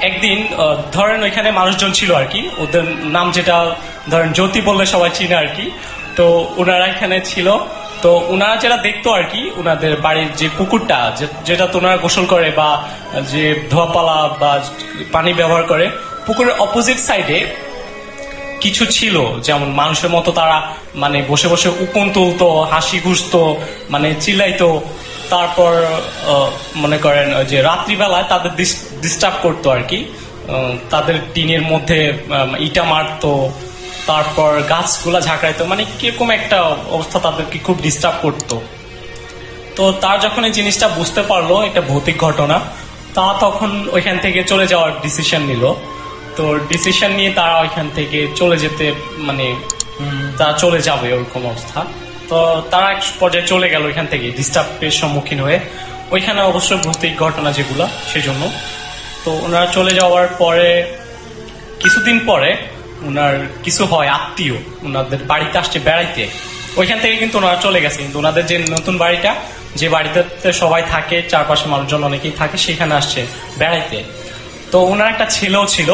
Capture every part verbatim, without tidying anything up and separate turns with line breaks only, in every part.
একদিন ধরেন ওইখানে মানুষজন ছিল আর কি, ওদের নাম যেটা ধরেন জ্যোতি বললে সবাই চিনে আর কি। তো ওনারা এখানে ছিল, তো ওনারা যেটা দেখতো আর কি, ওনাদের বাড়ির যে পুকুরটা যেটা তো ওনারা গোসল করে বা যে ধোয়াপালা বা পানি ব্যবহার করে, পুকুরের অপোজিট সাইডে কিছু ছিল যেমন মানুষের মতো তারা মানে বসে বসে উকুন তুলতো, হাসি খুঁজতো, মানে চিল্লাইতো। তারপর মনে করেন যে রাত্রিবেলায় তাদের ডিস্টার্ব করতো আর কি, তাদের টিনের মধ্যে ইটা মারতো, তারপর গাছগুলা ঝাঁকড়াইতো, মানে কিরকম একটা অবস্থা, তাদেরকে খুব ডিস্টার্ব করতো। তো তার যখন এই জিনিসটা বুঝতে পারলো এটা ভৌতিক ঘটনা, তা তখন ওইখান থেকে চলে যাওয়ার ডিসিশন নিল। তো ডিসিশন নিয়ে তারা ওইখান থেকে চলে যেতে মানে তারা চলে যাবে ওরকম অবস্থা। তো তারা এক পর্যায়ে চলে গেল ওইখান থেকে ডিস্টার্বের সম্মুখীন হয়ে, ওইখানে অবশ্য ভৌতিক ঘটনা যেগুলা সেজন্য। তো ওনারা চলে যাওয়ার পরে কিছুদিন পরে ওনার কিছু হয়, আত্মীয় ওনাদের বাড়িতে আসছে বেড়াইতে, ওইখান থেকে কিন্তু ওনারা চলে গেছে। কিন্তু ওনাদের যে নতুন বাড়িটা, যে বাড়িতে সবাই থাকে, চারপাশে মানুষজন অনেকেই থাকে, সেখানে আসছে বেড়াইতে। তো ওনার একটা ছেলেও ছিল,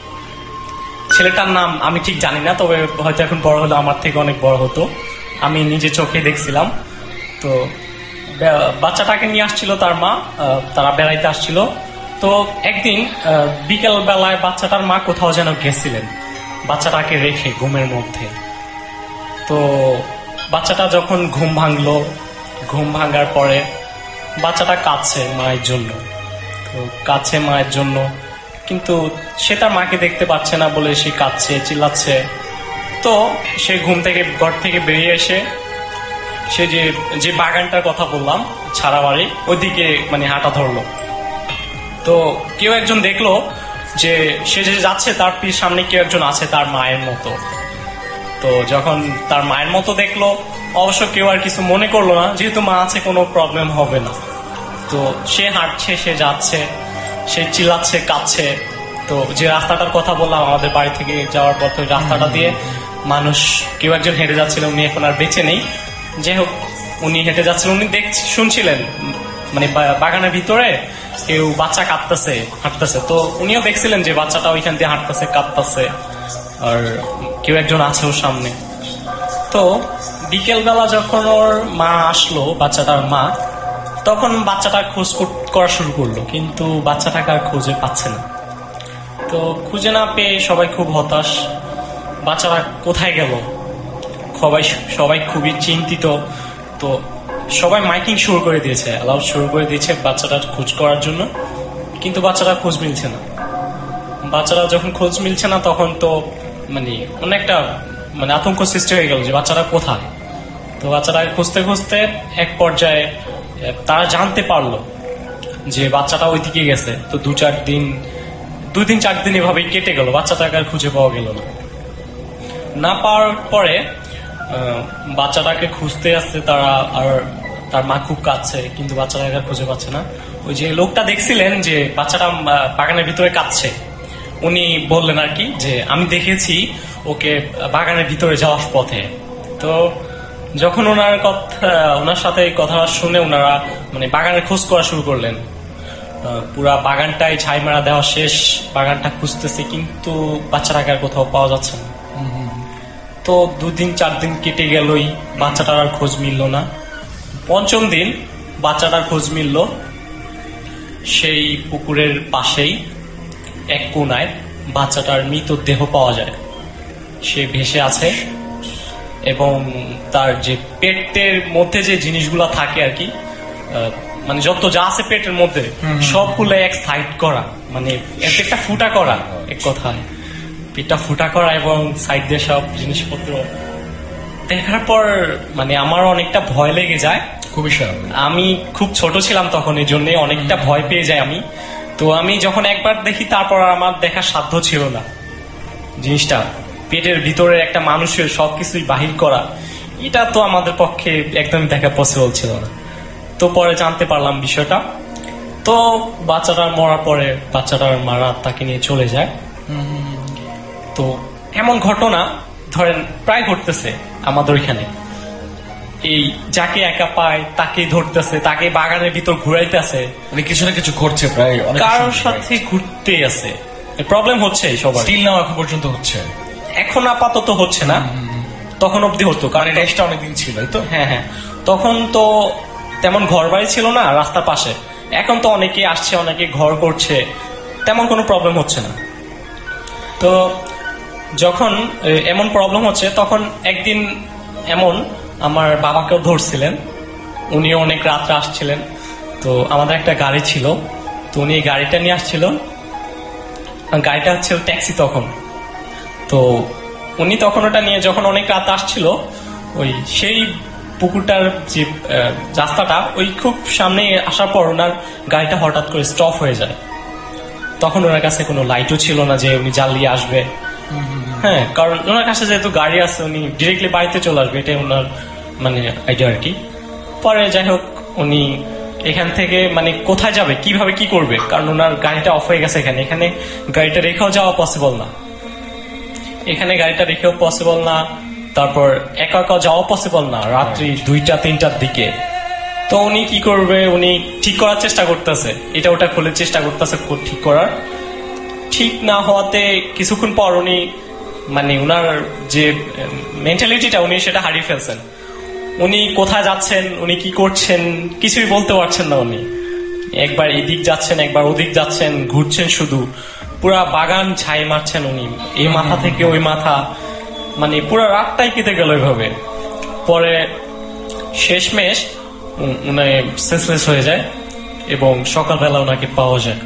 ছেলেটার নাম আমি ঠিক জানি না, তবে হয়তো এখন বড় হলো, আমার থেকে অনেক বড় হতো, আমি নিজে চোখে দেখছিলাম। তো বাচ্চাটাকে নিয়ে আসছিল তার মা, তারা বেড়াইতে আসছিল। তো একদিন বিকেল বেলায় বাচ্চাটার মা কোথাও যেন গেছিলেন বাচ্চাটাকে রেখে ঘুমের মধ্যে। তো বাচ্চাটা যখন ঘুম ভাঙলো, ঘুম ভাঙার পরে বাচ্চাটা কাঁদছে মায়ের জন্য। তো কাঁদছে মায়ের জন্য, কিন্তু সে তার মাকে দেখতে পাচ্ছে না বলে সে কাঁদছে, চিল্লাচ্ছে। তো সে ঘুম থেকে ঘর থেকে বেরিয়ে এসে সে যে যে বাগানটার কথা বললাম ছাড়া বাড়ি, ওইদিকে মানে হাঁটা ধরলো। তো কেউ একজন দেখলো যে সে যে যাচ্ছে তার সামনে কেউ একজন আছে তার মায়ের মতো। তো যখন তার মায়ের মতো দেখলো, অবশ্য কেউ আর কিছু মনে করলো না, যেহেতু মা আছে কোনো প্রবলেম হবে না। তো সে হাঁটছে, সে যাচ্ছে, সে চিল্লাচ্ছে, কাঁদছে। তো যে রাস্তাটার কথা বললাম আমাদের বাড়ি থেকে যাওয়ার পথে, রাস্তাটা দিয়ে মানুষ কেউ একজন হেঁটে যাচ্ছিল, উনি এখন আর বেঁচে নেই। যাই হোক, উনি হেঁটে যাচ্ছিলেন, উনি দেখ শুনছিলেন মানে বাগানের ভিতরে কেউ বাচ্চা কাঁদতেছে, হাঁটতেছে। তো উনিও দেখছিলেন যে বাচ্চাটা ওইখান দিয়ে হাঁটতেছে, কাঁদতেছে, আর কেউ একজন আছে ওর সামনে। তো বিকেল বেলা যখন ওর মা আসলো, বাচ্চাটার মা, তখন বাচ্চাটা খোঁজ করা শুরু করলো, কিন্তু বাচ্চাটাকে আর খুঁজে পাচ্ছে না। তো খুঁজে না পেয়ে সবাই খুব হতাশ, বাচ্চাটা কোথায় গেল, সবাই সবাই খুবই চিন্তিত। তো সবাই মাইকিং শুরু করে দিয়েছে, অ্যালাউড শুরু করে দিয়েছে বাচ্চাটার খোঁজ করার জন্য, কিন্তু বাচ্চাটা খোঁজ মিলছে না। বাচ্চারা যখন খোঁজ মিলছে না, তখন তো মানে অনেকটা মানে আতঙ্ক সৃষ্টি হয়ে গেল যে বাচ্চাটা কোথায়। তো বাচ্চাটা খুঁজতে খুঁজতে এক পর্যায়ে তারা জানতে পারলো যে বাচ্চাটা ওইদিকে গেছে। তো দু চার দিন দুই দিন চার দিন এভাবেই কেটে গেল, বাচ্চাটাকে আর খুঁজে পাওয়া গেল না। না পাওয়ার পরে বাচ্চাটাকে খুঁজতে আসছে তারা, আর তার মা খুব কাঁদছে, কিন্তু বাচ্চাটাকে আর খুঁজে পাচ্ছে না। ওই যে লোকটা দেখছিলেন যে বাচ্চাটা বাগানের ভিতরে কাঁদছে, উনি বললেন আর কি যে আমি দেখেছি ওকে বাগানের ভিতরে যাওয়ার পথে। তো যখন ওনার কথা ওনার সাথে কথা শুনে ওনারা মানে বাগানের খোঁজ করা শুরু করলেন। পুরা বাগানটাই ছাই মারা দেওয়া শেষ, বাগানটা খুঁজতেছে, কিন্তু বাচ্চাটাকে আর কোথাও পাওয়া যাচ্ছে না। তো দুদিন চার দিন কেটে গেলই, বাচ্চাটার আর খোঁজ মিলল না। পঞ্চম দিন বাচ্চাটার খোঁজ মিলল, সেই পুকুরের পাশেই এক কোনায় বাচ্চাটার মৃতদেহ পাওয়া যায়। সে ভেসে আছে এবং তার যে পেটের মধ্যে যে জিনিসগুলা থাকে আর কি, মানে যত যা আছে পেটের মধ্যে সবগুলো এক সাইড করা, মানে একটা ফুটা করা, এক কথায় পেটটা ফুটা করা এবং সাইড দিয়ে সব জিনিসপত্র। দেখার পর মানে আমার অনেকটা ভয় লেগে যায়,
খুবই স্বাভাবিক।
আমি খুব ছোট ছিলাম তখন, এই জন্য অনেকটা ভয় পেয়ে যাই আমি। তো আমি যখন একবার দেখি, তারপর আমার দেখার সাধ্য ছিল না। জিনিসটা পেটের ভিতরে একটা মানুষের সবকিছুই বাহির করা, এটা তো আমাদের পক্ষে একদমই দেখা পসিবল ছিল না। তো পরে জানতে পারলাম বিষয়টা। তো বাচ্চাটা মরার পরে বাচ্চাটার মারা তাকে নিয়ে চলে যায়। তো এমন ঘটনা ধরেন প্রায় ঘটতেছে আমাদের এখানে। এই যাকে একা পায় তাকে ধরতেছে, তাকে বাগানের ভিতর ঘুরাইতেছে,
মানে কিছু না কিছু ঘটছে প্রায় অনেক
কারোর সাথে ঘুরতে আছে। প্রবলেম হচ্ছে সবার,
স্টিল নাও এখন পর্যন্ত হচ্ছে।
এখন আপাতত হচ্ছে না, তখন অব্দি হতো, কারণ
রেস্টটা অনেকদিন ছিল তো।
হ্যাঁ হ্যাঁ, তখন তো তেমন ঘর বাড়ি ছিল না রাস্তার পাশে, এখন তো অনেকে আসছে, অনেকে ঘর করছে, তেমন কোনো প্রবলেম হচ্ছে না। তো যখন এমন প্রবলেম হচ্ছে তখন একদিন এমন আমার বাবাকেও ধরছিলেন, উনি অনেক রাত্রে আসছিলেন। তো আমাদের একটা গাড়ি ছিল, তো উনি এই গাড়িটা নিয়ে আসছিল, গাড়িটা হচ্ছে ট্যাক্সি তখন। তো উনি তখন ওটা নিয়ে যখন অনেক রাত আসছিল, ওই সেই পুকুরটার যে রাস্তাটা ওই খুব সামনে আসার পর ওনার গাড়িটা হঠাৎ করে স্টপ হয়ে যায়। তখন ওনার কাছে কোনো লাইটও ছিল না যে উনি জ্বালিয়ে আসবে, হ্যাঁ, কারণ ওনার কাছে যেহেতু গাড়ি আছে উনি ডিরেক্টলি বাড়িতে চলে আসবে, এটাই ওনার মানে আইডিয়া আর কি। পরে যাই হোক, উনি এখান থেকে মানে কোথায় যাবে, কিভাবে কি করবে, কারণ ওনার গাড়িটা অফ হয়ে গেছে এখানে, এখানে গাড়িটা রেখেও যাওয়া পসিবল না, এখানে গাড়িটা রেখেও পসিবল না, তারপর একা একা যাওয়া পসিবল না রাত্রি দুইটা তিনটার দিকে। তো উনি কি করবে, উনি ঠিক করার চেষ্টা করতেছে, এটা ওটা খুলে চেষ্টা করতেছে ঠিক করার, ঠিক না হওয়াতে কিছুক্ষণ পর উনি মানে উনার যে মেন্টালিটিটা উনি সেটা হারিয়ে ফেলছেন। উনি কোথায় যাচ্ছেন, উনি কি করছেন কিছুই বলতে পারছেন না। উনি একবার এদিক যাচ্ছেন, একবার ওদিক যাচ্ছেন, ঘুরছেন, শুধু পুরা বাগান ছাই মারছেন উনি, এই মাথা থেকে ওই মাথা, মানে পুরা রাতটাই কেটে গেল এইভাবে। পরে শেষমেশ উনি সেন্সলেস হয়ে যায় এবং সকালবেলা ওনাকে পাওয়া যায়।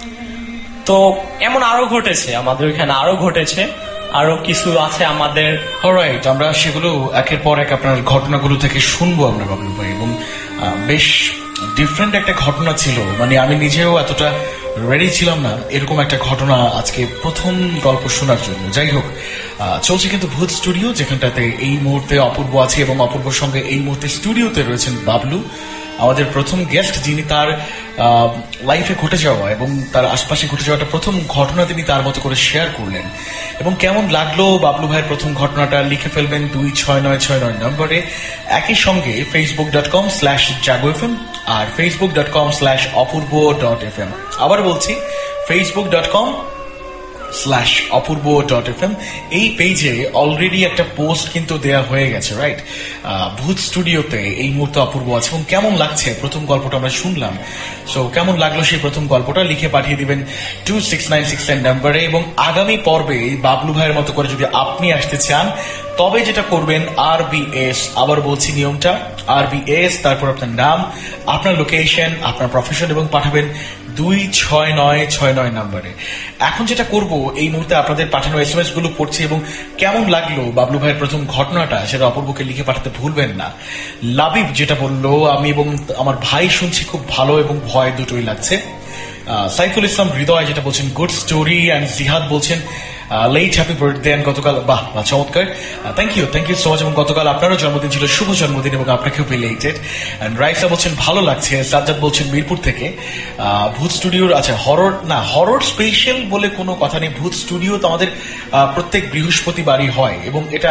তো এমন আরো ঘটেছে আমাদের ওইখানে, আরো ঘটেছে, আরো কিছু আছে আমাদের।
অলরাইট, আমরা সেগুলো একের পর এক আপনার ঘটনাগুলো থেকে শুনবো আমরা বাবলু ভাই, এবং বেশ ডিফারেন্ট একটা ঘটনা ছিল, মানে আমি নিজেও এতটা রেডি ছিলাম না এরকম একটা ঘটনা আজকে প্রথম গল্প শোনার জন্য। যাই হোক, চলছে কিন্তু ভূত স্টুডিও, যেখানটাতে এই মুহূর্তে অপূর্ব আছে এবং অপূর্বর সঙ্গে এই মুহূর্তে স্টুডিওতে রয়েছেন বাবলু, আমাদের প্রথম গেস্ট, যিনি তার লাইফে ঘটে যাওয়া এবং তার আশপাশে ঘটে যাওয়াটা প্রথম ঘটনা তিনি তার মতো করে শেয়ার করলেন। এবং কেমন লাগলো বাবলু ভাইয়ের প্রথম ঘটনাটা লিখে ফেলবেন দুই ছয় নয় ছয় নয় নম্বরে, একই সঙ্গে Facebook dot com slash Jago F M আর Facebook dot com slash Apurbo dot F M. আবার বলছি, Facebook dot com slash Apurbo dot F M. এই পেজে অলরেডি একটা পোস্ট কিন্তু দেয়া হয়ে গেছে, রাইট? ভূত স্টুডিওতে এই মুহূর্তে অপূর্ব আছে, এবং কেমন লাগছে প্রথম গল্পটা আমরা শুনলাম। সো কেমন লাগলো সেই প্রথম গল্পটা লিখে পাঠিয়ে দিবেন two six nine six nine নাম্বারে। এবং আগামী পর্বে বাবলু ভাইয়ের মতো করে যদি আপনি আসতে চান, তবে যেটা করবেন আর বি এস, আবার বলছি নিয়মটা, আর বি এস, তারপর আপনার নাম, আপনার লোকেশন, আপনার প্রফেশন, এবং পাঠাবেন দুই ছয় নয় ছয় নয় নাম্বারে। এখন যেটা করব, এই মুহূর্তে আপনাদের পাঠানো এস এম এস গুলো পড়ছি, এবং কেমন লাগলো বাবলু ভাইয়ের প্রথম ঘটনাটা সেটা অপূর্বকে লিখে পাঠাতে ভুলবেন না। লাবিব যেটা বললো, আমি এবং আমার ভাই শুনছি খুব ভালো এবং ভয় দুটোই লাগছে। সাইফুল ইসলাম হৃদয় যেটা বলছেন গুড স্টোরি, অ্যান্ড জিহাদ বলছেন লেট হ্যাপি বার্থডে, অ্যান্ড গতকাল বাহ বাহ চমৎকার, thank you thank you so much. এবং গতকাল আপনারও জন্মদিন ছিল, শুভ জন্মদিন, এবং আপনাকেও রিলেটেড। অ্যান্ড রাইসা বলছেন ভালো লাগছে, সাজ্জাদ বলছেন মিরপুর থেকে। ভূত স্টুডিওর আচ্ছা হরর না, হরর স্পেশাল বলে কোনো কথা নেই, ভূত স্টুডিও তো আমাদের প্রত্যেক বৃহস্পতিবারই হয়, এবং এটা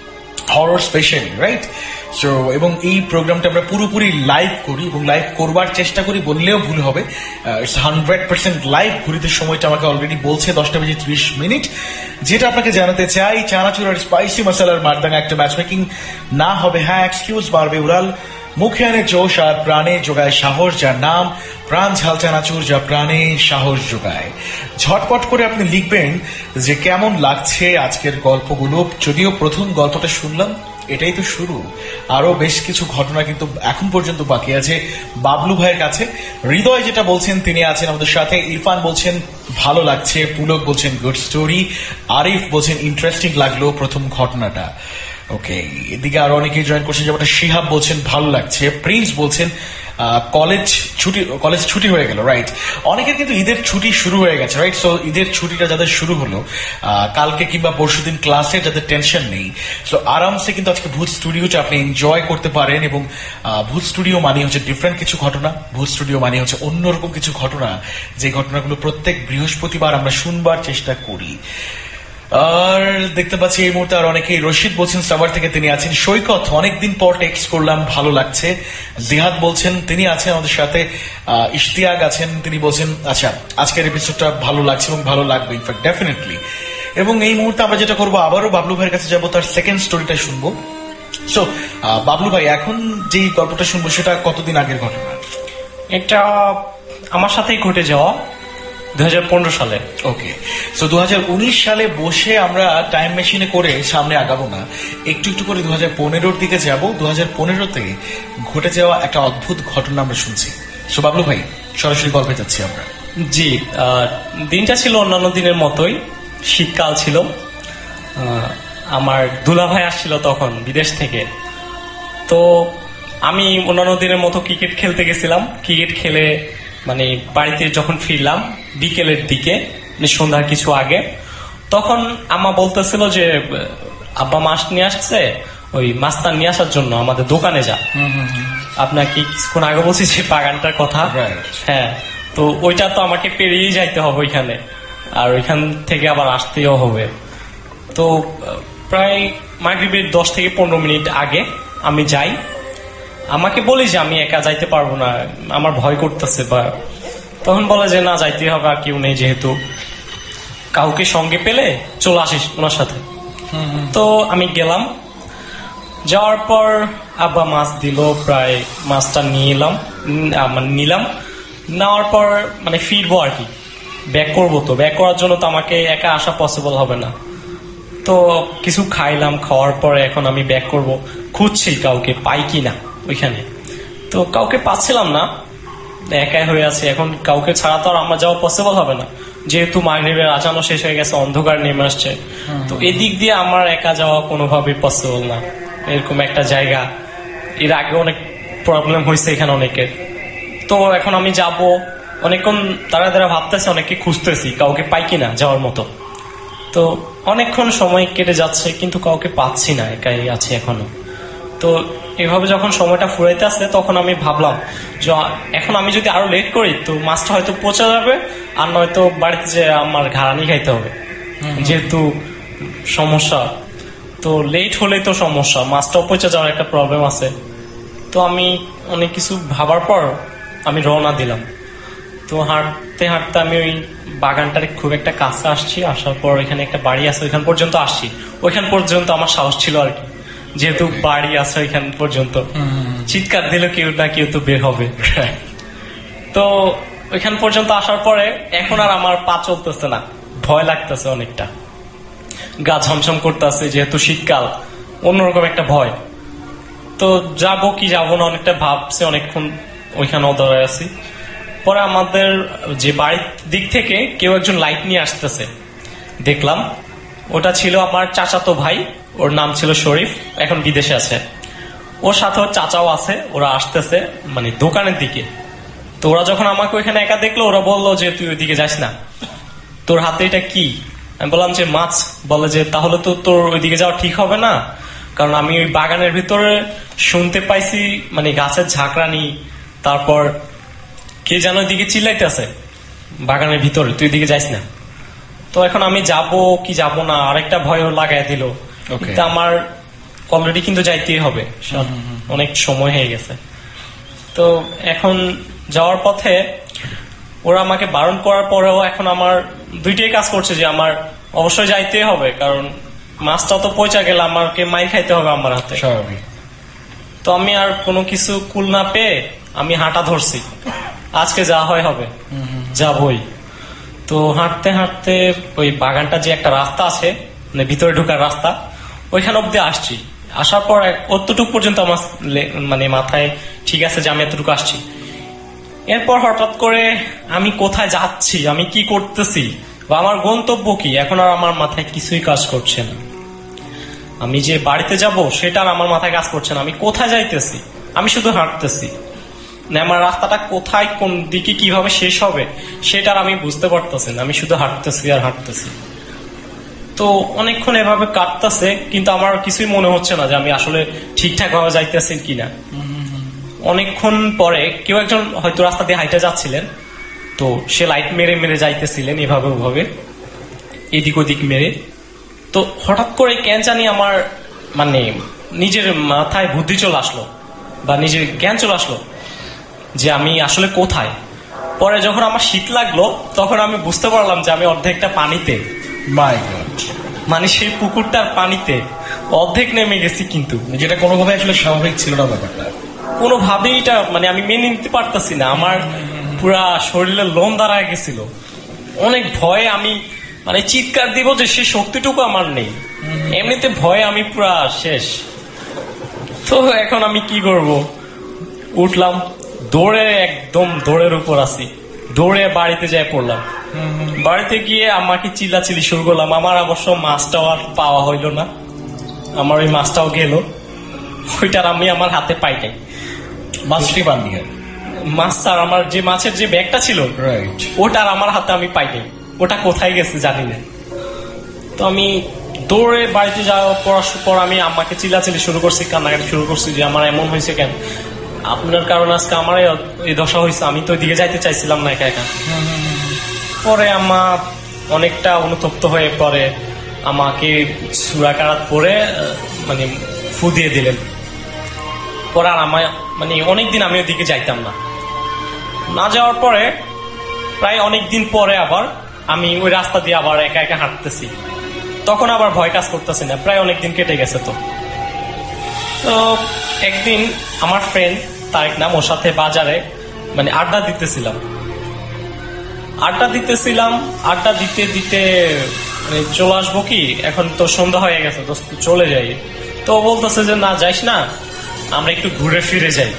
হরর স্পেশাল, রাইট? সো এবং এই প্রোগ্রামটা আমরা পুরোপুরি লাইভ করি, এবং লাইভ করবার চেষ্টা করি বললেও ভুল হবে, ইটস হান্ড্রেড পার্সেন্ট লাইভ। ঘুরিতে সময়টা আমাকে অলরেডি বলছে দশটা বেজে ত্রিশ মিনিট। যেটা আপনাকে জানাতে চাই, চানাচুর আর স্পাইসি মশলার মারদাঙ্গা একটা ম্যাচ মেকিং না হবে, হ্যাঁ এক্সকিউজ বাড়বে উড়াল, মুখে আনে জোশ আর প্রাণে যোগায় সাহস, যার নাম প্রাণ ঝাল চানাচুর, যা প্রাণে সাহস যোগায়। ঝটপট করে আপনি লিখবেন যে কেমন লাগছে আজকের গল্পগুলো। যদিও প্রথম গল্পটা শুনলাম, এটাই তো শুরু, আরো বেশ কিছু ঘটনা কিন্তু এখন পর্যন্ত বাকি আছে বাবলু ভাইয়ের কাছে। হৃদয় যেটা বলছেন তিনি আছেন আমাদের সাথে, ইরফান বলছেন ভালো লাগছে, পুলক বলছেন গুড স্টোরি, আরিফ বলছেন ইন্টারেস্টিং লাগলো প্রথম ঘটনাটা। ওকে, এদিকে আরো অনেকেই জয়েন করছেন, যেমন শিহাব বলছেন ভালো লাগছে, প্রিন্স বলছেন কলেজ ছুটি, কলেজ ছুটি হয়ে গেল, রাইট? অনেকের কিন্তু ঈদের ছুটি শুরু হয়ে গেছে, রাইট? সো ঈদের ছুটিটা যাদের শুরু হলো কালকে কিংবা পরশু দিন ক্লাসে, যাদের টেনশন নেই, সো আরামসে কিন্তু আজকে ভূত স্টুডিওটা আপনি এনজয় করতে পারেন। এবং ভূত স্টুডিও মানে হচ্ছে ডিফারেন্ট কিছু ঘটনা, ভূত স্টুডিও মানে হচ্ছে অন্যরকম কিছু ঘটনা, যে ঘটনাগুলো প্রত্যেক বৃহস্পতিবার আমরা শুনবার চেষ্টা করি। আর দেখতে পাচ্ছি এই মুহূর্তে আর অনেকেই, রশিদ বলছেন সাভার থেকে তিনি আছেন, সৈকত অনেকদিন পর টেক্সট করলাম, ভালো লাগছে। জিহাদ বলছেন তিনি আছেন আমাদের সাথে, আহ, ইশতিয়াক আছেন, তিনি বলছেন আচ্ছা আজকের এপিসোডটা ভালো লাগছে এবং ভালো লাগবে ইনফ্যাক্ট ডেফিনেটলি। এবং এই মুহূর্তে আমরা যেটা করবো, আবারও বাবলু ভাইয়ের কাছে যাবো, তার সেকেন্ড স্টোরিটা শুনবো। সো বাবলু ভাই, এখন যে গল্পটা শুনবো সেটা কতদিন আগের ঘটনা?
এটা আমার সাথেই ঘটে যাওয়া দুই হাজার পনেরো সালে।
ওকে, সো দু হাজার উনিশ সালে বসে আমরা টাইম মেশিনে করে সামনে আগাবো না, একটু একটু করে দু হাজার পনেরোর দিকে যাবো। দু হাজার পনেরোতে ঘটে যাওয়া একটা অদ্ভুত ঘটনা আমরা শুনছি। সো বাবলু ভাই, সরাসরি গল্পে যাচ্ছি আমরা।
জি, আহ, দিনটা ছিল অন্যান্য দিনের মতোই, শীতকাল ছিল। আহ, আমার দুলা ভাই আসছিল তখন বিদেশ থেকে। তো আমি অন্যান্য দিনের মতো ক্রিকেট খেলতে গেছিলাম। ক্রিকেট খেলে মানে বাড়িতে যখন ফিরলাম বিকেলের দিকে, মানে সন্ধ্যার কিছু আগে, তখন আম্মা বলতেছিল যে আব্বা মাছ নিয়ে আসছে, ওই মাছটা নিয়ে আসার জন্য আমাদের দোকানে যা। আপনাকে কিছুক্ষণ আগে বলছি যে বাগানটার কথা। হ্যাঁ, তো ওইটা তো আমাকে পেরিয়ে যাইতে হবে ওইখানে, আর ওইখান থেকে আবার আসতেও হবে। তো প্রায় মাগরিবের দশ থেকে পনেরো মিনিট আগে আমি যাই। আমাকে বলি যে আমি একা যাইতে পারবো না, আমার ভয় করতেছে। বা তখন বলে যে না, যাইতে হবে, আর কেউ নেই, যেহেতু কাউকে সঙ্গে পেলে চলে আসিস ওনার সাথে। তো আমি গেলাম, যাওয়ার পর আব্বা মাছ দিল, প্রায় মাছটা নিয়ে এলাম, নিলাম। নেওয়ার পর মানে ফিরবো আর কি, ব্যাক করবো। তো ব্যাক করার জন্য তো আমাকে একা আসা পসিবল হবে না। তো কিছু খাইলাম, খাওয়ার পরে এখন আমি ব্যাক করব, খুঁজছি কাউকে পাই কিনা ওইখানে। তো কাউকে পাচ্ছিলাম না, একাই হয়ে আছে। এখন কাউকে ছাড়া তো আর আমার যাওয়া পসিবল হবে না, যেহেতু মাগরিবের আজানও শেষ হয়ে গেছে, অন্ধকার নেমে আসছে। তো এদিক দিয়ে আমার একা যাওয়া কোনোভাবেই পসিবল না। এরকম একটা জায়গা, এর আগে অনেক প্রবলেম হয়েছে এখানে অনেকের। তো এখন আমি যাব, অনেকক্ষণ তারা তারা ভাবতেছে, অনেকে খুঁজতেছি কাউকে পাই কিনা যাওয়ার মতো। তো অনেকক্ষণ সময় কেটে যাচ্ছে, কিন্তু কাউকে পাচ্ছি না, একাই আছি এখনো। তো এভাবে যখন সময়টা ফুরাইতে আসছে, তখন আমি ভাবলাম যে এখন আমি যদি আরো লেট করি তো মাছটা হয়তো পচে যাবে, আর নয়তো বাড়িতে যে আমার ঘাড়ানি খাইতে হবে, যেহেতু সমস্যা। তো লেট হলে তো সমস্যা, মাছটাও পচে যাওয়ার একটা প্রবলেম আছে। তো আমি অনেক কিছু ভাবার পর আমি রওনা দিলাম। তো হাঁটতে হাঁটতে আমি ওই বাগানটার খুব একটা কাছে আসছি। আসার পর এখানে একটা বাড়ি আছে, ওইখান পর্যন্ত আসছি। ওইখান পর্যন্ত আমার সাহস ছিল আর কি, যেহেতু বাড়ি আছে ওইখান পর্যন্ত, চিৎকার দিলে কেউ না কেউ তো বের হবে। তো ওইখান পর্যন্ত আসার পরে এখন আর আমার পা চলতেছে না, ভয় লাগতেছে অনেকটা, গা ঝমঝম করতেছে, যেহেতু শীতকাল, অন্যরকম একটা ভয়। তো যাবো কি যাবো না অনেকটা ভাবছি, অনেকক্ষণ ওইখানেও দাঁড়ায় আছি। পরে আমাদের যে বাড়ির দিক থেকে কেউ একজন লাইট নিয়ে আসতেছে, দেখলাম। ওটা ছিল আমার চাচাতো ভাই, ওর নাম ছিল শরীফ, এখন বিদেশে আছে। ওর সাথে ওর চাচাও আছে, ওরা আসতেছে মানে দোকানের দিকে। তো ওরা যখন আমাকে ওইখানে একা দেখলো, ওরা বললো যে তুই ওইদিকে যাস না, তোর হাতে এটা কি? আমি বললাম যে মাছ। বলে যে তাহলে তো তোর ওইদিকে যাওয়া ঠিক হবে না, কারণ আমি ওই বাগানের ভিতরে শুনতে পাইছি মানে গাছের ঝাঁকড়ানি, তারপর কে যেন ওইদিকে চিল্লাইতেছে বাগানের ভিতরে, তুই দিকে যাইস না। তো এখন আমি যাব কি যাব না, আরেকটা ভয় লাগাই দিল। কিন্তু আমার অলরেডি কিন্তু যাইতেই হবে, অনেক সময় হয়ে গেছে। তো এখন যাওয়ার পথে ওরা আমাকে বারণ করার পরেও এখন আমার দুইটাই কাজ করছে, যে আমার অবশ্যই যাইতেই হবে, কারণ মাছটা তো পয়সা গেলে আমাকে মাইর খাইতে হবে আমার হাতে। তো আমি আর কোনো কিছু কুল না পেয়ে আমি হাঁটা ধরছি, আজকে যা হয় হবে, যাবই। তো হাঁটতে হাঁটতে ওই বাগানটা যে একটা রাস্তা আছে, মানে ভিতরে ঢোকার রাস্তা, ওইখানে অব্দি আসছি। আসার পর অতটুকু পর্যন্ত আমার মানে মাথায় ঠিক আছে যে আমি এতটুকু আসছি। এরপর হঠাৎ করে আমি কোথায় যাচ্ছি, আমি কি করতেছি, বা আমার গন্তব্য কি, এখন আর আমার মাথায় কিছুই কাজ করছে না। আমি যে বাড়িতে যাব সেটা আর আমার মাথায় কাজ করছে না। আমি কোথায় যাইতেছি, আমি শুধু হাঁটতেছি, না আমার রাস্তাটা কোথায় কোন দিকে কিভাবে শেষ হবে সেটা আমি বুঝতে পারতেছি না। আমি শুধু হাঁটতেছি আর হাঁটতেছি। তো অনেকক্ষণ এভাবে কাটতেছে, কিন্তু আমার কিছুই মনে হচ্ছে না যে আমি আসলে ঠিকঠাক ভাবে যাইতেছি কিনা। অনেকক্ষণ পরে কেউ একজন হয়তো রাস্তা দিয়ে হাইটে যাচ্ছিলেন, তো সে লাইট মেরে মেরে যাইতেছিলেন এভাবে ওভাবে, এদিক ওদিক মেরে। তো হঠাৎ করে কেন জানি আমার মানে নিজের মাথায় বুদ্ধি চলে আসলো বা নিজের জ্ঞান চলে আসলো যে আমি আসলে কোথায়। পরে যখন আমার শীত লাগলো তখন আমি বুঝতে পারলাম যে আমি অর্ধেকটা পানিতে,
মাই গড,
মানে সেই পুকুরটার পানিতে অর্ধেক নেমে গেছি। কিন্তু
যেটা কোনোভাবে আসলে স্বাভাবিক ছিল না ব্যাপারটা।
কোনোভাবেই এটা মানে আমি মেনে নিতে পারতেছি না, আমার পুরা শরীরে লোম দাঁড়ায় গেছিল। অনেক ভয়ে আমি মানে চিৎকার দিব যে সে শক্তিটুকু আমার নেই, এমনিতে ভয়ে আমি পুরা শেষ। তো এখন আমি কি করব, উঠলাম দৌড়ে, একদম দৌড়ের উপর আছি, দৌড়ে বাড়িতে যাই পড়লাম। বাড়িতে গিয়ে আমাকে চিল্লাচিল্লি শুরু করলাম। আমার অবশ্য মাছটাও আর পাওয়া হইল না, আমার ওই মাছটাও গেল, ওইটার আমি আমার হাতে পাই নাই।
মাছটি পাননি আর?
মাছ স্যার, আমার যে মাছের যে ব্যাগটা ছিল
রাইট,
ওটার আমার হাতে আমি পাই নাই, ওটা কোথায় গেছে জানি না। তো আমি দৌড়ে বাড়িতে যাওয়ার পর আমি আমাকে চিল্লাচিল্লি শুরু করছি, কান্নাকাটি শুরু করছি যে আমার এমন হয়েছে কেন, আপনার কারণে আজকে আমার এই দশা হয়েছে, আমি তো ওইদিকে যাইতে চাইছিলাম না একা একা। পরে আম্মা অনেকটা অনুতপ্ত হয়ে পরে আমাকে সূরা কারাত পড়ে মানে ফু দিয়ে দিলেন। পরে আর আমায় মানে অনেকদিন আমি ওইদিকে যাইতাম না। না যাওয়ার পরে প্রায় অনেকদিন পরে আবার আমি ওই রাস্তা দিয়ে আবার একা একা হাঁটতেছি, তখন আবার ভয় কাজ করতেছি না, প্রায় অনেকদিন কেটে গেছে। তো তো একদিন আমার ফ্রেন্ড তারেক নাম, ওর সাথে বাজারে মানে আড্ডা দিতেছিলাম আড্ডা দিতেছিলাম আড্ডা দিতে দিতে মানে চলে আসবো কি, এখন তো সন্ধ্যা হয়ে গেছে, দোস্ত চলে যাই। তো বলতেছে যে না যাইস না, আমরা একটু ঘুরে ফিরে যাই।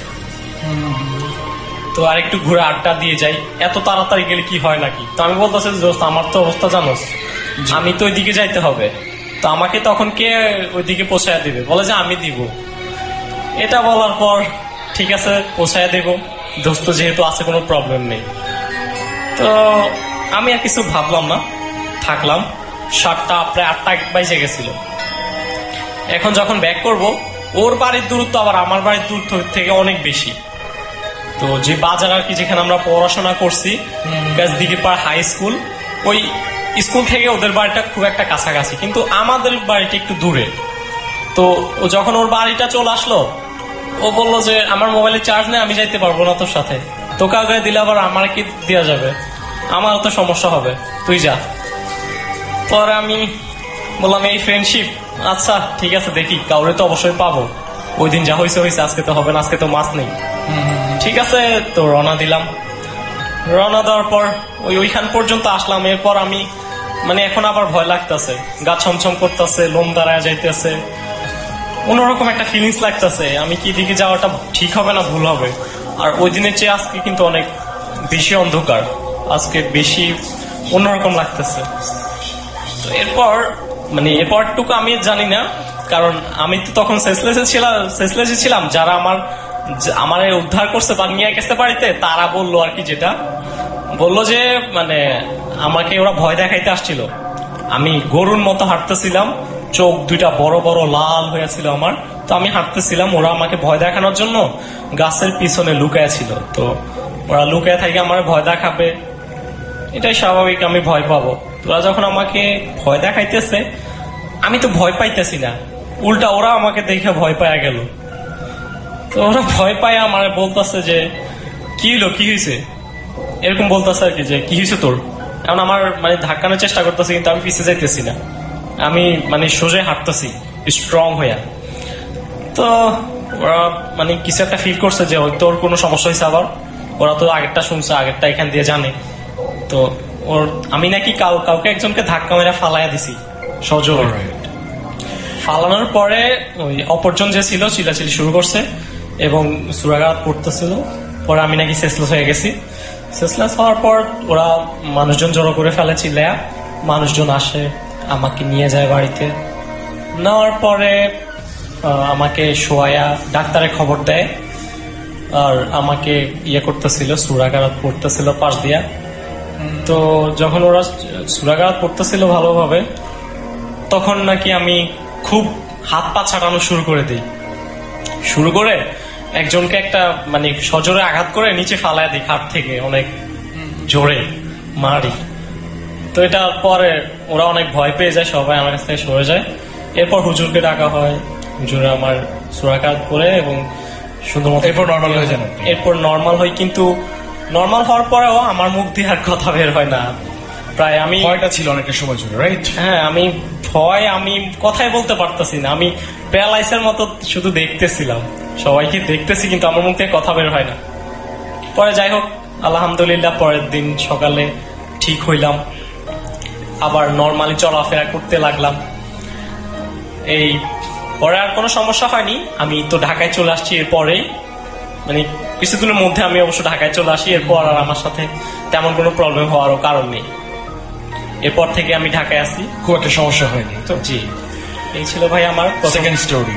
তো আর একটু ঘুরে আড্ডা দিয়ে যাই, এত তাড়াতাড়ি গেলে কি হয় নাকি। তো আমি বলতেছি দোস্ত আমার তো অবস্থা জানোস, আমি তো ওইদিকে যাইতে হবে, তো আমাকে তখন কে ওইদিকে পৌঁছায় দিবে, বলে যে আমি দিব। এটা বলার পর ঠিক আছে পৌঁছায় দেব, দোস্ত যেহেতু আছে কোনো প্রবলেম নেই। তো আমি আর কিছু ভাবলাম না, থাকলাম। সাতটা প্রায় আটটা বাইজে গেছিল। এখন যখন ব্যাক করব, ওর বাড়ির দূরত্ব আবার আমার বাড়ির দূরত্ব থেকে অনেক বেশি। তো যে বাজার আর কি যেখানে আমরা পড়াশোনা করছি, দিকে পাড় হাই স্কুল, ওই স্কুল থেকে ওদের বাড়িটা খুব একটা কাছাকাছি, কিন্তু আমাদের বাড়িটা একটু দূরে। তো ও যখন ওর বাড়িটা চলে আসলো, ও বললো যে আমার মোবাইলে চার্জ নেই, আমি যাইতে পারবো না তোর সাথে, তোকে আগে দিলে আবার আমার কি দেওয়া যাবে, আমারও তো সমস্যা হবে, তুই যা। পরে আমি বললাম এই ফ্রেন্ডশিপ, আচ্ছা ঠিক আছে দেখি, কাউরে তো অবশ্যই পাবো, ওই দিন যা হয়েছে হয়েছে, আজকে তো হবে না, আজকে তো মাছ নেই। ঠিক আছে, তো রওনা দিলাম। রওনা দেওয়ার পর ওই ওইখান পর্যন্ত আসলাম। এরপর আমি মানে এখন আবার ভয় লাগতেছে, গা ছমছম করতেছে, লোম দাঁড়ায় যাইতেছে, অন্যরকম একটা ফিলিংস লাগতেছে, আমি কি দিকে যাওয়াটা ঠিক হবে না ভুল হবে। আর ওই দিনের চেয়ে আজকে কিন্তু অনেক বেশি অন্ধকার, আজকে বেশি অন্যরকম লাগতেছে। তো এরপর মানে এরপরটুকু আমি জানি না, কারণ আমি তো তখন সেসলেসে ছিলাম সেসলেসে ছিলাম যারা আমার আমার উদ্ধার করছে বা নিয়ে গেছে বাড়িতে, তারা বললো আর কি, যেটা বললো যে মানে আমাকে ওরা ভয় দেখাইতে আসছিল। আমি গরুর মতো হাঁটতেছিলাম, চোখ দুইটা বড় বড় লাল হয়েছিল আমার। তো আমি হাঁটতেছিলাম, ওরা আমাকে ভয় দেখানোর জন্য গাছের পিছনে লুকায় ছিল। তো ওরা লুকায় থাকে আমার ভয় দেখাবে, এটাই স্বাভাবিক, আমি ভয় পাবো। তোরা যখন আমাকে ভয় দেখাইতেছে, আমি তো ভয় পাইতেছি না, উল্টা ওরা আমাকে দেখে ভয় পাওয়া গেল। তো ওরা ভয় পায় আমার বলতেছে যে কি হলো, কি হয়েছে, এরকম বলতেছে আর কি, যে কি হয়েছে তোর। এখন আমার মানে ধাক্কানোর চেষ্টা করতেছে, কিন্তু আমি পিছিয়ে যাইতেছি না, আমি মানে সোজা হাঁটতেছি স্ট্রং হইয়া। তো ওরা মানে কিছু একটা ফিল করছে যে হয়তো ওর কোনো সমস্যা হয়েছে। আবার ওরা তো আগেরটা শুনছে, আগেরটা এখান দিয়ে জানে। তো ওর আমি নাকি কাউ কাউকে একজনকে ধাক্কা মেরে ফালাইয়া দিছি সজোর। ফালানোর পরে ওই অপরজন যে ছিল চিল্লাচিল্লি শুরু করছে এবং সুরাঘাত পড়তেছিল। পরে আমি নাকি সেসলেস হয়ে গেছি। সেসলেস হওয়ার পর ওরা মানুষজন জড়ো করে ফেলে, চিল্লায়া মানুষজন আসে, আমাকে নিয়ে যায় বাড়িতে। নেওয়ার পরে আমাকে শোয়া ডাক্তারে খবর দেয়, আর আমাকে ইয়ে করতেছিল, সুরাঘাত পড়তেছিল পাশ দিয়া। তো যখন ওরা সুরাঘাত পড়তেছিল ভালোভাবে, তখন নাকি আমি খুব হাত পা ছাড়ানো শুরু করে দিই। শুরু করে একজনকে একটা মানে সজোরে আঘাত করে নিচে ফালায় দিই, খাট থেকে অনেক জোরে মারি। তো এটা পরে ওরা অনেক ভয় পেয়ে যায়, সবাই আমার কাছ থেকে সরে যায়। এরপর হুজুরকে ডাকা হয়, হুজুর আমার সুরাকাত করে এবং সুন্দর মতো
এরপর নর্মাল হয়ে যান।
এরপর নর্মাল হয়, কিন্তু নর্মাল হওয়ার পরেও আমার মুখ দিয়ে আর কথা বের হয় না প্রায়। আমি
ভয়টা ছিল অনেকটা সময় জুড়ে, রাইট?
হ্যাঁ, আমি ভয়, আমি কথাই বলতে পারতেছি না, আমি প্যারালাইসের মতো শুধু দেখতেছিলাম, সবাইকে দেখতেছি কিন্তু আমার মুখ থেকে কথা বের হয় না। পরে যাই হোক, আলহামদুলিল্লাহ পরের দিন সকালে ঠিক হইলাম, আবার নর্মালি চলাফেরা করতে লাগলাম। এই পরে আর কোনো সমস্যা হয়নি। আমি তো ঢাকায় চলে আসছি এরপরেই, মানে কিছুদিনের মধ্যে আমি অবশ্য ঢাকায় চলে আসি। এরপর আর আমার সাথে তেমন কোনো প্রবলেম হওয়ারও কারণ নেই। এরপর থেকে আমি ঢাকায় আসি,
খুব একটা সমস্যা হয়নি তো।
জি, এই ছিল ভাই আমার
সেকেন্ড স্টোরি।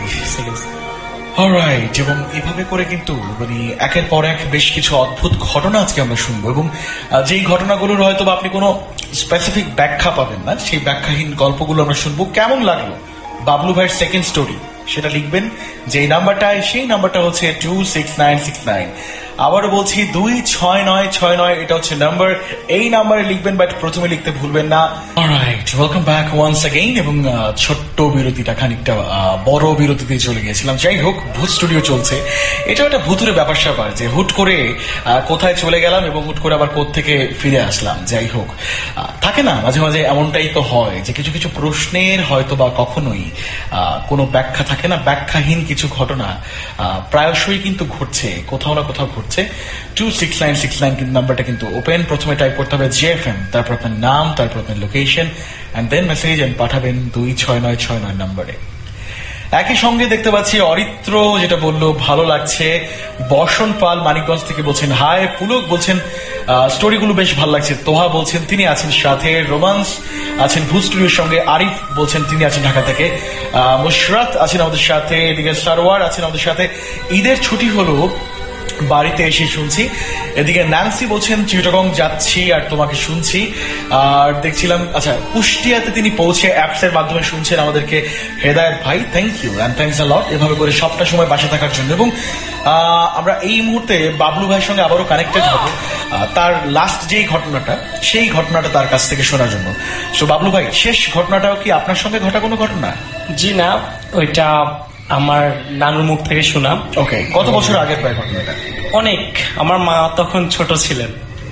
অলরাইট, এবং এভাবে করে কিন্তু মানে একের পর এক বেশ কিছু অদ্ভুত ঘটনা আজকে আমরা শুনবো, এবং যেই ঘটনাগুলোর হয়তো বা আপনি কোনো স্পেসিফিক ব্যাখ্যা পাবেন না, সেই ব্যাখ্যাহীন গল্পগুলো আমরা শুনবো। কেমন লাগলো বাবলু ভাইয়ের সেকেন্ড স্টোরি সেটা লিখবেন, যেই নাম্বারটায়, সেই নাম্বারটা হচ্ছে two six nine six nine. আবারও বলছি, দুই ছয় নয় ছয় নয়, এটা হচ্ছে নাম্বার। এই নাম্বারে লিখবেন, বাট প্রথমে লিখতে ভুলবেন না। Alright, welcome back once again. এবং ছোট্ট বিরতিটা খানিকটা বড় বিরতিতে চলে গিয়েছিলাম। যাই হোক, ভূত স্টুডিও চলছে। এটা একটা ভূতুরে ব্যাপার স্যাপার যে হুট করে কোথায় চলে গেলাম এবং হুট করে আবার কোত্থেকে ফিরে আসলাম। যাই হোক, থাকে না মাঝে মাঝে এমনটাই তো হয় যে কিছু কিছু প্রশ্নের হয়তো বা কখনোই কোনো ব্যাখ্যা থাকে না, ব্যাখ্যাহীন কিছু ঘটনা প্রায়শই কিন্তু ঘটছে, কোথাও না কোথাও ঘটছে। Two six nine six nine কিন্তু নাম্বারটা কিন্তু ওপেন। প্রথমে টাইপ করতে হবে জে এফ এম, তারপর আপনার নাম, তারপর আপনার location, and then message and পাঠাবেন দুই ছয় নয় ছয় নয় নাম্বারে। একই সঙ্গে দেখতে পাচ্ছি অরিত্র যেটা বললো ভালো লাগছে। বর্ষণ পাল মানিকগঞ্জ থেকে বলছেন হাই। পুলক বলছেন স্টোরিগুলো বেশ ভালো লাগছে। তোহা বলছেন তিনি আছেন সাথে। রোমান্স আছেন ভূত স্টুডিওর সঙ্গে। আরিফ বলছেন তিনি আছেন ঢাকা থেকে। মুশরাত আছেন আমাদের সাথে। এদিকে সারোয়ার আছেন আমাদের সাথে। ঈদের ছুটি হলো, বাড়িতে এসে শুনছি। এদিকে ন্যান্সি বলছেন চিটাগং যাচ্ছি আর তোমাকে শুনছি। আর দেখছিলাম আচ্ছা কুষ্টিয়াতে তিনি পৌঁছে অ্যাপস এর মাধ্যমে শুনছেন আমাদেরকে। হেদায়েত ভাই, thank you and thanks a lot এভাবে করে সবটা সময় বাসা থাকার জন্য। এবং আমরা এই মুহূর্তে বাবলু ভাইয়ের সঙ্গে আবারও কানেক্টেড হব তার লাস্ট যেই ঘটনাটা, সেই ঘটনাটা তার কাছ থেকে শোনার জন্য। সো বাবলু ভাই, শেষ ঘটনাটাও কি আপনার সঙ্গে ঘটা কোনো ঘটনা?
জি না, ওইটা আমার নানুর মুখ থেকে শোনা।
ওকে, কত বছর আগের প্রায় ঘটনাটা?
অনেক, আমার মা তখন ছোট ছিলেন।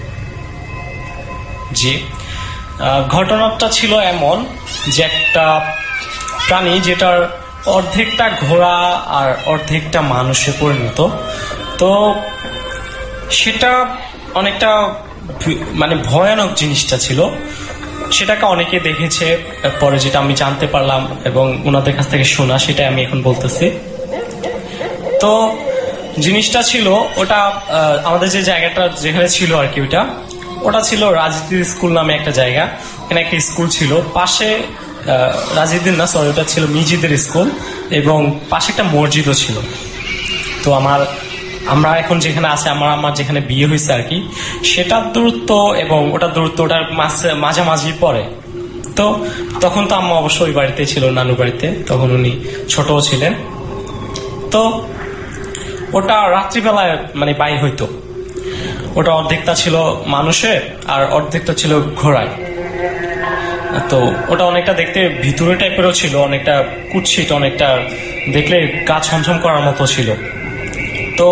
জি, ঘটনাটা ছিল এমন যে একটা প্রাণী যেটার অর্ধেকটা ঘোড়া আর অর্ধেকটা মানুষে পরিণত। তো সেটা অনেকটা মানে ভয়ানক জিনিসটা ছিল। সেটাকে অনেকে দেখেছে, পরে যেটা আমি জানতে পারলাম এবং ওনাদের কাছ থেকে শোনা, সেটা আমি এখন বলতেছি। তো জিনিসটা ছিল ওটা আমাদের যে জায়গাটা যেখানে ছিল আর কি, ওটা ওটা ছিল রাজনীতির স্কুল নামে একটা জায়গা। এখানে একটা স্কুল ছিল, পাশে রাজনীতির না সরি ওটা ছিল মিজিদের স্কুল, এবং পাশে একটা মসজিদও ছিল। তো আমার আমরা এখন যেখানে আছে, আমার আমার যেখানে বিয়ে হয়েছে আর কি, সেটার দূরত্ব এবং ওটার দূরত্ব ওটার মাঝামাঝি পড়ে। তো তখন তো আম্মা অবশ্য ওই বাড়িতে ছিল, নানু বাড়িতে, তখন উনি ছোটও ছিলেন। তো ওটা রাত্রিবেলায় মানে বাইর হইতো। ওটা অর্ধেকটা ছিল মানুষের আর অর্ধেকটা ছিল ঘোড়ায়। তো ওটা অনেকটা দেখতে ভিতরে টাইপেরও ছিল, অনেকটা কুৎসিত, অনেকটা দেখলে গা ছমছম করার মতো ছিল। তো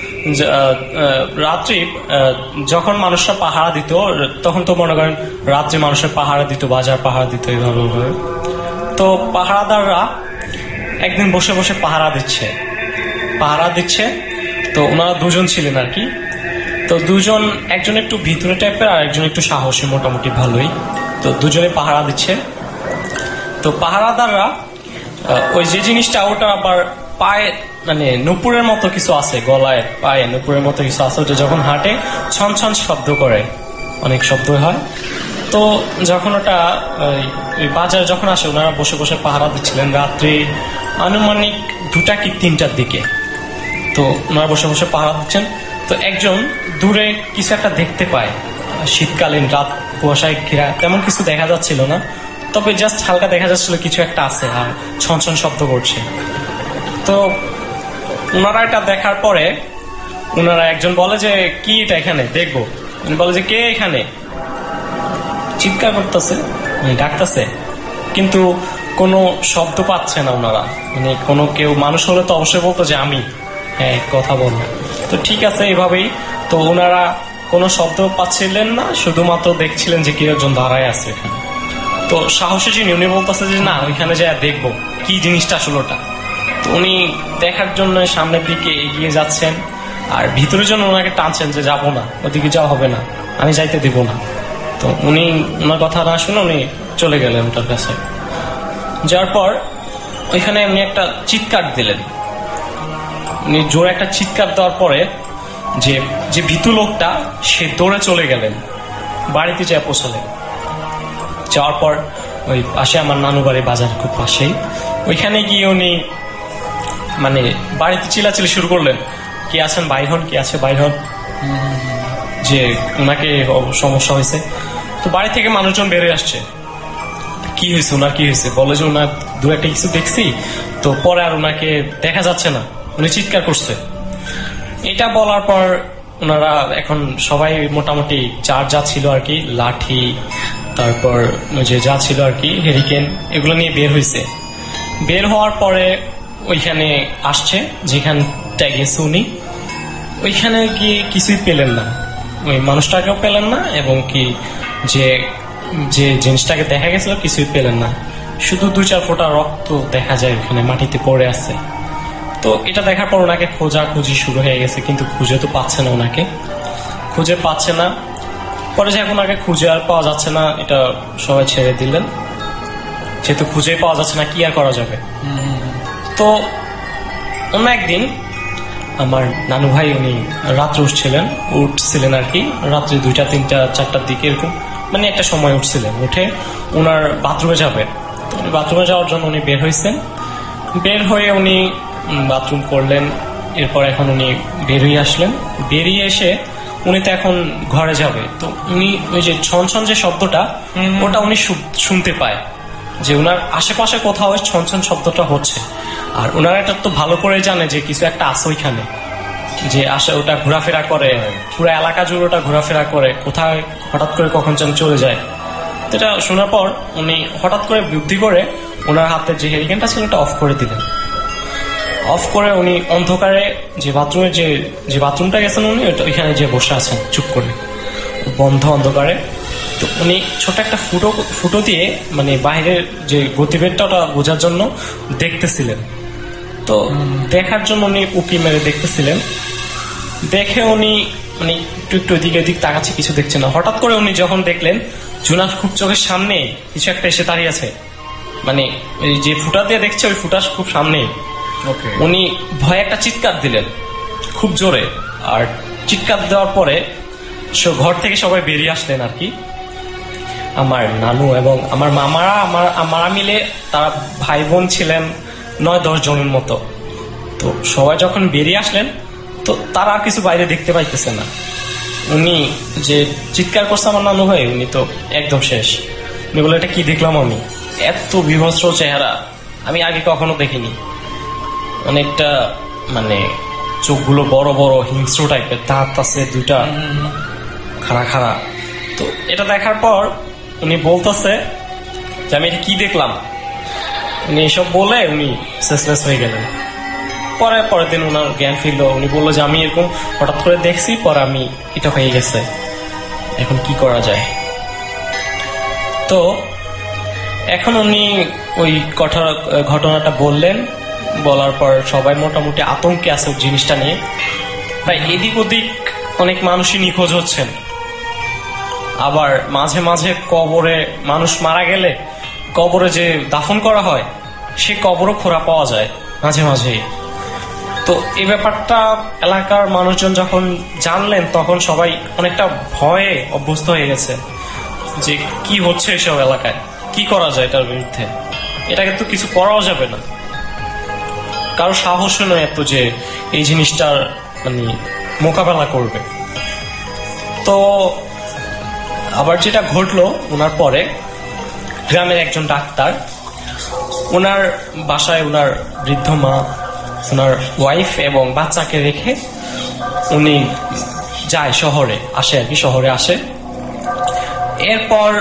রাত্রি যখন মানুষরা পাহারা দিত, তখন তো মনে করেন রাত্রি মানুষের পাহারা দিত, বাজার পাহারা দিত এইভাবে। তো পাহারাদাররা একদিন বসে বসে পাহারা দিচ্ছে পাহারা দিচ্ছে তো ওনারা দুজন ছিলেন আর কি। তো দুজন, একজন একটু ভিতরে টাইপের আর একজন একটু সাহসী, মোটামুটি ভালোই। তো দুজনে পাহারা দিচ্ছে। তো পাহারাদাররা ওই যে জিনিসটা, ওটা আবার পায়ে মানে নুপুরের মতো কিছু আছে, গলায় পায়ে নুপুরের মতো কিছু আছে, ওটা যখন হাঁটে ছন ছন শব্দ করে, অনেক শব্দ হয়। তো যখন ওটা ওই বাজার যখন আসে, ওনারা বসে বসে পাহারা দিচ্ছিলেন রাত্রি আনুমানিক দুটা কি তিনটার দিকে। তো ওনারা বসে বসে পাহারা দিচ্ছেন। তো একজন দূরে কিছু একটা দেখতে পায়, শীতকালীন রাত, কুয়াশায় ঘেরা, তেমন কিছু দেখা যাচ্ছিল না, তবে জাস্ট হালকা দেখা যাচ্ছিল কিছু একটা আছে আর ছন ছন শব্দ করছে। তো ওনারা এটা দেখার পরে ওনারা একজন বলে যে কি এটা এখানে দেখবো, উনি বলে যে কে এখানে, চিৎকার করতেছে, মানে ডাকতেছে, কিন্তু কোনো শব্দ পাচ্ছে না ওনারা। মানে কোনো কেউ মানুষ হলে তো অবশ্যই বলতো যে আমি, হ্যাঁ কথা বলবো। তো ঠিক আছে এভাবেই। তো ওনারা কোনো শব্দ পাচ্ছিলেন না, শুধুমাত্র দেখছিলেন যে কেউ একজন দাঁড়ায় আছে এখানে। তো সাহসী যিনি উনি বলতেছে যে না ওইখানে যা দেখবো কি জিনিসটা আসলে ওটা। তো উনি দেখার জন্য সামনের দিকে এগিয়ে যাচ্ছেন, আর ভিতরের জন্য ওনাকে টানছেন যে যাবো না, ওদিকে যাওয়া হবে না, আমি যাইতে দিব না। তো উনি ওনার কথা না শুনে উনি চলে গেলেন ওটার কাছে। যাওয়ার পর ওইখানে উনি একটা চিৎকার দিলেন। উনি জোরে একটা চিৎকার দেওয়ার পরে যে যে ভীতু লোকটা সে দৌড়ে চলে গেলেন, বাড়িতে যা পৌঁছালেন। যাওয়ার পর ওই পাশে আমার নানু বাড়ি, বাজার খুব পাশেই, ওইখানে গিয়ে উনি মানে বাড়িতে চিল্লাচিল্লি শুরু করলেন, কে আছেন বাইর হন, কে আছে বাইর হন, যে ওনাকে সমস্যা হয়েছে। তো বাড়ি থেকে মানুষজন বেরিয়ে আসছে, কি হয়েছে ওনার, কি হয়েছে, বলে যে ওনার দু একটা কিছু দেখছি, তো পরে আর ওনাকে দেখা যাচ্ছে না, উনি চিৎকার করছে। এটা বলার পর ওনারা এখন সবাই মোটামুটি চার যা ছিল আর কি, লাঠি, তারপর যে যা ছিল আর কি হেরিকেন, এগুলো নিয়ে বের হয়েছে। বের হওয়ার পরে ওইখানে আসছে যেখানটা গেছে উনি, ওইখানে গিয়ে কিছুই পেলেন না, ওই মানুষটাকেও পেলেন না, এবং কি যে যে জিনিসটাকে দেখা গেছিল কিছুই পেলেন না, শুধু দু চার ফোঁটা রক্ত দেখা যায় ওখানে মাটিতে পড়ে আছে। তো এটা দেখার পর ওনাকে খোঁজা খুঁজি শুরু হয়ে গেছে, কিন্তু খুঁজে তো পাচ্ছে না, ওনাকে খুঁজে পাচ্ছে না। পরে যখন ওনাকে খুঁজে আর পাওয়া যাচ্ছে না, এটা সবাই ছেড়ে দিলেন, যেহেতু খুঁজে পাওয়া যাচ্ছে না কি আর করা যাবে। তো অন্য একদিন আমার নানু ভাই উনি রাত্রে উঠছিলেন উঠছিলেন আর কি, রাত্রে দুইটা তিনটা চারটার দিকে এরকম, মানে একটা সময় উঠছিলেন, উঠে ওনার বাথরুমে যাবে। তো উনি বাথরুমে যাওয়ার জন্য উনি বের হয়েছেন, বের হয়ে উনি বাথরুম করলেন। এরপর এখন উনি বেরিয়ে আসলেন, বেরিয়ে এসে উনি তো এখন ঘরে যাবে। তো উনি ওই যে ছন ছন যে শব্দটা, ওটা উনি শুনতে পায় যে ওনার আশেপাশে কোথাও ওই ছন ছন শব্দটা হচ্ছে। আর ওনারা এটা তো ভালো করে জানে যে কিছু একটা আছে ওইখানে, যে আসে ওটা ঘোরাফেরা করে, পুরো এলাকা জুড়ে ওটা ঘোরাফেরা করে, কোথায় হঠাৎ করে কখন যেন চলে যায়। তো এটা শোনার পর উনি হঠাৎ করে বুদ্ধি করে ওনার হাতের যে হেরিকেনটা ছিল ওটা অফ করে দিলেন। অফ করে উনি অন্ধকারে যে বাথরুমের যে যে বাথরুমটা গেছেন উনি ওইখানে যে বসে আছেন চুপ করে বন্ধ অন্ধকারে। তো উনি ছোট একটা ফুটো ফুটো দিয়ে মানে বাইরের যে গতিবেগটা ওটা বোঝার জন্য দেখতেছিলেন। তো দেখার জন্য উনি উকি মেরে দেখতেছিলেন, দেখে উনি মানে একটু একটু এদিকে এদিক তাকাচ্ছে, কিছু দেখছে না। হঠাৎ করে উনি যখন দেখলেন জুনার খুব চোখের সামনে কিছু একটা এসে দাঁড়িয়ে আছে, মানে যে ফুটা দিয়ে দেখছে ওই ফুটা খুব সামনে। উনি ভয়ে একটা চিৎকার দিলেন খুব জোরে, আর চিৎকার দেওয়ার পরে ঘর থেকে সবাই বেরিয়ে আসলেন আর কি। আমার নানু এবং আমার মামারা আমার আমারা মিলে তারা ভাই বোন ছিলেন নয় দশ জনের মতো। তো সবাই যখন বেরিয়ে আসলেন তো তারা আর কিছু বাইরে দেখতে পাইতেছে না। উনি যে চিৎকার করছে আমার নানু ভাই, উনি তো একদম শেষ। উনি বলে এটা কি দেখলাম আমি, এত বিভৎস চেহারা আমি আগে কখনো দেখিনি। অনেকটা মানে চোখগুলো বড় বড় হিংস্র টাইপের, দাঁত আছে দুইটা খাড়া খাড়া। তো এটা দেখার পর উনি বলতেছে যে আমি এটা কি দেখলাম, উনি এসব বলে উনি সেসলেস হয়ে গেলেন। পরে পরের দিন ওনার জ্ঞান ফিরল, উনি বললো যে আমি এরকম হঠাৎ করে দেখছি, পরে আমি এটা হয়ে গেছে, এখন কি করা যায়। তো এখন উনি ওই ঘটনাটা বললেন, বলার পর সবাই মোটামুটি আতঙ্কে আছে জিনিসটা নিয়ে। তাই এদিক ওদিক অনেক মানুষই নিখোঁজ হচ্ছেন। আবার মাঝে মাঝে কবরে মানুষ মারা গেলে কবরে যে দাফন করা হয় সে কবরও খোঁড়া পাওয়া যায় মাঝে মাঝে। তো এই ব্যাপারটা এলাকার মানুষজন যখন জানলেন তখন সবাই অনেকটা ভয়ে অভ্যস্ত হয়ে গেছে যে কি হচ্ছে এসব এলাকায়, কি করা যায় এটার বিরুদ্ধে। এটাকে তো কিছু করাও যাবে না, কারো সাহস নয় এত যে এই জিনিসটার মানে মোকাবেলা করবে। তো আবার যেটা ঘটলো ওনার পরে, গ্রামের একজন ডাক্তার ওনার বাসায় ওনার বৃদ্ধ মা, ওনার ওয়াইফ এবং বাচ্চাকে রেখে উনি যায় শহরে, আসে আর কি, শহরে আসে। এরপর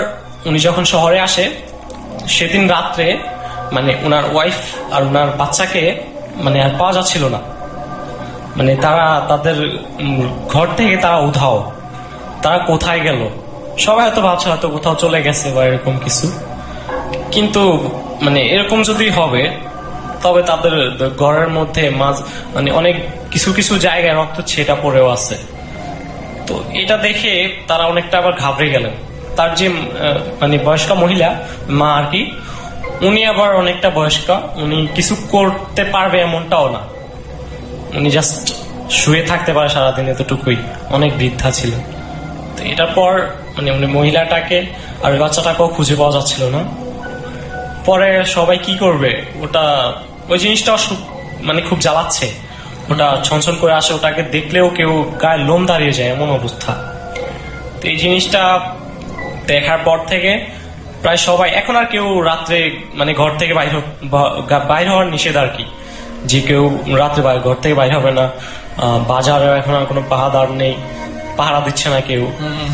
উনি যখন শহরে আসে সেদিন রাত্রে মানে ওনার ওয়াইফ আর ওনার বাচ্চাকে মানে আর পাওয়া যাচ্ছিল না। মানে তারা তাদের উম, ঘর থেকে তারা উধাও, তারা কোথায় গেল, সবাই হয়তো ভাবছে হয়তো কোথাও চলে গেছে বা এরকম কিছু। কিন্তু মানে এরকম যদি হবে তবে তাদের ঘরের মধ্যে মাঝ মানে অনেক কিছু কিছু জায়গায় রক্ত ছেটা পড়েও আছে। তো এটা দেখে তারা অনেকটা আবার ঘাবড়ে গেলেন। তার যে আহ, মানে বয়স্ক মহিলা মা আর কি, উনি আবার অনেকটা বয়স্কা, উনি কিছু করতে পারবে এমনটাও না, উনি জাস্ট শুয়ে থাকতে পারে সারাদিন, এতটুকুই, অনেক বৃদ্ধা ছিল। তো এটার পর মানে উনি মহিলাটাকে আর ওই বাচ্চাটাকেও খুঁজে পাওয়া যাচ্ছিল না। পরে সবাই কি করবে, ওটা ওই জিনিসটা সু- মানে খুব জ্বালাচ্ছে, ওটা ছনছন করে আসে, ওটাকে দেখলেও কেউ গায়ে লোম দাঁড়িয়ে যায় এমন অবস্থা। তো এই জিনিসটা দেখার পর থেকে প্রায় সবাই, এখন আর কেউ রাত্রে মানে ঘর থেকে বাইর হ- বা- গা- বাইর হওয়ার নিষেধ আর কি, যে কেউ রাত্রে বাইরে ঘর থেকে বাইর হবে না। আহ, বাজারে এখন আর কোনো পাহাদার নেই, পাহারা দিচ্ছে না কেউ,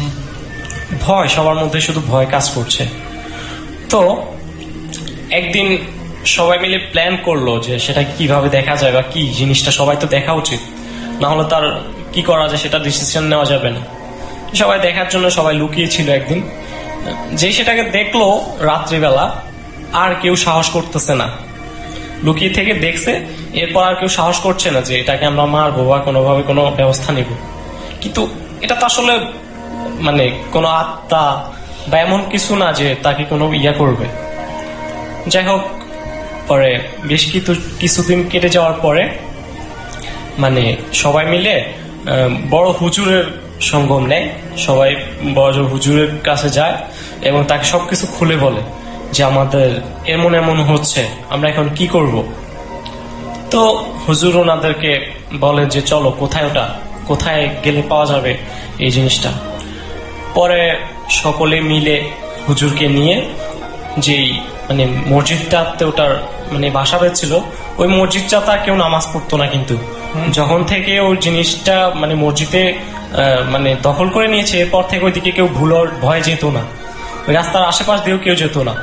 ভয় সবার মধ্যে, শুধু ভয় কাজ করছে। তো একদিন সবাই মিলে প্ল্যান করলো যে সেটা কিভাবে দেখা যায় বা কি জিনিসটা সবাই তো দেখা উচিত, না হলে তার কি করা যায় সেটা ডিসিশন নেওয়া যাবে না। সবাই দেখার জন্য সবাই লুকিয়েছিল একদিন। যে সেটাকে দেখলো রাত্রিবেলা, আর কেউ সাহস করতেছে না, লুকিয়ে থেকে দেখছে, এরপর আর কেউ সাহস করছে না যে এটাকে আমরা মারবো বা কোনোভাবে কোনো ব্যবস্থা নিব। কিন্তু এটা তো আসলে মানে কোনো আত্মা বা এমন কিছু না যে তাকে কোনো ইয়া করবে। যাই হোক, পরে বেশ কিছু কিছুদিন কেটে যাওয়ার পরে মানে সবাই মিলে আহ, বড় হুজুরের সঙ্গম নেয়, সবাই বড় হুজুরের কাছে যায় এবং তাকে সবকিছু খুলে বলে যে আমাদের এমন এমন হচ্ছে, আমরা এখন কি করব। তো হুজুর ওনাদেরকে বলে যে চলো, কোথায় ওটা, কোথায় গেলে পাওয়া যাবে এই জিনিসটা। পরে সকলে মিলে হুজুরকে নিয়ে যেই মানে মসজিদটাতে ওটার মানে বাসা পেয়েছিল, ওই মসজিদটা তার কেউ নামাজ পড়তো না, কিন্তু যখন থেকে ওই জিনিসটা মানে মসজিদে আহ, মানে দখল করে নিয়েছে, এরপর থেকে ওইদিকে কেউ ভুলোর ভয়ে যেত না, ওই রাস্তার আশেপাশ দিয়েও কেউ যেত না।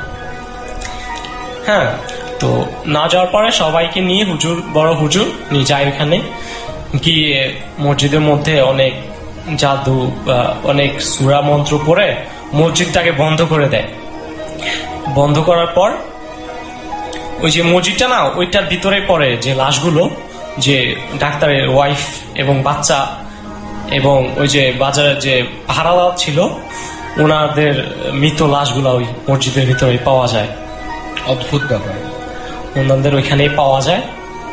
হ্যাঁ, তো না যাওয়ার পরে সবাইকে নিয়ে হুজুর, বড় হুজুর নিয়ে যায় ওখানে গিয়ে মসজিদের মধ্যে অনেক জাদু বা অনেক সূরা মন্ত্র পড়ে মসজিদটাকে বন্ধ করে দেয়। বন্ধ করার পর ওই যে মসজিদটা না, ওইটার ভিতরে পড়ে যে লাশগুলো, যে ডাক্তারের ওয়াইফ এবং বাচ্চা এবং ওই যে বাজারে যে ভাড়াদার ছিল, ওনাদের মৃত লাশগুলো ওই মসজিদের ভিতরে পাওয়া যায়।
অদ্ভুত ব্যাপার।
ওনাদের ওইখানেই পাওয়া যায়।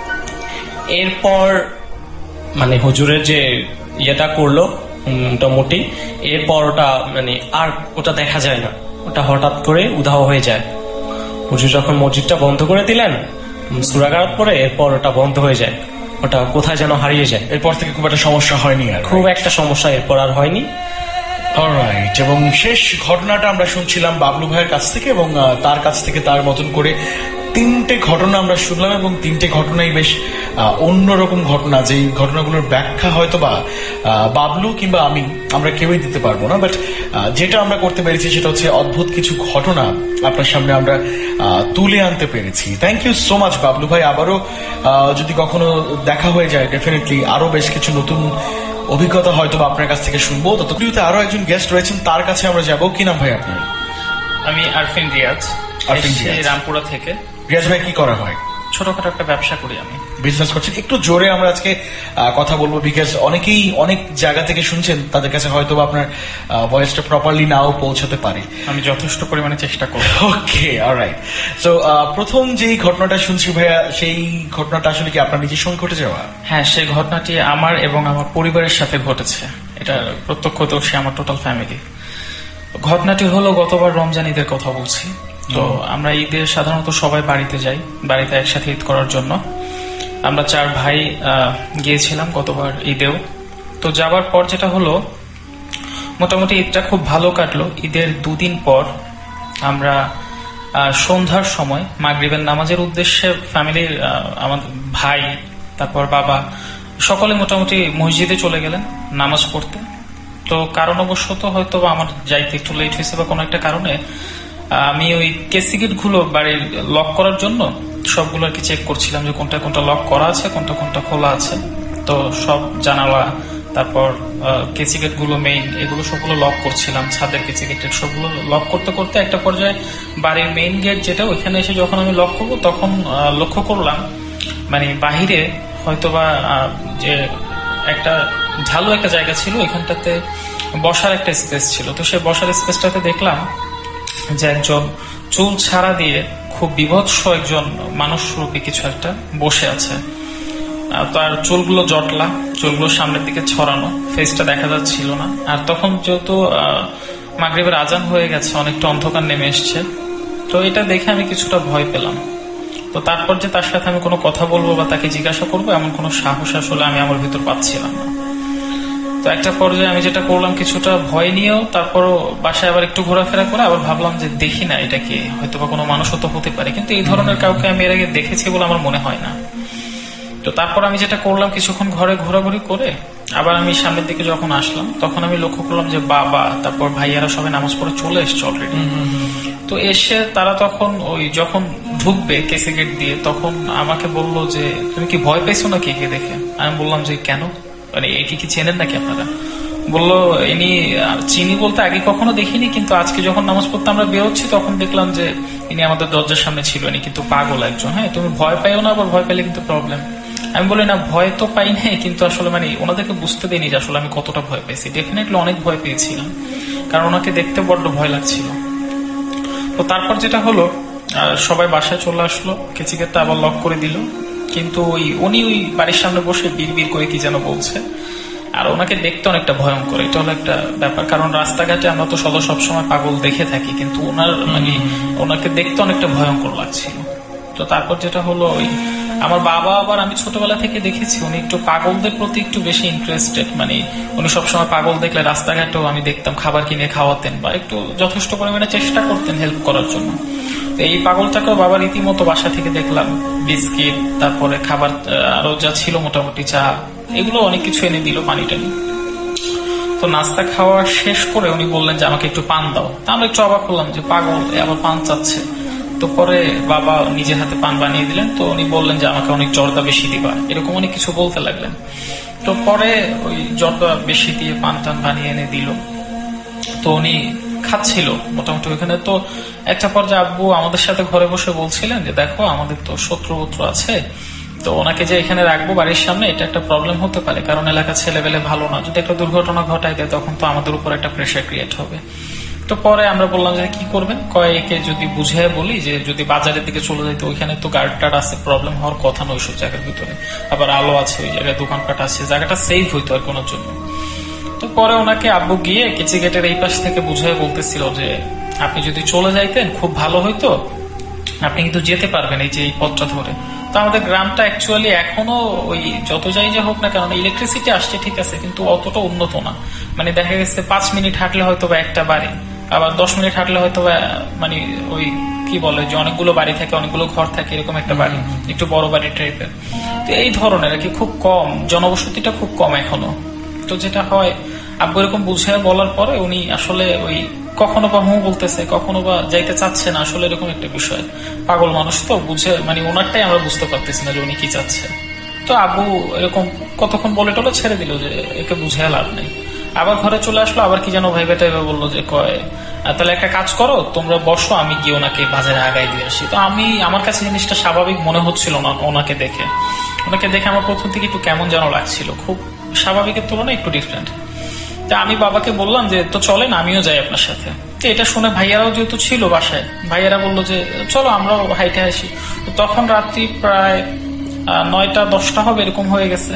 এরপর মানে হুজুরের যে ইয়েটা করলো মোটামুটি, এরপর ওটা মানে আর ওটা দেখা যায় না, ওটা হঠাৎ করে উধাও হয়ে যায়। হুজুর যখন মসজিদটা বন্ধ করে দিলেন সূরাকারাত পরে, এরপর ওটা বন্ধ হয়ে যায়, ওটা কোথায় যেন হারিয়ে যায়।
এরপর থেকে খুব একটা সমস্যা হয়নি আর?
খুব একটা সমস্যা এরপর আর হয়নি।
অলরাইট, এবং শেষ ঘটনাটা আমরা শুনছিলাম বাবলু ভাইয়ের কাছ থেকে, এবং আহ, তার কাছ থেকে তার মতন করে তিনটে ঘটনা আমরা শুনলাম, এবং তিনটে ঘটনাই বেশ আহ, অন্যরকম ঘটনা, যেই ঘটনাগুলোর ব্যাখ্যা হয়তো বা আহ, বাবলু কিংবা আমি আমরা কেউই দিতে পারবো না, বাট যেটা আমরা করতে পেরেছি সেটা হচ্ছে অদ্ভুত কিছু ঘটনা আপনার সামনে আমরা আহ, তুলে আনতে পেরেছি। Thank you so much Bablu ভাই। আবারও আহ, যদি কখনো দেখা হয়ে যায়, ডেফিনেটলি আরো বেশ কিছু নতুন অভিজ্ঞতা হয়তো বা আপনার কাছ থেকে শুনবো। ততক্ষণে আরো একজন গেস্ট রয়েছেন, তার কাছে আমরা যাবো। কি নাম ভাই আপনার?
আমি আরফিন রিয়াজ,
আরফিন
এসেছি
রিয়াজ।
রামপুরা থেকে।
রিয়াজ ভাই, কি করা হয়?
ছোটখাটো একটা ব্যবসা করি আমি।
বিজনেস করছেন? একটু জোরে আমরা আজকে আহ, কথা বলবো, বিকজ অনেকেই অনেক জায়গা থেকে শুনছেন, তাদের কাছে হয়তো বা আপনার ভয়েসটা প্রপারলি নাও পৌঁছাতে পারে।
আমি যথেষ্ট পরিমাণে চেষ্টা করব।
ওকে, অলরাইট। সো প্রথম যেই ঘটনাটা শুনছি ভাইয়া, সেই ঘটনাটা আসলে কি আপনার নিজের সঙ্গে ঘটে যাওয়া?
হ্যাঁ, সেই ঘটনাটি আমার এবং আমার পরিবারের সাথে ঘটেছে। এটা প্রত্যক্ষদর্শী আমার টোটাল ফ্যামিলি। ঘটনাটি হলো, গতবার রমজান ঈদের কথা বলছি। তো আমরা ঈদে সাধারণত সবাই বাড়িতে যাই, বাড়িতে একসাথে ঈদ করার জন্য। আমরা চার ভাই আহ, গিয়েছিলাম গতবার ঈদেও। তো যাবার পর যেটা হলো, মোটামুটি ঈদটা খুব ভালো কাটলো। ঈদের দুদিন পর আমরা আহ, সন্ধ্যার সময় মাগরিবের নামাজের উদ্দেশ্যে ফ্যামিলির আমার ভাই, তারপর বাবা, সকলে মোটামুটি মসজিদে চলে গেলেন নামাজ পড়তে। তো কারণবশত হয়তো বা আমার যাইতে একটু লেট হয়েছে বা কোনো একটা কারণে আমি ওই কেসিগেট গুলো বাড়ির লক করার জন্য সবগুলো আর কি চেক করছিলাম যে কোনটা কোনটা লক করা আছে, কোনটা কোনটা খোলা আছে। তো সব জানালা, তারপর কেসিগেট গুলো মেইন, এগুলো সবগুলো লক করছিলাম। ছাদের কেসিগেটের সবগুলো লক করতে করতে একটা পর্যায়ে বাড়ির মেইন গেট যেটা, ওইখানে এসে যখন আমি লক করবো তখন লক্ষ্য করলাম মানে বাহিরে হয়তোবা যে একটা ঢালু একটা জায়গা ছিল, ওইখানটাতে বসার একটা স্পেস ছিল। তো সেই বসার স্পেসটাতে দেখলাম যে একজন চুল ছাড়া দিয়ে খুব বিভৎস একজন মানুষ রূপী কিছু একটা বসে আছে। তার চুলগুলো জটলা, চুলগুলো সামনের দিকে ছড়ানো, ফেসটা দেখা যাচ্ছিল না। আর তখন যেহেতু মাগরিবের আজান হয়ে গেছে, অনেকটা অন্ধকার নেমে এসছে, তো এটা দেখে আমি কিছুটা ভয় পেলাম। তো তারপর যে তার সাথে আমি কোনো কথা বলবো বা তাকে জিজ্ঞাসা করবো এমন কোনো সাহস আসলে আমি আমার ভিতর পাচ্ছিলাম না। তো একটা পর্যায়ে আমি যেটা করলাম, কিছুটা ভয় নিয়েও তারপরও বাসায় আবার একটু ঘোরাফেরা করে আবার ভাবলাম যে দেখি না এটা কি, হয়তো বা কোনো মানুষও তো হতে পারে, কিন্তু এই ধরনের কাউকে আমি এর আগে দেখেছি বলে আমার মনে হয় না। তো তারপর আমি যেটা করলাম, কিছুক্ষণ ঘরে ঘোরাঘুরি করে আবার আমি সামনের দিকে যখন আসলাম তখন আমি লক্ষ্য করলাম যে বাবা তারপর ভাইয়ারা সবাই নামাজ পড়ে চলে এসছে অলরেডি। তো এসে তারা তখন ওই যখন ঢুকবে কেসে গেট দিয়ে তখন আমাকে বললো যে তুমি কি ভয় পেয়েছো না কে কে দেখে? আমি বললাম যে কেন, মানে একে কি চেনেন নাকি আপনারা? বললো ইনি চিনি বলতে আগে কখনো দেখিনি, কিন্তু আজকে যখন নামাজ পড়তে আমরা বেরোচ্ছি তখন দেখলাম যে ইনি আমাদের দরজার সামনে ছিল, ইনি কিন্তু পাগল একজন। হ্যাঁ, তুমি ভয় পাইও না, আবার ভয় পেলে কিন্তু প্রবলেম। আমি বলি না ভয় তো পাই নাই, কিন্তু আসলে মানে ওনাদেরকে বুঝতে দিইনি যে আসলে আমি কতটা ভয় পেয়েছি। ডেফিনেটলি অনেক ভয় পেয়েছিলাম, কারণ ওনাকে দেখতে বড্ড ভয় লাগছিল। তো তারপর যেটা হলো, সবাই বাসায় চলে আসলো, কেচিকেটটা আবার লক করে দিল, কিন্তু ওই উনি ওই বাড়ির সামনে বসে বিড় বিড় করে কি যেন বলছে। আর ওনাকে দেখতে অনেকটা ভয়ঙ্কর, এটা হলো একটা ব্যাপার। কারণ রাস্তাঘাটে আমরা তো সদা সবসময় পাগল দেখে থাকি, কিন্তু ওনার মানে ওনাকে দেখতে অনেকটা ভয়ঙ্কর লাগছিল। তো তারপর যেটা হলো, ওই আমার বাবা আবার আমি ছোটবেলা থেকে দেখেছি উনি একটু পাগলদের প্রতি একটু বেশি ইন্টারেস্টেড, মানে উনি সবসময় পাগল দেখলে রাস্তাঘাটেও আমি দেখতাম খাবার কিনে খাওয়াতেন বা একটু যথেষ্ট পরিমাণে চেষ্টা করতেন হেল্প করার জন্য। তো এই পাগলটাকেও বাবা রীতিমতো বাসা থেকে দেখলাম বিস্কিট, তারপরে খাবার আরো যা ছিল মোটামুটি চা, এগুলো অনেক কিছু এনে দিল, পানি টানি। তো নাস্তা খাওয়া শেষ করে উনি বললেন যে আমাকে একটু পান দাও। তা আমরা একটু অবাক হলাম যে পাগল আবার পান চাচ্ছে। তো পরে বাবা নিজে হাতে পান বানিয়ে দিলেন। তো উনি বললেন যে আমাকে অনেক জর্দা বেশি দিবা, এরকম অনেক কিছু বলতে লাগলেন। তো পরে ওই জর্দা বেশি দিয়ে পান টান বানিয়ে এনে দিল। তো উনি খাচ্ছিল মোটামুটি ওইখানে। তো একটা পর্যায়ে আব্বু আমাদের সাথে ঘরে বসে বলছিলেন যে দেখো আমাদের তো শত্রু বত্র আছে, তো ওনাকে যে এখানে রাখবো বাড়ির সামনে এটা একটা প্রবলেম হতে পারে, কারণ এলাকার ছেলেবেলে ভালো না, যদি একটা দুর্ঘটনা ঘটায় দেয় তখন তো আমাদের উপর একটা প্রেশার ক্রিয়েট হবে। তো পরে আমরা বললাম যে কি করবেন, কয়েকে যদি বুঝে বলি যে যদি বাজারের দিকে চলে যাইতো, ওইখানে তো গার্ড টার্ড আছে, প্রবলেম হওয়ার কথা নয় ওইসব জায়গার ভিতরে, আবার আলো আছে ওই জায়গায়, দোকানপাট আছে, জায়গাটা সেফ হইতো আর কোনোর জন্য। তো পরে ওনাকে আব্বু গিয়ে কেচি গেটের এই পাশ থেকে বুঝে বলতেছিল যে আপনি যদি চলে যাইতেন খুব ভালো হইতো, আপনি কিন্তু যেতে পারবেন এই যে এই পথটা ধরে। তো আমাদের গ্রামটা অ্যাকচুয়ালি এখনো ওই যত যাই যে হোক না কারণ ইলেকট্রিসিটি আসছে ঠিক আছে, কিন্তু অতটা উন্নত না। মানে দেখা গেছে পাঁচ মিনিট হাঁটলে হয়তো বা একটা বাড়ি, আবার দশ মিনিট হাঁটলে হয়তো বা মানে ওই কি বলে যে অনেকগুলো বাড়ি থাকে, অনেকগুলো ঘর থাকে, এরকম একটা বাড়ি, একটু বড় বাড়ি টাইপের। তো এই ধরনের আর কি, খুব কম, জনবসতিটা খুব কম এখনো। তো যেটা হয় আব্বু এরকম বুঝে বলার পরে উনি আসলে ওই কখনো বা হুঁ বলতেছে, কখনো বা যাইতে চাচ্ছে না, আসলে এরকম একটা বিষয়। পাগল মানুষ তো বুঝে, মানে ওনারটাই আমরা বুঝতে পারতেছি না যে উনি কি চাচ্ছে। তো আব্বু এরকম কতক্ষণ বলে টলে ছেড়ে দিল যে একে বুঝে লাভ নেই। আবার ঘরে চলে আসলো, আবার কি যেন ভাইবে টাইবে বললো যে কয় তাহলে একটা কাজ করো, তোমরা বসো, আমি গিয়ে ওনাকে বাজারে আগায় দিয়ে আসি। তো আমি আমার কাছে জিনিসটা স্বাভাবিক মনে হচ্ছিল না ওনাকে দেখে। ওনাকে দেখে আমার প্রথম থেকে একটু কেমন যেন লাগছিল, খুব স্বাভাবিকের তুলনায় একটু ডিফারেন্ট। তা আমি বাবাকে বললাম যে তো চলেন আমিও যাই আপনার সাথে। তো এটা শুনে ভাইয়ারাও যেহেতু ছিল বাসায়, ভাইয়ারা বললো যে চলো আমরাও হাইটে আসি। তখন রাত্রি প্রায় নয়টা দশটা হবে এরকম হয়ে গেছে।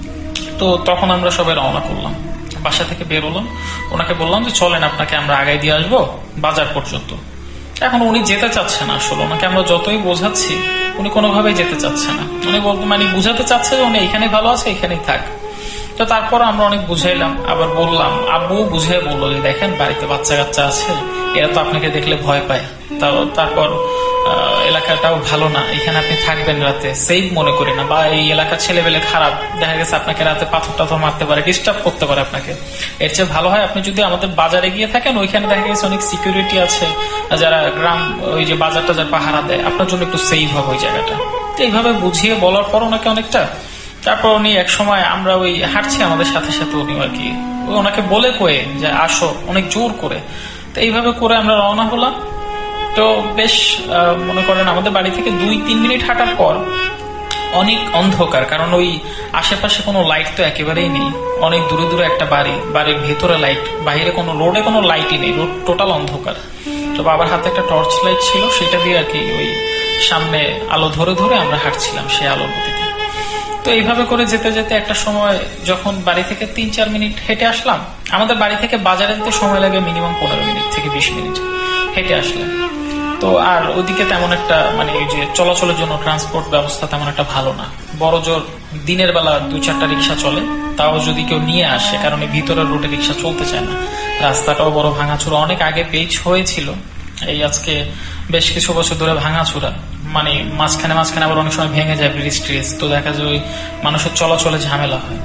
তো তখন আমরা সবাই রওনা করলাম, বাসা থেকে বেরোলাম। ওনাকে বললাম যে চলেন আপনাকে আমরা আগায় দিয়ে আসবো বাজার পর্যন্ত। এখন উনি যেতে চাচ্ছে না, আসলে ওনাকে আমরা যতই বোঝাচ্ছি উনি কোনোভাবেই যেতে চাচ্ছে না। উনি বলতে মানে বুঝাতে চাচ্ছে যে উনি এখানে ভালো আছে, এখানেই থাক। তো তারপর আমরা অনেক বুঝাইলাম, আবার বললাম, আব্বু বুঝে বললো যে দেখেন বাড়িতে বাচ্চা কাচ্চা আছে, এরা তো আপনাকে দেখলে ভয় পায়। তারপর এলাকাটাও ভালো না, এখানে আপনি থাকবেন রাতে সেফ মনে করি না, বা এই এলাকার ছেলেবেলে খারাপ, দেখা গেছে আপনাকে রাতে পাথর টাথর মারতে পারে, ডিস্টার্ব করতে পারে আপনাকে। এর চেয়ে ভালো হয় আপনি যদি আমাদের বাজারে গিয়ে থাকেন, ওইখানে দেখা গেছে অনেক সিকিউরিটি আছে, যারা গ্রাম ওই যে বাজার টাজার পাহারা দেয়, আপনার জন্য একটু সেফ হবে ওই জায়গাটা। তো এইভাবে বুঝিয়ে বলার পর ওনাকে অনেকটা, তারপর উনি এক সময় আমরা ওই হাঁটছি আমাদের সাথে সাথে উনি আর কি ওনাকে বলে কয়ে যে আসো, অনেক জোর করে। তো এইভাবে করে আমরা রওনা হলাম। তো বেশ মনে করেন আমাদের বাড়ি থেকে দুই তিন মিনিট হাঁটার পর অনেক অন্ধকার, কারণ ওই আশেপাশে কোনো লাইট তো একেবারেই নেই, অনেক দূরে দূরে একটা বাড়ি, বাড়ির ভেতরে লাইট, বাইরে কোনো রোডে কোনো লাইটই নেই, রোড টোটাল অন্ধকার। তো বাবার হাতে একটা টর্চ লাইট ছিল, সেটা দিয়ে আর কি ওই সামনে আলো ধরে ধরে আমরা হাঁটছিলাম সেই আলোর গতিতে। তো এইভাবে করে যেতে যেতে একটা সময় যখন বাড়ি থেকে তিন চার মিনিট হেঁটে আসলাম, আমাদের বাড়ি থেকে বাজারে যেতে সময় লাগে মিনিমাম পনেরো মিনিট থেকে বিশ মিনিট হেঁটে আসলে। তো আর ওইদিকে তেমন একটা মানে ওই যে চলাচলের জন্য ট্রান্সপোর্ট ব্যবস্থা তেমন একটা ভালো না, বড় জোর দিনের বেলা দু চারটা রিক্সা চলে, তাও যদি কেউ নিয়ে আসে, কারণ এই ভিতরের রোডে রিক্সা চলতে চায় না। রাস্তাটাও বড় ভাঙাচুরা, অনেক আগে পেজ হয়েছিল, এই আজকে বেশ কিছু বছর ধরে ভাঙাচুরা, মানে মাঝখানে মাঝখানে আবার অনেক সময় ভেঙে যায় ব্রিজ ট্রিজ, তো দেখা যায় ওই মানুষের চলাচলে ঝামেলা হয়।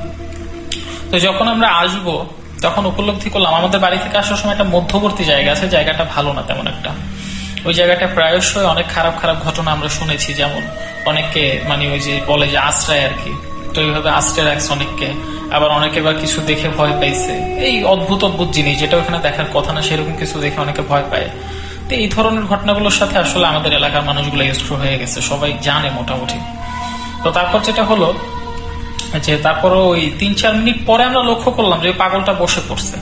তো যখন আমরা আসবো তখন উপলব্ধি করলাম আমাদের বাড়ি থেকে আসার সময় একটা মধ্যবর্তী জায়গা আছে, জায়গাটা ভালো না তেমন একটা। ওই জায়গাটা প্রায়শই অনেক খারাপ খারাপ ঘটনা আমরা শুনেছি, যেমন অনেকে মানে ওই যে বলে যে আশ্রয় আর কি, তো এইভাবে আশ্রয় রাখছে অনেককে, আবার অনেকে বা কিছু দেখে ভয় পাইছে, এই অদ্ভুত অদ্ভুত জিনিস যেটা ওখানে দেখার কথা না সেরকম কিছু দেখে অনেকে ভয় পায়। তো এই ধরনের ঘটনাগুলোর সাথে আসলে আমাদের এলাকার মানুষগুলো ইউজড হয়ে গেছে, সবাই জানে মোটামুটি। তো তারপর যেটা হলো যে তারপরও ওই তিন চার মিনিট পরে আমরা লক্ষ্য করলাম যে পাগলটা বসে পড়ছে,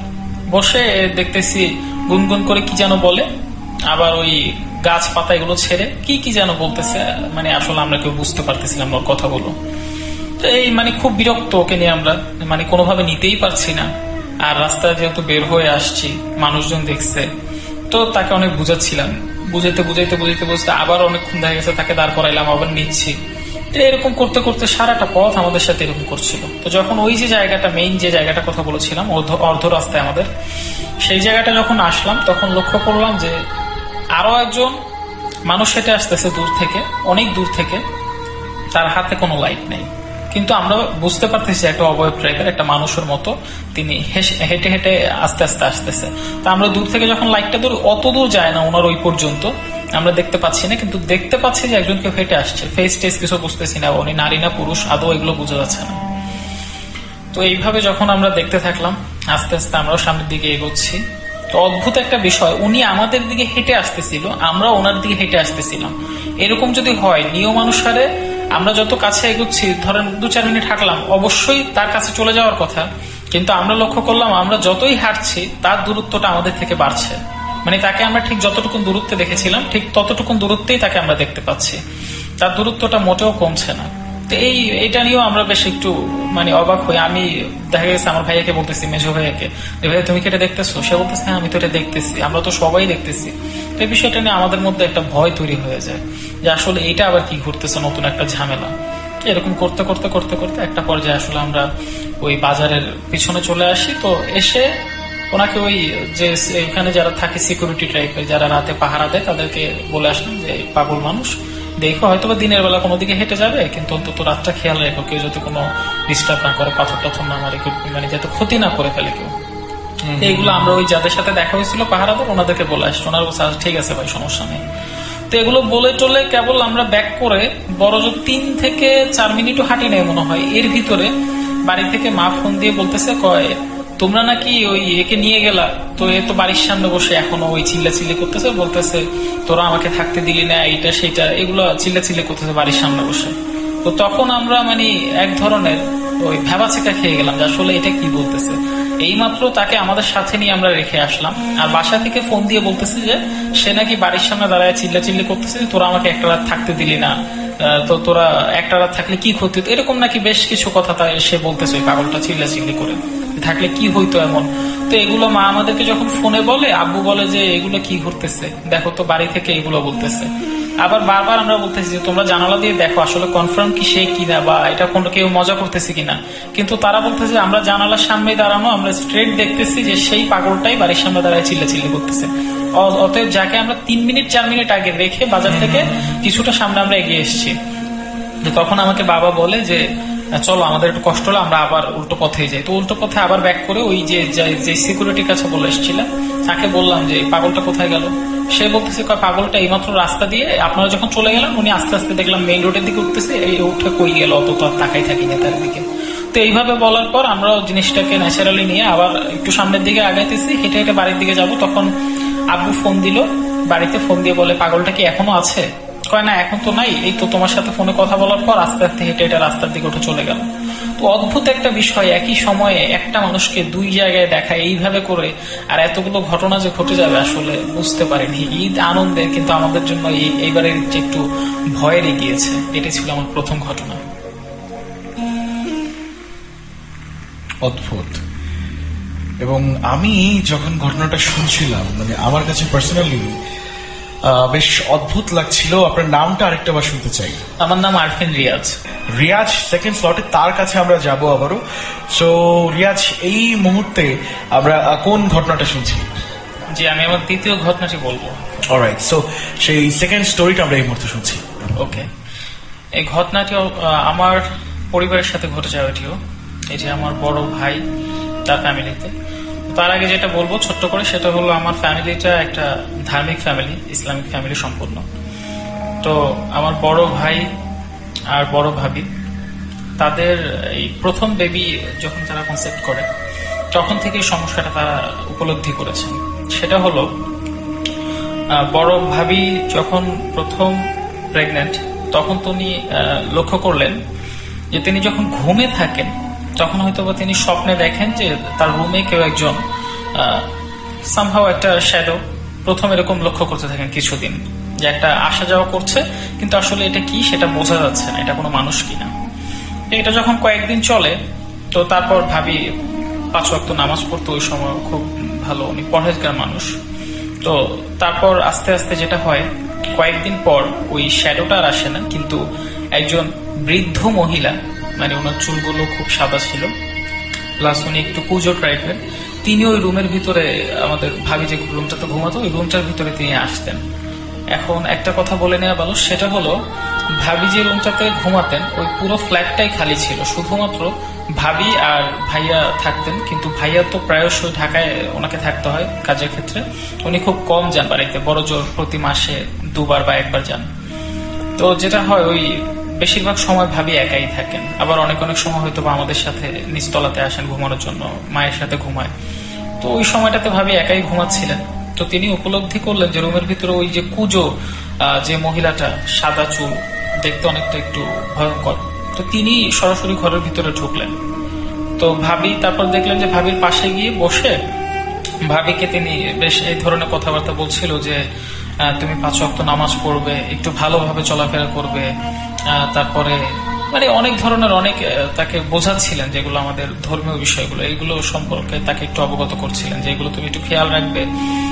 বসে দেখতেছি গুনগুন করে কি যেন বলে, আবার ওই গাছপাতা এগুলো ছেড়ে কি কি যেন বলতেছে, মানে আসলে আমরা কেউ বুঝতে পারতেছিলাম ওর কথাগুলো। তো এই মানে খুব বিরক্ত ওকে নিয়ে, আমরা মানে কোনোভাবে নিতেই পারছি না। আর রাস্তায় যেহেতু বের হয়ে আসছি, মানুষজন দেখছে, তো তাকে অনেক বুঝাচ্ছিলাম, বুঝাইতে বুঝাইতে বুঝাইতে বুঝতে আবার অনেকক্ষণ দেখা গেছে তাকে দাঁড় করাইলাম, আবার নিচ্ছি। তো এরকম করতে করতে সারাটা পথ আমাদের সাথে এরকম করছিল। তো যখন ওই যে জায়গাটা মেইন যে জায়গাটা কথা বলেছিলাম অর্ধ রাস্তায় আমাদের, সেই জায়গাটা যখন আসলাম তখন লক্ষ্য করলাম যে আরো একজন মানুষ হেঁটে আসতেছে দূর থেকে, অনেক দূর থেকে, তার হাতে কোনো লাইট নেই, কিন্তু আমরা বুঝতে পারতেছি একটা অবয়ব টাইপের একটা মানুষের মতো তিনি হেঁটে হেঁটে আস্তে আস্তে আসতেছে। তা আমরা দূর থেকে যখন লাইটটা দূর, অত দূর যায় না ওনার ওই পর্যন্ত, আমরা দেখতে পাচ্ছি না, কিন্তু দেখতে পাচ্ছি যে একজন কেউ হেঁটে আসছে, ফেস টেস কিছু বুঝতেছি না, উনি নারী না পুরুষ আদৌ এগুলো বোঝা যাচ্ছে না। তো এইভাবে যখন আমরা দেখতে থাকলাম আস্তে আস্তে আমরাও সামনের দিকে এগোচ্ছি। তো অদ্ভুত একটা বিষয়, উনি আমাদের দিকে হেঁটে আসতেছিল, আমরা ওনার দিকে হেঁটে আসতেছিলাম। এরকম যদি হয় নিয়ম অনুসারে আমরা যত কাছে এগোচ্ছি, ধরেন দু চার মিনিট হাঁটলাম, অবশ্যই তার কাছে চলে যাওয়ার কথা, কিন্তু আমরা লক্ষ্য করলাম আমরা যতই হাঁটছি তার দূরত্বটা আমাদের থেকে বাড়ছে, মানে তাকে আমরা ঠিক যতটুকু দূরত্বে দেখেছিলাম ঠিক ততটুকু দূরত্বেই তাকে আমরা দেখতে পাচ্ছি, তার দূরত্বটা মোটেও কমছে না। তো এই এটা নিয়েও আমরা বেশ একটু মানে অবাক হই। আমি দেখা গেছে আমার ভাইয়াকে বলতেছি, মেজো ভাইয়াকে, ভাইয়া তুমি কি এটা দেখতেছো? সে বলতেছে হ্যাঁ আমি তো এটা দেখতেছি, আমরা তো সবাই দেখতেছি। তো এই বিষয়টা নিয়ে আমাদের মধ্যে একটা ভয় তৈরি হয়ে যায় যে আসলে এটা আবার কি ঘুরতেছে, নতুন একটা ঝামেলা। এরকম করতে করতে করতে করতে একটা পর্যায়ে আসলে আমরা ওই বাজারের পিছনে চলে আসি। তো এসে ওনাকে ওই যে এখানে যারা থাকে সিকিউরিটি টাইপের, যারা রাতে পাহারা দেয়, তাদেরকে বলে আসলাম যে পাগল মানুষ, দেখো হয়তো বা দিনের বেলা কোনো দিকে হেঁটে যাবে, কিন্তু অন্তত রাতটা খেয়াল রেখো, কেউ যাতে কোনো ডিস্টার্ব না করে, পাথর টাথর না মারে, মানে যাতে ক্ষতি না করে ফেলে কেউ। এইগুলো আমরা ওই যাদের সাথে দেখা হয়েছিল পাহারাদার, ওনাদেরকে বলে আসছি। ওনার বলছে ঠিক আছে ভাই, সমস্যা নেই। তো এগুলো বলে টলে কেবল আমরা ব্যাক করে বড় জোর তিন থেকে চার মিনিটও হাঁটি নেই মনে হয়, এর ভিতরে বাড়ি থেকে মা ফোন দিয়ে বলতেছে, কয় তোমরা নাকি ওই একে নিয়ে গেলা, তো এ তো বাড়ির সামনে বসে এখনো ওই চিল্লা চিল্লি করতেছে, বলতেছে তোরা আমাকে থাকতে দিলি না, এইটা সেইটা, এগুলো চিল্লা চিল্লি করতেছে বাড়ির সামনে বসে। তো তখন আমরা মানে এক ধরনের ওই ভেবাচেকা খেয়ে গেলাম যে আসলে এটা কি বলতেছে। এইমাত্র তাকে আমাদের সাথে নিয়ে আমরা রেখে আসলাম, আর বাসা থেকে ফোন দিয়ে বলতেছে যে সে নাকি বাড়ির সামনে দাঁড়ায় চিল্লা চিল্লি করতেছে, তোরা আমাকে একটা রাত থাকতে দিলি না, তো তোরা একটা রাত থাকলে কি ক্ষতি হতো, এরকম নাকি বেশ কিছু কথা সে বলতেছে ওই পাগলটা চিল্লা চিল্লি করে। থাকলে কি হইতো এমন। তো এগুলো মা আমাদেরকে যখন ফোনে বলে, আব্বু বলে যে এগুলো কি ঘটতেছে, দেখো তো বাড়ি থেকে এগুলো বলতেছে। আবার বারবার আমরা বলতেছি যে তোমরা জানালা দিয়ে দেখো আসলে কনফার্ম কি সে কিনা, বা এটা কোনো কেউ মজা করতেছে কিনা। কিন্তু তারা বলতেছে আমরা জানালার সামনে দাঁড়ানো, আমরা স্ট্রেট দেখতেছি যে সেই পাগলটাই বাড়ির সামনে দাঁড়ায় চিল্লা চিল্লি করতেছে। অ- অতএব যাকে আমরা তিন মিনিট চার মিনিট আগে রেখে বাজার থেকে কিছুটা সামনে আমরা এগিয়ে এসেছি। তো তখন আমাকে বাবা বলে যে চলো আমাদের একটু কষ্ট হলো, আমরা আবার উল্টো পথে যাই। তো উল্টো পথে আবার ব্যাক করে ওই যে যে সিকিউরিটির কাছে বলে এসেছিলাম, তাকে বললাম যে এই পাগলটা কোথায় গেল। সে বলতেছে কয় পাগলটা এইমাত্র রাস্তা দিয়ে আপনারা যখন চলে গেলেন উনি আস্তে আস্তে দেখলাম মেইন রোডের দিকে উঠতেছে, এই উঠে কই গেল, অত তো আর তাকাই থাকি না তার দিকে। তো এইভাবে বলার পর আমরা জিনিসটাকে ন্যাচারালি নিয়ে আবার একটু সামনের দিকে আগাইতেছি, হেঁটে হেঁটে বাড়ির দিকে যাব। তখন আব্বু ফোন দিল, বাড়িতে ফোন দিয়ে বলে পাগলটা কি এখনো আছে? কয় না এখন তো নাই, এই তো তোমার সাথে ফোনে কথা বলার পর আস্তে আস্তে হেঁটে হেঁটে রাস্তার দিকে উঠে চলে গেল। তো অদ্ভুত একটা বিষয়, একই সময়ে একটা মানুষকে দুই জায়গায় দেখা এইভাবে করে, আর এতগুলো ঘটনা যে ঘটে যাবে আসলে বুঝতে পারিনি। ঈদ আনন্দের, কিন্তু আমাদের জন্য এই এইবারের যে একটু ভয়েরই গিয়েছে। এটাই ছিল আমার প্রথম ঘটনা।
অদ্ভুত। এবং আমি যখন ঘটনাটা শুনছিলাম, মানে আমার কাছে পার্সোনালি বেশ অদ্ভুত লাগছিল। আপনার নামটা আরেকটা বার শুনতে চাই।
আমার নাম আরফিন রিয়াজ।
রিয়াজ সেকেন্ড স্লটে, তার কাছে আমরা যাব আবারও। সো রিয়াজ, এই মুহূর্তে আমরা আহ, কোন ঘটনাটা শুনছি?
যে আমি আমার দ্বিতীয় ঘটনাটি বলবো।
অলরাইট, সো সেই সেকেন্ড স্টোরিটা আমরা এই মুহূর্তে শুনছি।
ওকে, এই ঘটনাটি আহ, আমার পরিবারের সাথে ঘটে যাওয়া। এটিও এটি আমার বড় ভাই তার ফ্যামিলিতে। তার আগে যেটা বলবো ছোট্ট করে, সেটা হলো আমার ফ্যামিলিটা একটা ধার্মিক ফ্যামিলি, ইসলামিক ফ্যামিলি সম্পূর্ণ। তো আমার বড় ভাই আর বড় ভাবি, তাদের এই প্রথম বেবি যখন তারা কনসেপ্ট করে তখন থেকে এই সমস্যাটা তারা উপলব্ধি করেছেন। সেটা হলো আহ, বড় ভাবি যখন প্রথম প্রেগনেন্ট, তখন তিনি আহ, লক্ষ্য করলেন যে তিনি যখন ঘুমে থাকেন তখন হয়তো বা তিনি স্বপ্নে দেখেন যে তার রুমে কেউ একজন সামহাও একটা শ্যাডো, প্রথম এরকম লক্ষ্য করতে থাকেন কিছুদিন, যে একটা আসা যাওয়া করছে, কিন্তু আসলে এটা কি সেটা বোঝা যাচ্ছে না, এটা কোনো মানুষ কিনা। এটা যখন কয়েকদিন চলে, তো তারপর ভাবি পাঁচ ওয়াক্ত নামাজ পড়তো, ওই সময় খুব ভালো, উনি পরহেজগার মানুষ। তো তারপর আস্তে আস্তে যেটা হয়, কয়েকদিন পর ওই শ্যাডোটা আর আসে না, কিন্তু একজন বৃদ্ধ মহিলা, মানে ওনার চুলগুলো খুব সাদা ছিল, প্লাস উনি একটু কুজো টাইপের, তিনি ওই রুমের ভিতরে, আমাদের ভাবি যে রুমটাতে ঘুমাতো ওই রুমটার ভিতরে তিনি আসতেন। এখন একটা কথা বলে নেওয়া ভালো, সেটা হলো ভাবি যে রুমটাতে ঘুমাতেন ওই পুরো ফ্ল্যাটটাই খালি ছিল, শুধুমাত্র ভাবি আর ভাইয়া থাকতেন। কিন্তু ভাইয়া তো প্রায়শই ঢাকায় ওনাকে থাকতে হয় কাজের ক্ষেত্রে, উনি খুব কম যান বাড়িতে, বড় জোর প্রতি মাসে দুবার বা একবার যান। তো যেটা হয় ওই বেশিরভাগ সময় ভাবি একাই থাকেন, আবার অনেক অনেক সময় হয়তো বা আমাদের সাথে নিচতলাতে আসেন ঘুমানোর জন্য, মায়ের সাথে ঘুমায়। তো ওই সময়টাতে ভাবি একাই ঘুমাচ্ছিলেন। তো তিনি উপলব্ধি করলেন যে রুমের ভিতরে ওই যে কুজো যে মহিলাটা, সাদা চুল, দেখতে অনেকটা একটু ভয়ঙ্কর। তো তিনি সরাসরি ঘরের ভিতরে ঢুকলেন। তো ভাবি তারপর দেখলেন যে ভাবির পাশে গিয়ে বসে ভাবিকে তিনি বেশ এই ধরনের কথাবার্তা বলছিল যে তুমি পাঁচ ওয়াক্ত নামাজ পড়বে, একটু ভালোভাবে চলাফেরা করবে, তারপরে মানে অনেক ধরনের অনেক তাকে বোঝাচ্ছিলেন, যেগুলো আমাদের ধর্মীয় বিষয়গুলো, এইগুলো সম্পর্কে তাকে একটু অবগত করছিলেন যে এগুলো তুমি একটু খেয়াল রাখবে।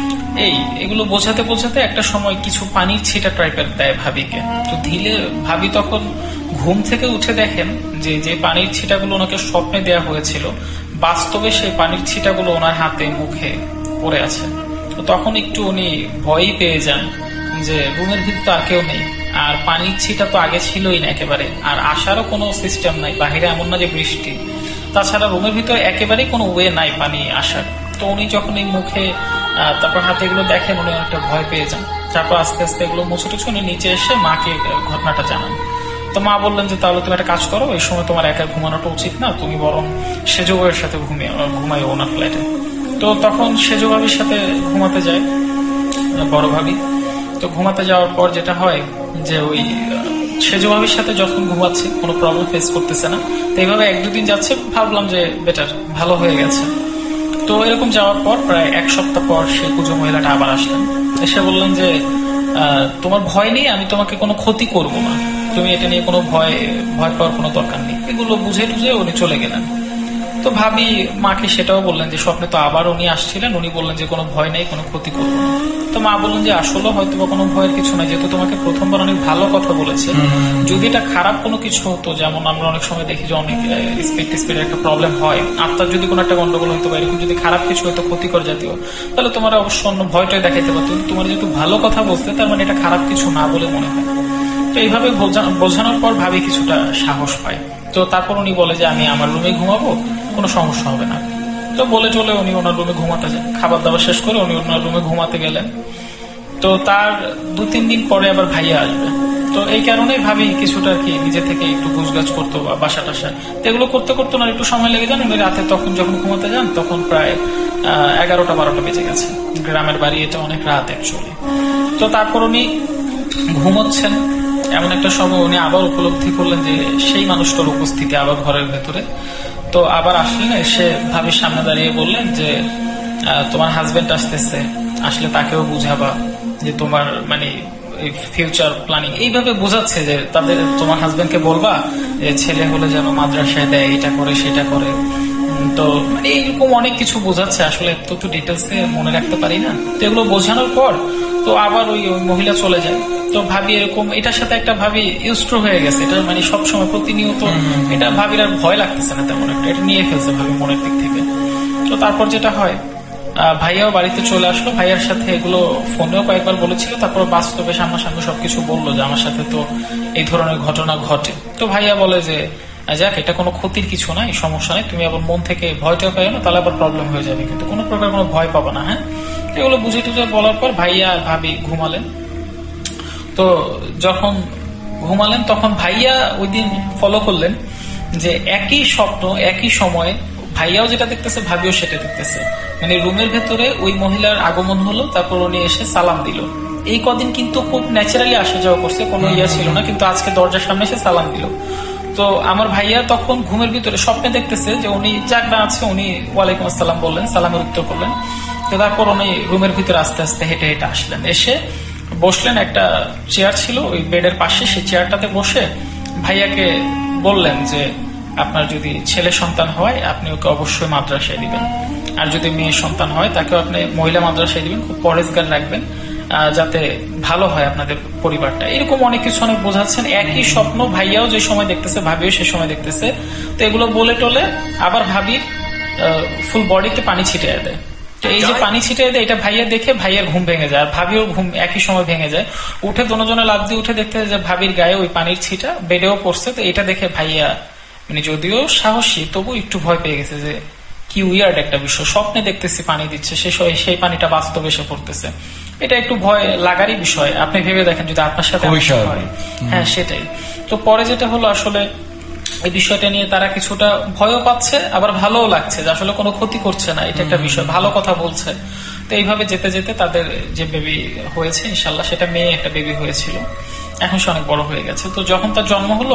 এই এগুলো বোঝাতে বোঝাতে একটা সময় কিছু পানির ছিটা টাইপের দেয় ভাবিকে। তো ধীরে ভাবি তখন ঘুম থেকে উঠে দেখেন যে যে পানির ছিটাগুলো ওনাকে স্বপ্নে দেয়া হয়েছিল, বাস্তবে সেই পানির ছিটাগুলো ওনার হাতে মুখে পড়ে আছে। তো তখন একটু উনি ভয়ই পেয়ে যান যে রুমের ভিতরে আর কেউ নেই, আর পানির ছিটা তো আগে ছিলই না একেবারে, আর আসারও কোনো সিস্টেম নাই, বাহিরে এমন না যে বৃষ্টি, তাছাড়া রুমের ভিতরে একেবারেই কোনো ওয়ে নাই পানি আসার। তো উনি যখন এই মুখে তারপর হাতে এগুলো দেখেন, উনি অনেকটা ভয় পেয়ে যান। তারপর আস্তে আস্তে এগুলো মুছে টুছে উনি নিচে এসে মাকে ঘটনাটা জানান। তো মা বললেন যে তাহলে তুমি একটা কাজ করো, এই সময় তোমার একা ঘুমানোটা উচিত না, তুমি বরং সেজো ভাবির সাথে ঘুমিয়ে ঘুমাই ওনার ফ্ল্যাটে। তো তখন সেজো ভাবির সাথে ঘুমাতে যায় বড় ভাবি। তো ঘুমাতে যাওয়ার পর যেটা হয় যে ওই সেজো ভাবির সাথে যখন ঘুমাচ্ছে কোনো প্রবলেম ফেস করতেছে না। তো এইভাবে এক দুদিন যাচ্ছে, ভাবলাম যে বেটার, ভালো হয়ে গেছে। তো এরকম যাওয়ার পর প্রায় এক সপ্তাহ পর সেই পুজো মহিলাটা আবার আসলেন, এসে বললেন যে তোমার ভয় নেই, আমি তোমাকে কোনো ক্ষতি করব না, তুমি এটা নিয়ে কোনো ভয় ভয় পাওয়ার কোনো দরকার নেই। এগুলো বুঝে টুঝে উনি চলে গেলেন। তো ভাবি মাকে সেটাও বললেন যে স্বপ্নে তো আবার উনি আসছিলেন, উনি বললেন যে কোনো ভয় নেই, কোনো ক্ষতি করবো না। তো মা বললেন যে আসলে হয়তো বা কোনো ভয়ের কিছু নাই, যেহেতু তোমাকে প্রথমবার অনেক ভালো কথা বলেছে, যদি এটা খারাপ কোনো কিছু হতো, যেমন আমরা অনেক সময় দেখি যে অনেক স্পিড স্পিডের একটা প্রবলেম হয়, আত্মার যদি কোনো একটা গন্ডগোল হতে পারে, এরকম যদি খারাপ কিছু হয়তো ক্ষতিকর জাতীয়, তাহলে তোমার অবশ্য অন্য ভয়টাই দেখাইতে পারতো। তোমার যেহেতু ভালো কথা বলতে, তার মানে এটা খারাপ কিছু না বলে মনে হয়। তো এইভাবে বোঝানোর পর ভাবি কিছুটা সাহস পায়। তো তারপর উনি বলে যে আমি আমার রুমে ঘুমাবো, কোনো সমস্যা হবে না। তো বলে চলে উনি ওনার রুমে ঘুমাতে যান। খাবার দাবার শেষ করে উনি ওনার রুমে ঘুমাতে গেলেন। তো তার দু তিন দিন পরে আবার ভাইয়া আসবে। তো এই কারণেই ভাবি কিছুটা আর কি নিজে থেকে একটু গুছগাছ করতো বা বাসা টাসা, তো এগুলো করতে করতে ওনার একটু সময় লেগে যান। উনি রাতে তখন যখন ঘুমাতে যান তখন প্রায় আহ এগারোটা বারোটা বেজে গেছে। গ্রামের বাড়ি, এটা অনেক রাত অ্যাকচুয়ালি। তো তারপর উনি ঘুমোচ্ছেন, এমন একটা সময় উনি আবার উপলব্ধি করলেন যে সেই মানুষটার উপস্থিতি আবার ঘরের ভেতরে। তো আবার আসলেন, এসে ভাবির সামনে দাঁড়িয়ে বললেন যে তোমার হাজবেন্ড আসতেছে, আসলে তাকেও বুঝাবা যে তোমার মানে ফিউচার প্ল্যানিং, এইভাবে বোঝাচ্ছে যে তাদের তোমার হাজবেন্ডকে বলবা যে ছেলে হলে যেন মাদ্রাসায় দেয়, এটা করে সেটা করে। তো মানে এইরকম অনেক কিছু বোঝাচ্ছে, আসলে তো তো ডিটেলসে মনে রাখতে পারি না। তো এগুলো বোঝানোর পর তো আবার ওই ওই মহিলা চলে যায়। তো ভাবি এরকম এটার সাথে একটা ভাবি ইউজড হয়ে গেছে, এটা মানে সবসময় প্রতিনিয়ত এটা ভাবির আর ভয় লাগতেছে না তেমন একটা, এটা নিয়ে ফেলছে ভাবি মনের দিক থেকে। তো তারপর যেটা হয়, ভাইয়াও বাড়িতে চলে আসলো, ভাইয়ার সাথে এগুলো ফোনেও কয়েকবার বলেছিল, তারপর বাস্তবে সামনাসামনি সবকিছু বললো যে আমার সাথে তো এই ধরনের ঘটনা ঘটে। তো ভাইয়া বলে যে যাক, এটা কোনো ক্ষতির কিছু নাই, সমস্যা নেই, তুমি আবার মন থেকে ভয়টা পাই না, তাহলে আবার প্রবলেম হয়ে যাবে, কিন্তু কোনো প্রকার কোনো ভয় পাবো না। হ্যাঁ, এগুলো বুঝে টুঝে বলার পর ভাইয়া আর ভাবি ঘুমালেন। তো যখন ঘুমালেন তখন ভাইয়া ওই দিন ফলো করলেন যে একই স্বপ্ন একই সময়ে ভাইয়াও যেটা দেখতেছে, ভাবিও সেটা দেখতেছে। মানে রুমের ভেতরে ওই মহিলার আগমন হলো, তারপর উনি এসে সালাম দিল। এই কদিন কিন্তু খুব ন্যাচারালি আসা যাওয়া করছে, কোনো ইয়া ছিল না, কিন্তু আজকে দরজার সামনে এসে সালাম দিল। তো আমার ভাইয়া তখন ঘুমের ভিতরে স্বপ্নে দেখতেছে যে উনি জাগনা আছে, উনি ওয়ালাইকুম আসসালাম বললেন, সালামের উত্তর করলেন। তো তারপর উনি রুমের ভিতরে আস্তে আস্তে হেঁটে হেঁটে আসলেন, এসে বসলেন, একটা চেয়ার ছিল ওই বেডের পাশে, সেই চেয়ারটাতে বসে ভাইয়াকে বললেন যে আপনার যদি ছেলে সন্তান হয় আপনি ওকে অবশ্যই মাদ্রাসায় দিবেন, আর যদি মেয়ে সন্তান হয় তাকেও আপনি মহিলা মাদ্রাসায় দিবেন, খুব পরেজগার রাখবেন যাতে ভালো হয় আপনাদের পরিবারটা। এরকম অনেক কিছু অনেক বোঝাচ্ছেন। একই স্বপ্ন ভাইয়াও যে সময় দেখতেছে, ভাবিও সে সময় দেখতেছে। তো এগুলো বলে টলে আবার ভাবির ফুল বডিতে পানি ছিটিয়ে দেয়। তো এই যে পানি ছিটিয়ে দেয়, এটা ভাইয়া দেখে ভাইয়ার ঘুম ভেঙে যায়, আর ভাবিও ঘুম একই সময় ভেঙে যায়। উঠে দোনোজনে লাফ দিয়ে উঠে দেখতে যে ভাবির গায়ে ওই পানির ছিটা বেডেও পড়ছে। তো এটা দেখে ভাইয়া মানে যদিও সাহসী তবু একটু ভয় পেয়ে গেছে যে কি উইয়ার্ড একটা বিষয়, স্বপ্নে দেখতেছি পানি দিচ্ছে, সে সেই পানিটা বাস্তবে এসে পড়তেছে। এটা একটু ভয় লাগারই বিষয়, আপনি ভেবে দেখেন যদি আপনার সাথে হয়। হ্যাঁ, সেটাই। তো পরে যেটা হলো, আসলে এই বিষয়টা নিয়ে তারা কিছুটা ভয়ও পাচ্ছে, আবার ভালোও লাগছে যে আসলে কোনো ক্ষতি করছে না, এটা একটা বিষয়, ভালো কথা বলছে। তো এইভাবে যেতে যেতে তাদের যে বেবি হয়েছে ইনশাল্লাহ, সেটা মেয়ে একটা বেবি হয়েছিল, এখন সে অনেক বড় হয়ে গেছে। তো যখন তার জন্ম হলো,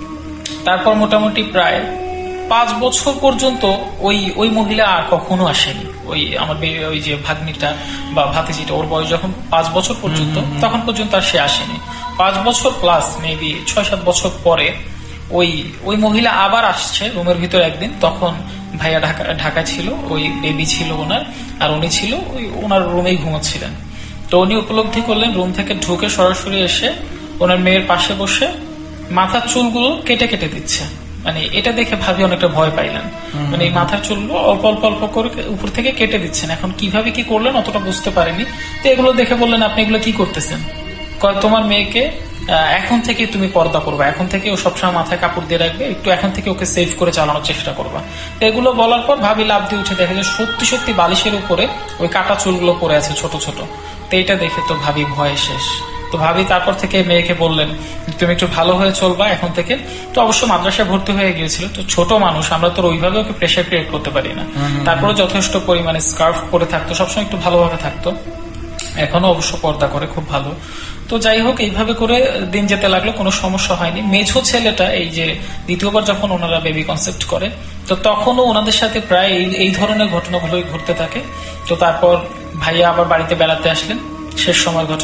তারপর মোটামুটি প্রায় পাঁচ বছর পর্যন্ত ওই ওই মহিলা আর কখনো আসেনি। ওই আমার ওই যে ভাগ্নিটা বা ভাতিজিটা, ওর বয়স যখন পাঁচ বছর পর্যন্ত, তখন পর্যন্ত আর সে আসেনি। পাঁচ বছর প্লাস মেবি ছয় সাত বছর পরে ওই ওই মহিলা আবার আসছে রুমের ভিতর একদিন। তখন ভাইয়া ঢাকা ঢাকা ছিল, ওই বেবি ছিল ওনার, আর উনি ছিল ওই ওনার রুমেই ঘুমাচ্ছিলেন। তো উনি উপলব্ধি করলেন, রুম থেকে ঢুকে সরাসরি এসে ওনার মেয়ের পাশে বসে মাথার চুলগুলো কেটে কেটে দিচ্ছে। মানে এটা দেখে ভাবি অনেকটা ভয় পাইলেন, মানে এই মাথার চুলগুলো অল্প অল্প অল্প করে উপর থেকে কেটে দিচ্ছেন। এখন কিভাবে কি করলেন অতটা বুঝতে পারেনি। তো এগুলো দেখে বললেন আপনি এগুলো কি করতেছেন? কয় তোমার মেয়েকে এখন থেকে তুমি পর্দা করবা, এখন থেকে ও সবসময় মাথায় কাপড় দিয়ে রাখবে, একটু এখন থেকে ওকে সেভ করে চালানোর চেষ্টা করবা। তো এগুলো বলার পর ভাবি লাভ দিয়ে উঠে দেখে যে সত্যি সত্যি বালিশের উপরে ওই কাটা চুলগুলো পড়ে আছে ছোট ছোট। তো এটা দেখে তো ভাবি ভয়ে শেষ। তো ভাবি তারপর থেকে মেয়েকে বললেন তুমি একটু ভালো হয়ে চলবা এখন থেকে। তো অবশ্য মাদ্রাসায় ভর্তি হয়ে গিয়েছিল, তো ছোট মানুষ, আমরা তো ওইভাবে ওকে প্রেশার ক্রিয়েট করতে পারি না। তারপরে যথেষ্ট পরিমাণে স্কার্ফ পরে থাকতো, সবসময় একটু ভালোভাবে থাকতো, এখনো অবশ্য পর্দা করে খুব ভালো। তো যাই হোক, এইভাবে করে দিন যেতে লাগলো, কোনো সমস্যা হয়নি। মেঝো ছেলেটা এই যে দ্বিতীয়বার যখন ওনারা বেবি কনসেপ্ট করে, তো তখনও ওনাদের সাথে প্রায় এই ধরনের ঘটনাগুলোই ঘটতে থাকে। তো তারপর ভাইয়া আবার বাড়িতে বেড়াতে আসলেন, শেষ সময় ঘটনা।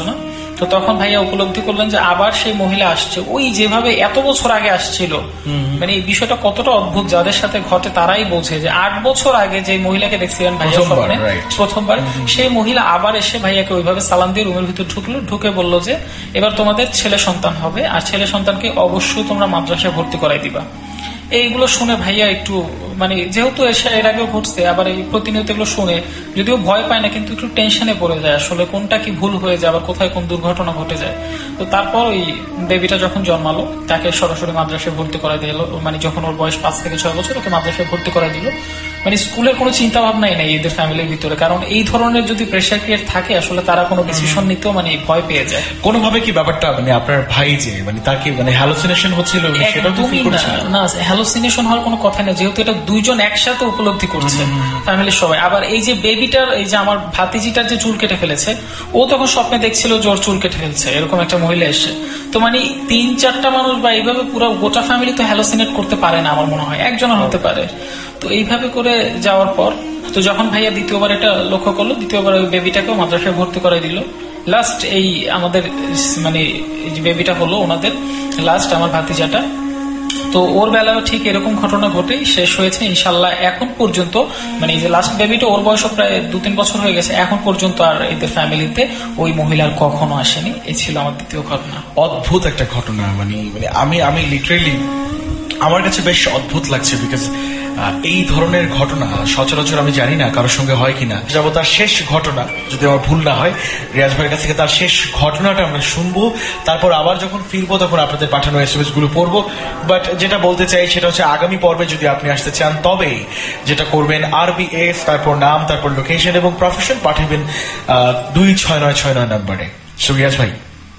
তো তখন ভাইয়া উপলব্ধি করলেন যে আবার সেই মহিলা আসছে, ওই যেভাবে এত বছর আগে আসছিল। মানে এই বিষয়টা কতটা অদ্ভুত, যাদের সাথে ঘটে তারাই বোঝে যে আট বছর আগে যে মহিলাকে দেখছিলেন ভাইয়া স্বপ্নে প্রথমবার, সেই মহিলা আবার এসে ভাইয়াকে ওইভাবে সালাম দিয়ে রুমের ভিতর ঢুকলো, ঢুকে বলল যে এবার তোমাদের ছেলে সন্তান হবে, আর ছেলে সন্তানকে অবশ্যই তোমরা মাদ্রাসায় ভর্তি করাই দিবা। এইগুলো শুনে ভাইয়া একটু মানে যেহেতু এসে এর আগেও ঘটছে, আবার এই প্রতিনিয়ত এগুলো শুনে যদিও ভয় পায় না, কিন্তু একটু টেনশনে পড়ে যায় আসলে কোনটা কি ভুল হয়ে যায়, আবার কোথায় কোন দুর্ঘটনা ঘটে যায়। তো তারপর ওই বেবিটা যখন জন্মালো তাকে সরাসরি মাদ্রাসায় ভর্তি করা দিল, মানে যখন ওর বয়স পাঁচ থেকে ছয় বছর ওকে মাদ্রাসায় ভর্তি করা দিল। মানে স্কুলের কোনো চিন্তা ভাবনাই নেই এদের ফ্যামিলির ভিতরে, কারণ এই ধরনের যদি প্রেশার ক্রিয়েট থাকে আসলে তারা কোনো ডিসিশন নিতেও মানে ভয় পেয়ে যায়।
কোনোভাবে কি ব্যাপারটা মানে আপনার ভাই যে মানে তার কি মানে হ্যালোসিনেশন হচ্ছিল সেটাও তো ফিল করছেন?
না, হ্যালোসিনেশন হওয়ার কোনো কথা নেই, যেহেতু এটা দুইজন একসাথে উপলব্ধি করছে ফ্যামিলির সবাই। আবার এই যে বেবিটার এই যে আমার ভাতিজিটার যে চুল কেটে ফেলেছে, ও তখন স্বপ্নে দেখছিল যে ওর চুল কেটে ফেলছে এরকম একটা মহিলা এসে। তো মানে তিন চারটা মানুষ বা এইভাবে পুরো গোটা ফ্যামিলি তো হ্যালোসিনেট করতে পারে না আমার মনে হয়, একজনের হতে পারে। তো এইভাবে করে যাওয়ার পর তো যখন ভাইয়া দ্বিতীয়বার এটা লক্ষ্য করলো, দ্বিতীয়বার ওই বেবিটাকেও মাদ্রাসায় ভর্তি করাই দিল। লাস্ট এই আমাদের মানে এই যে বেবিটা হলো ওনাদের লাস্ট আমার ভাতিজাটা, তো ওর বেলায় ঠিক এরকম ঘটনা ঘটেই শেষ হয়েছে ইনশাল্লাহ। এখন পর্যন্ত মানে এই যে লাস্ট বেবিটা ওর বয়স প্রায় দু তিন বছর হয়ে গেছে, এখন পর্যন্ত আর এদের ফ্যামিলিতে ওই মহিলার কখনো আসেনি। এই ছিল আমার দ্বিতীয় ঘটনা।
অদ্ভুত একটা ঘটনা, মানে মানে আমি আমি লিটারেলি আমার কাছে বেশ অদ্ভুত লাগছে, বিকজ এই ধরনের ঘটনা সচরাচর আমি জানি না কারোর সঙ্গে হয় কিনা। যাবো তার শেষ ঘটনা, যদি আমার ভুল না হয়, রিয়াজ ভাইয়ের কাছ থেকে তার শেষ ঘটনাটা আমরা শুনবো, তারপর আবার যখন ফিরবো তখন আপনাদের পাঠানো এসএমএস গুলো পড়বো। বাট যেটা বলতে চাই সেটা হচ্ছে আগামী পর্বে যদি আপনি আসতে চান তবে যেটা করবেন আরবিএস, তারপর নাম, তারপর লোকেশন এবং প্রফেশন পাঠাবেন দুই ছয় নয় ছয় নয় নাম্বারে। সো রিয়াজ ভাই।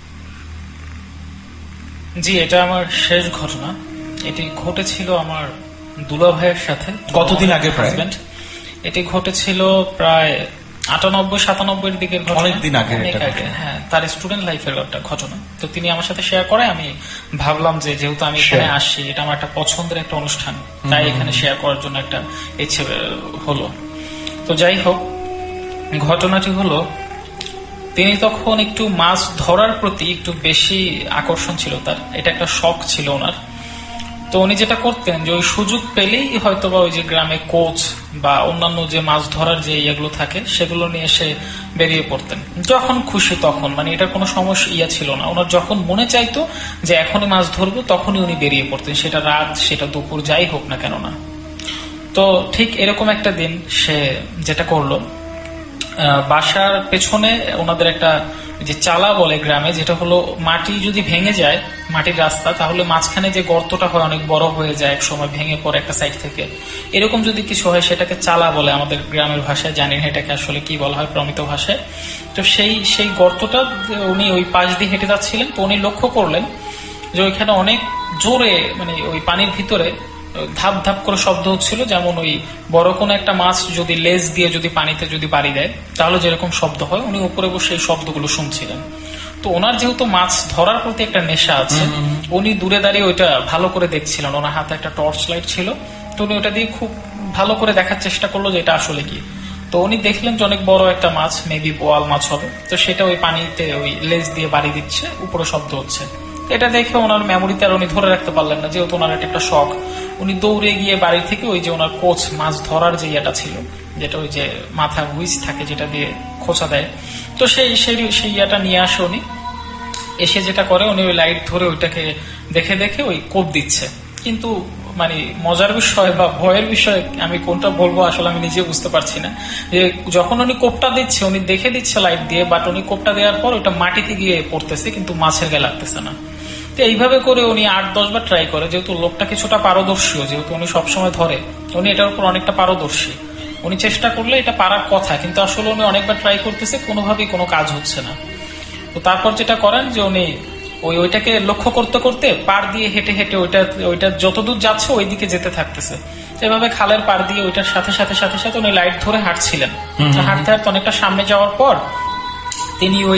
জি, এটা আমার শেষ ঘটনা। এটি ঘটেছিল আমার দুলা ভাইয়ের সাথে।
কতদিন আগে? প্রায়
এটি ঘটেছিল প্রায় আটানব্বই সাতানব্বই দিকের ঘটনা,
অনেকদিন আগে।
হ্যাঁ, তার স্টুডেন্ট লাইফের একটা ঘটনা। তো তিনি আমার সাথে শেয়ার করে, আমি ভাবলাম যে যেহেতু আমি এখানে আসি, এটা আমার একটা পছন্দের একটা অনুষ্ঠান, তাই এখানে শেয়ার করার জন্য একটা ইচ্ছে হলো। তো যাই হোক, ঘটনাটি হলো তিনি তখন একটু মাছ ধরার প্রতি একটু বেশি আকর্ষণ ছিল তার, এটা একটা শখ ছিল ওনার। তো উনি যেটা করতেন যে ওই সুযোগ পেলেই হয়তো বা ওই যে গ্রামে কোচ বা অন্যান্য যে মাছ ধরার যে ইয়েগুলো থাকে সেগুলো নিয়ে এসে বেরিয়ে পড়তেন যখন খুশি তখন, মানে এটার কোনো সমস্যা ইয়া ছিল না। ওনার যখন মনে চাইতো যে এখনই মাছ ধরবো তখনই উনি বেরিয়ে পড়তেন, সেটা রাত সেটা দুপুর যাই হোক না কেন না। তো ঠিক এরকম একটা দিন সে যেটা করলো, বাসার পেছনে ওনাদের একটা যে চালা বলে গ্রামে, যেটা হলো মাটি যদি ভেঙে যায়, মাটির রাস্তা, তাহলে মাঝখানে যে গর্তটা হয় অনেক বড় হয়ে যায়, এক সময় ভেঙে পড়ে একটা সাইড থেকে, এরকম যদি কিছু হয় সেটাকে চালা বলে আমাদের গ্রামের ভাষায়, জানি না এটাকে আসলে কি বলা হয় প্রমিত ভাষায়। তো সেই সেই গর্তটা উনি ওই পাশ দিয়ে হেঁটে যাচ্ছিলেন, তো উনি লক্ষ্য করলেন যে ওইখানে অনেক জোরে মানে ওই পানির ভিতরে ধাপ ধাপ করে শব্দ হচ্ছিল, যেমন ওই বড় কোনো একটা মাছ যদি লেজ দিয়ে যদি পানিতে যদি বাড়ি দেয় তাহলে যেরকম শব্দ হয়, উনি উপরে বসে এই শব্দগুলো শুনছিলেন। তো ওনার যেহেতু মাছ ধরার প্রতি একটা নেশা আছে, উনি দূরে দাঁড়িয়ে ওইটা ভালো করে দেখছিলেন, ওনার হাতে একটা টর্চ লাইট ছিল, তো উনি ওটা দিয়ে খুব ভালো করে দেখার চেষ্টা করলো যে এটা আসলে কি। তো উনি দেখলেন যে অনেক বড় একটা মাছ, মেবি বোয়াল মাছ হবে, তো সেটা ওই পানিতে ওই লেজ দিয়ে বাড়ি দিচ্ছে, উপরে শব্দ হচ্ছে। এটা দেখে ওনার মেমোরিতে আর উনি ধরে রাখতে পারলেন না, যেহেতু ওনার একটা শখ। উনি দৌড়ে গিয়ে বাড়ি থেকে ওই যে ওনার কোচ মাছ ধরার যে ইয়েটা ছিল, যেটা ওই যে মাথা হুইস থাকে যেটা দিয়ে খোঁচা দেয়, তো সেই সেই সেই ইয়েটা নিয়ে আসে উনি। এসে যেটা করে উনি ওই লাইট ধরে ওইটাকে দেখে দেখে ওই কোপ দিচ্ছে। কিন্তু মানে মজার বিষয় বা ভয়ের বিষয় আমি কোনটা বলবো আসলে আমি নিজে বুঝতে পারছি না, যে যখন উনি কোপটা দিচ্ছে উনি দেখে দিচ্ছে লাইট দিয়ে, বাট উনি কোপটা দেওয়ার পর ওইটা মাটিতে গিয়ে পড়তেছে কিন্তু মাছের গায়ে লাগতেছে না। তো এইভাবে করে উনি আট দশ বার ট্রাই করে, যেহেতু লোকটা কিছুটা পারদর্শীও, যেহেতু উনি সবসময় ধরে, উনি এটার উপর অনেকটা পারদর্শী, উনি চেষ্টা করলে এটা পারার কথা, কিন্তু আসলে উনি অনেকবার ট্রাই করতেছে, কোনোভাবেই কোনো কাজ হচ্ছে না। তো তারপর যেটা করেন যে উনি ওই ওইটাকে লক্ষ্য করতে করতে পার দিয়ে হেঁটে হেঁটে ওইটা ওইটা যতদূর যাচ্ছে ওই দিকে যেতে থাকতেছে। এভাবে খালের পার দিয়ে ওইটার সাথে সাথে সাথে সাথে উনি লাইট ধরে হাঁটছিলেন। হাঁটতে হাঁটতে অনেকটা সামনে যাওয়ার পর তিনি ওই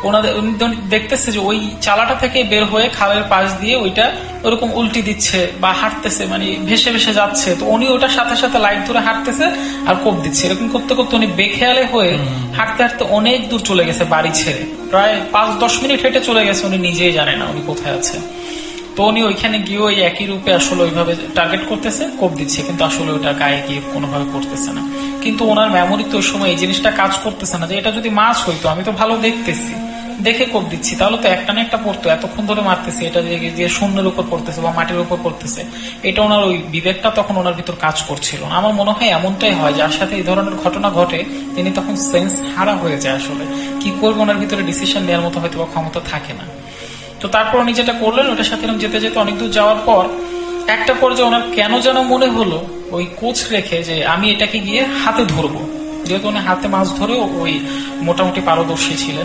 ওনাদের উনি দেখতেছে যে ওই চালাটা থেকে বের হয়ে খালের পাশ দিয়ে ওইটা ওরকম উল্টি দিচ্ছে বা হাঁটতেছে, মানে ভেসে ভেসে যাচ্ছে। তো উনি ওটার সাথে সাথে লাইট ধরে হাঁটতেছে আর কোপ দিচ্ছে। এরকম করতে করতে উনি বেখেয়ালে হয়ে হাঁটতে হাঁটতে অনেক দূর চলে গেছে বাড়ি ছেড়ে, প্রায় পাঁচ দশ মিনিট হেঁটে চলে গেছে, উনি নিজেই জানে না উনি কোথায় আছে। তো উনি ওইখানে গিয়ে ওই একই রূপে আসলে ওইভাবে টার্গেট করতেছে, কোপ দিচ্ছে, কিন্তু আসলে ওটা গায়ে গিয়ে কোনোভাবে করতেছে না। কিন্তু ওনার মেমোরিতে ওই সময় এই জিনিসটা কাজ করতেছে না যে এটা যদি মাছ হইতো, আমি তো ভালো দেখতেছি, দেখে কোপ দিচ্ছি, তাহলে তো একটা না একটা পড়তো, এতক্ষণ ধরে মারতেছি, এটা যে শূন্যের উপর পড়তেছে বা মাটির উপর পড়তেছে, এটা ওনার ওই বিবেকটা তখন ওনার ভিতর কাজ করছিল। আমার মনে হয় এমনটাই হয়, যার সাথে এই ধরনের ঘটনা ঘটে তিনি তখন সেন্স হারা হয়ে যায়, আসলে কি করবে ওনার ভিতরে ডিসিশন নেওয়ার মতো হয়তো বা ক্ষমতা থাকে না। তো তারপর উনি যেটা করলেন, ওটার সাথে যেতে যেতে অনেক দূর যাওয়ার পর একটা পর্যায়ে ওনার কেন যেন মনে হলো ওই কোচ রেখে যে আমি এটাকে গিয়ে হাতে ধরবো, যেহেতু উনি হাতে মাছ ধরে ওই মোটামুটি পারদর্শী ছিলেন।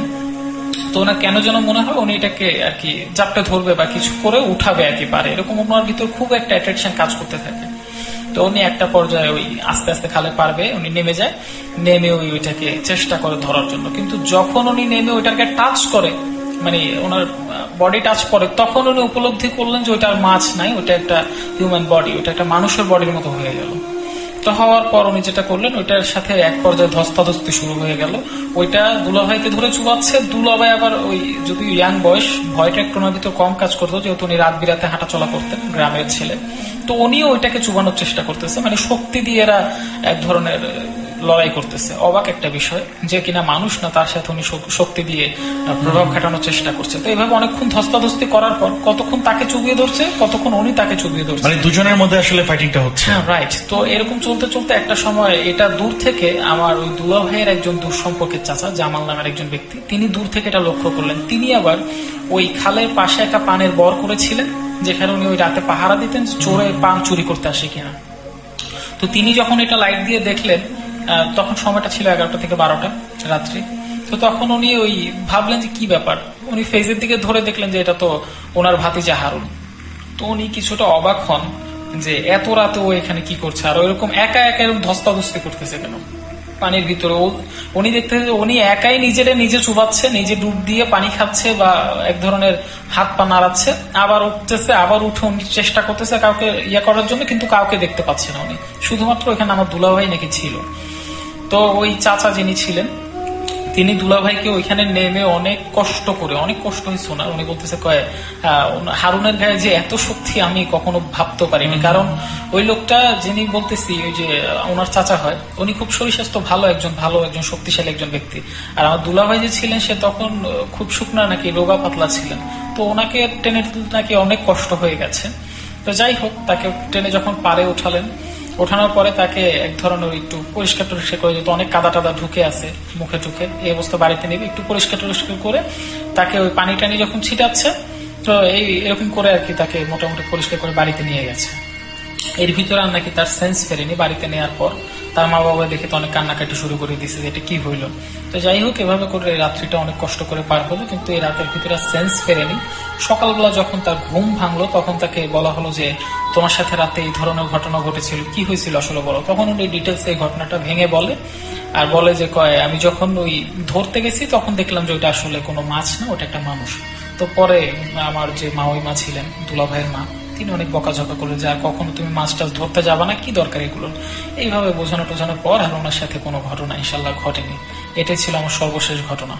তো ওনার কেন যেন মনে হয় উনি এটাকে আর কি জাপটে ধরবে বা কিছু করে উঠাবে আর কি পারে, এরকম ওনার ভিতর খুব একটা অ্যাট্রাকশন কাজ করতে থাকে। তো উনি একটা পর্যায়ে ওই আস্তে আস্তে খালে পারবে, উনি নেমে যায়, নেমে ওই ওইটাকে চেষ্টা করে ধরার জন্য। কিন্তু যখন উনি নেমে ওইটাকে টাচ করে, মানে ওনার বডি টাচ করে, তখন উনি উপলব্ধি করলেন যে ওইটা আর মাছ নাই, ওইটা একটা হিউম্যান বডি, ওইটা একটা মানুষের বডির মতো হয়ে গেল। তো হওয়ার পর উনি যেটা করলেন, ওইটার সাথে এক পর্যায়ে ধস্তাধস্তি শুরু হয়ে গেল। ওইটা দুলাভাইকে ধরে চুবাচ্ছে, দুলাভাই আবার ওই যদি ইয়াং বয়স, ভয়টা একটু ওনার ভিতরে কম কাজ করতো, যেহেতু উনি রাত বিরাতে হাঁটা চলা করতেন, গ্রামের ছেলে। তো উনিও ওইটাকে চুবানোর চেষ্টা করতেছে, মানে শক্তি দিয়ে এরা এক ধরনের লড়াই করতেছে। অবাক একটা বিষয় যে কিনা মানুষ না, তার সাথে উনি শক্তি দিয়ে প্রভাব খাটানোর চেষ্টা করছে। তো এইভাবে অনেকক্ষণ ধস্তাধস্তি করার পর কতক্ষণ তাকে চুবিয়ে ধরছে, কতক্ষণ উনি তাকে চুবিয়ে ধরছে,
মানে দুজনের মধ্যে আসলে ফাইটিংটা হচ্ছে।
হ্যাঁ, রাইট। তো এরকম চলতে চলতে একটা সময় এটা দূর থেকে আমার ওই দুলা ভাইয়ের একজন দূর সম্পর্কের চাচা, জামাল নামের একজন ব্যক্তি, তিনি দূর থেকে এটা লক্ষ্য করলেন। তিনি আবার ওই খালের পাশে একটা পানের বর করেছিলেন, যেখানে উনি ওই রাতে পাহারা দিতেন চোরে পান চুরি করতে আসে কিনা। তো তিনি যখন এটা লাইট দিয়ে দেখলেন, তখন সময়টা ছিল এগারোটা থেকে বারোটা রাত্রি। তো তখন উনি ওই ভাবলেন যে কি ব্যাপার, উনি ফেজের দিকে ধরে দেখলেন যে এটা তো ওনার ভাতিজা হারুন। তো উনি কিছুটা অবাক হন যে এত রাতে ও এখানে কি করছে, আর ওইরকম একা একা এরকম ধস্তাধস্তি করতেছে কেন পানির ভিতরে। উনি দেখতে উনি একাই নিজেরে নিজে চুবাচ্ছে, নিজে ডুব দিয়ে পানি খাচ্ছে বা এক ধরনের হাত পা নাড়াচ্ছে, আবার উঠতেছে, আবার উঠে উনি চেষ্টা করতেছে কাউকে ইয়ে করার জন্য, কিন্তু কাউকে দেখতে পাচ্ছে না উনি। শুধুমাত্র এখানে আমার দুলাভাই নাকি ছিল। তো ওই চাচা যিনি ছিলেন, তিনি দুলাভাইকে ওইখানে নেমে অনেক কষ্ট করে, অনেক কষ্ট হয়েছে ওনার, উনি বলতেছে কয় হারুনের গায়ে যে এত শক্তি আমি কখনো ভাবতে পারিনি। কারণ ওই লোকটা যিনি বলতেছি, ওই যে ওনার চাচা হয়, উনি খুব শরীর স্বাস্থ্য ভালো একজন, ভালো একজন শক্তিশালী একজন ব্যক্তি। আর আমার দুলাভাই যে ছিলেন, সে তখন খুব শুকনা নাকি রোগা পাতলা ছিলেন। তো ওনাকে টেনে তুলতে নাকি অনেক কষ্ট হয়ে গেছে। তো যাই হোক, তাকে টেনে যখন পারে উঠালেন, ওঠানোর পরে তাকে এক ধরনের একটু পরিষ্কার টরিষ্কার করে, যেহেতু অনেক কাদা টাদা ঢুকে আছে মুখে টুকে, এই অবস্থা বাড়িতে নেবে, একটু পরিষ্কার টরিষ্কার করে তাকে ওই পানি টানি যখন ছিটাচ্ছে, তো এই এরকম করে আর কি তাকে মোটামুটি পরিষ্কার করে বাড়িতে নিয়ে গেছে। এর ভিতরে আর নাকি তার সেন্স ফেরেনি। বাড়িতে নেওয়ার পর তার মা বাবা দেখে তো অনেক কান্নাকাটি শুরু করে দিয়েছে যে এটা কি হইলো। তো যাই হোক, এভাবে করে রাত্রিটা অনেক কষ্ট করে পার হলো, কিন্তু এই রাতের ভিতরে সেন্স ফেরেনি। সকালবেলা যখন তার ঘুম ভাঙলো, তখন তাকে বলা হলো যে তোমার সাথে রাতে এই ধরনের ঘটনা ঘটেছিল, কি হয়েছিল আসলে বলো। তখন উনি ডিটেলস এই ঘটনাটা ভেঙে বলে, আর বলে যে কয় আমি যখন ওই ধরতে গেছি তখন দেখলাম যে ওইটা আসলে কোনো মাছ না, ওটা একটা মানুষ। তো পরে আমার যে মা, ওই মা ছিলেন দুলা ভাইয়ের মা, তিনি অনেক বকাঝকা করলেন যে আর কখনো তুমি মাছ টাছ ধরতে যাবা না, কি দরকার এগুলো। এইভাবে বোঝানো টোঝানোর পর আর ওনার সাথে কোনো ঘটনা ইনশাল্লাহ ঘটেনি। এটাই ছিল আমার সর্বশেষ ঘটনা।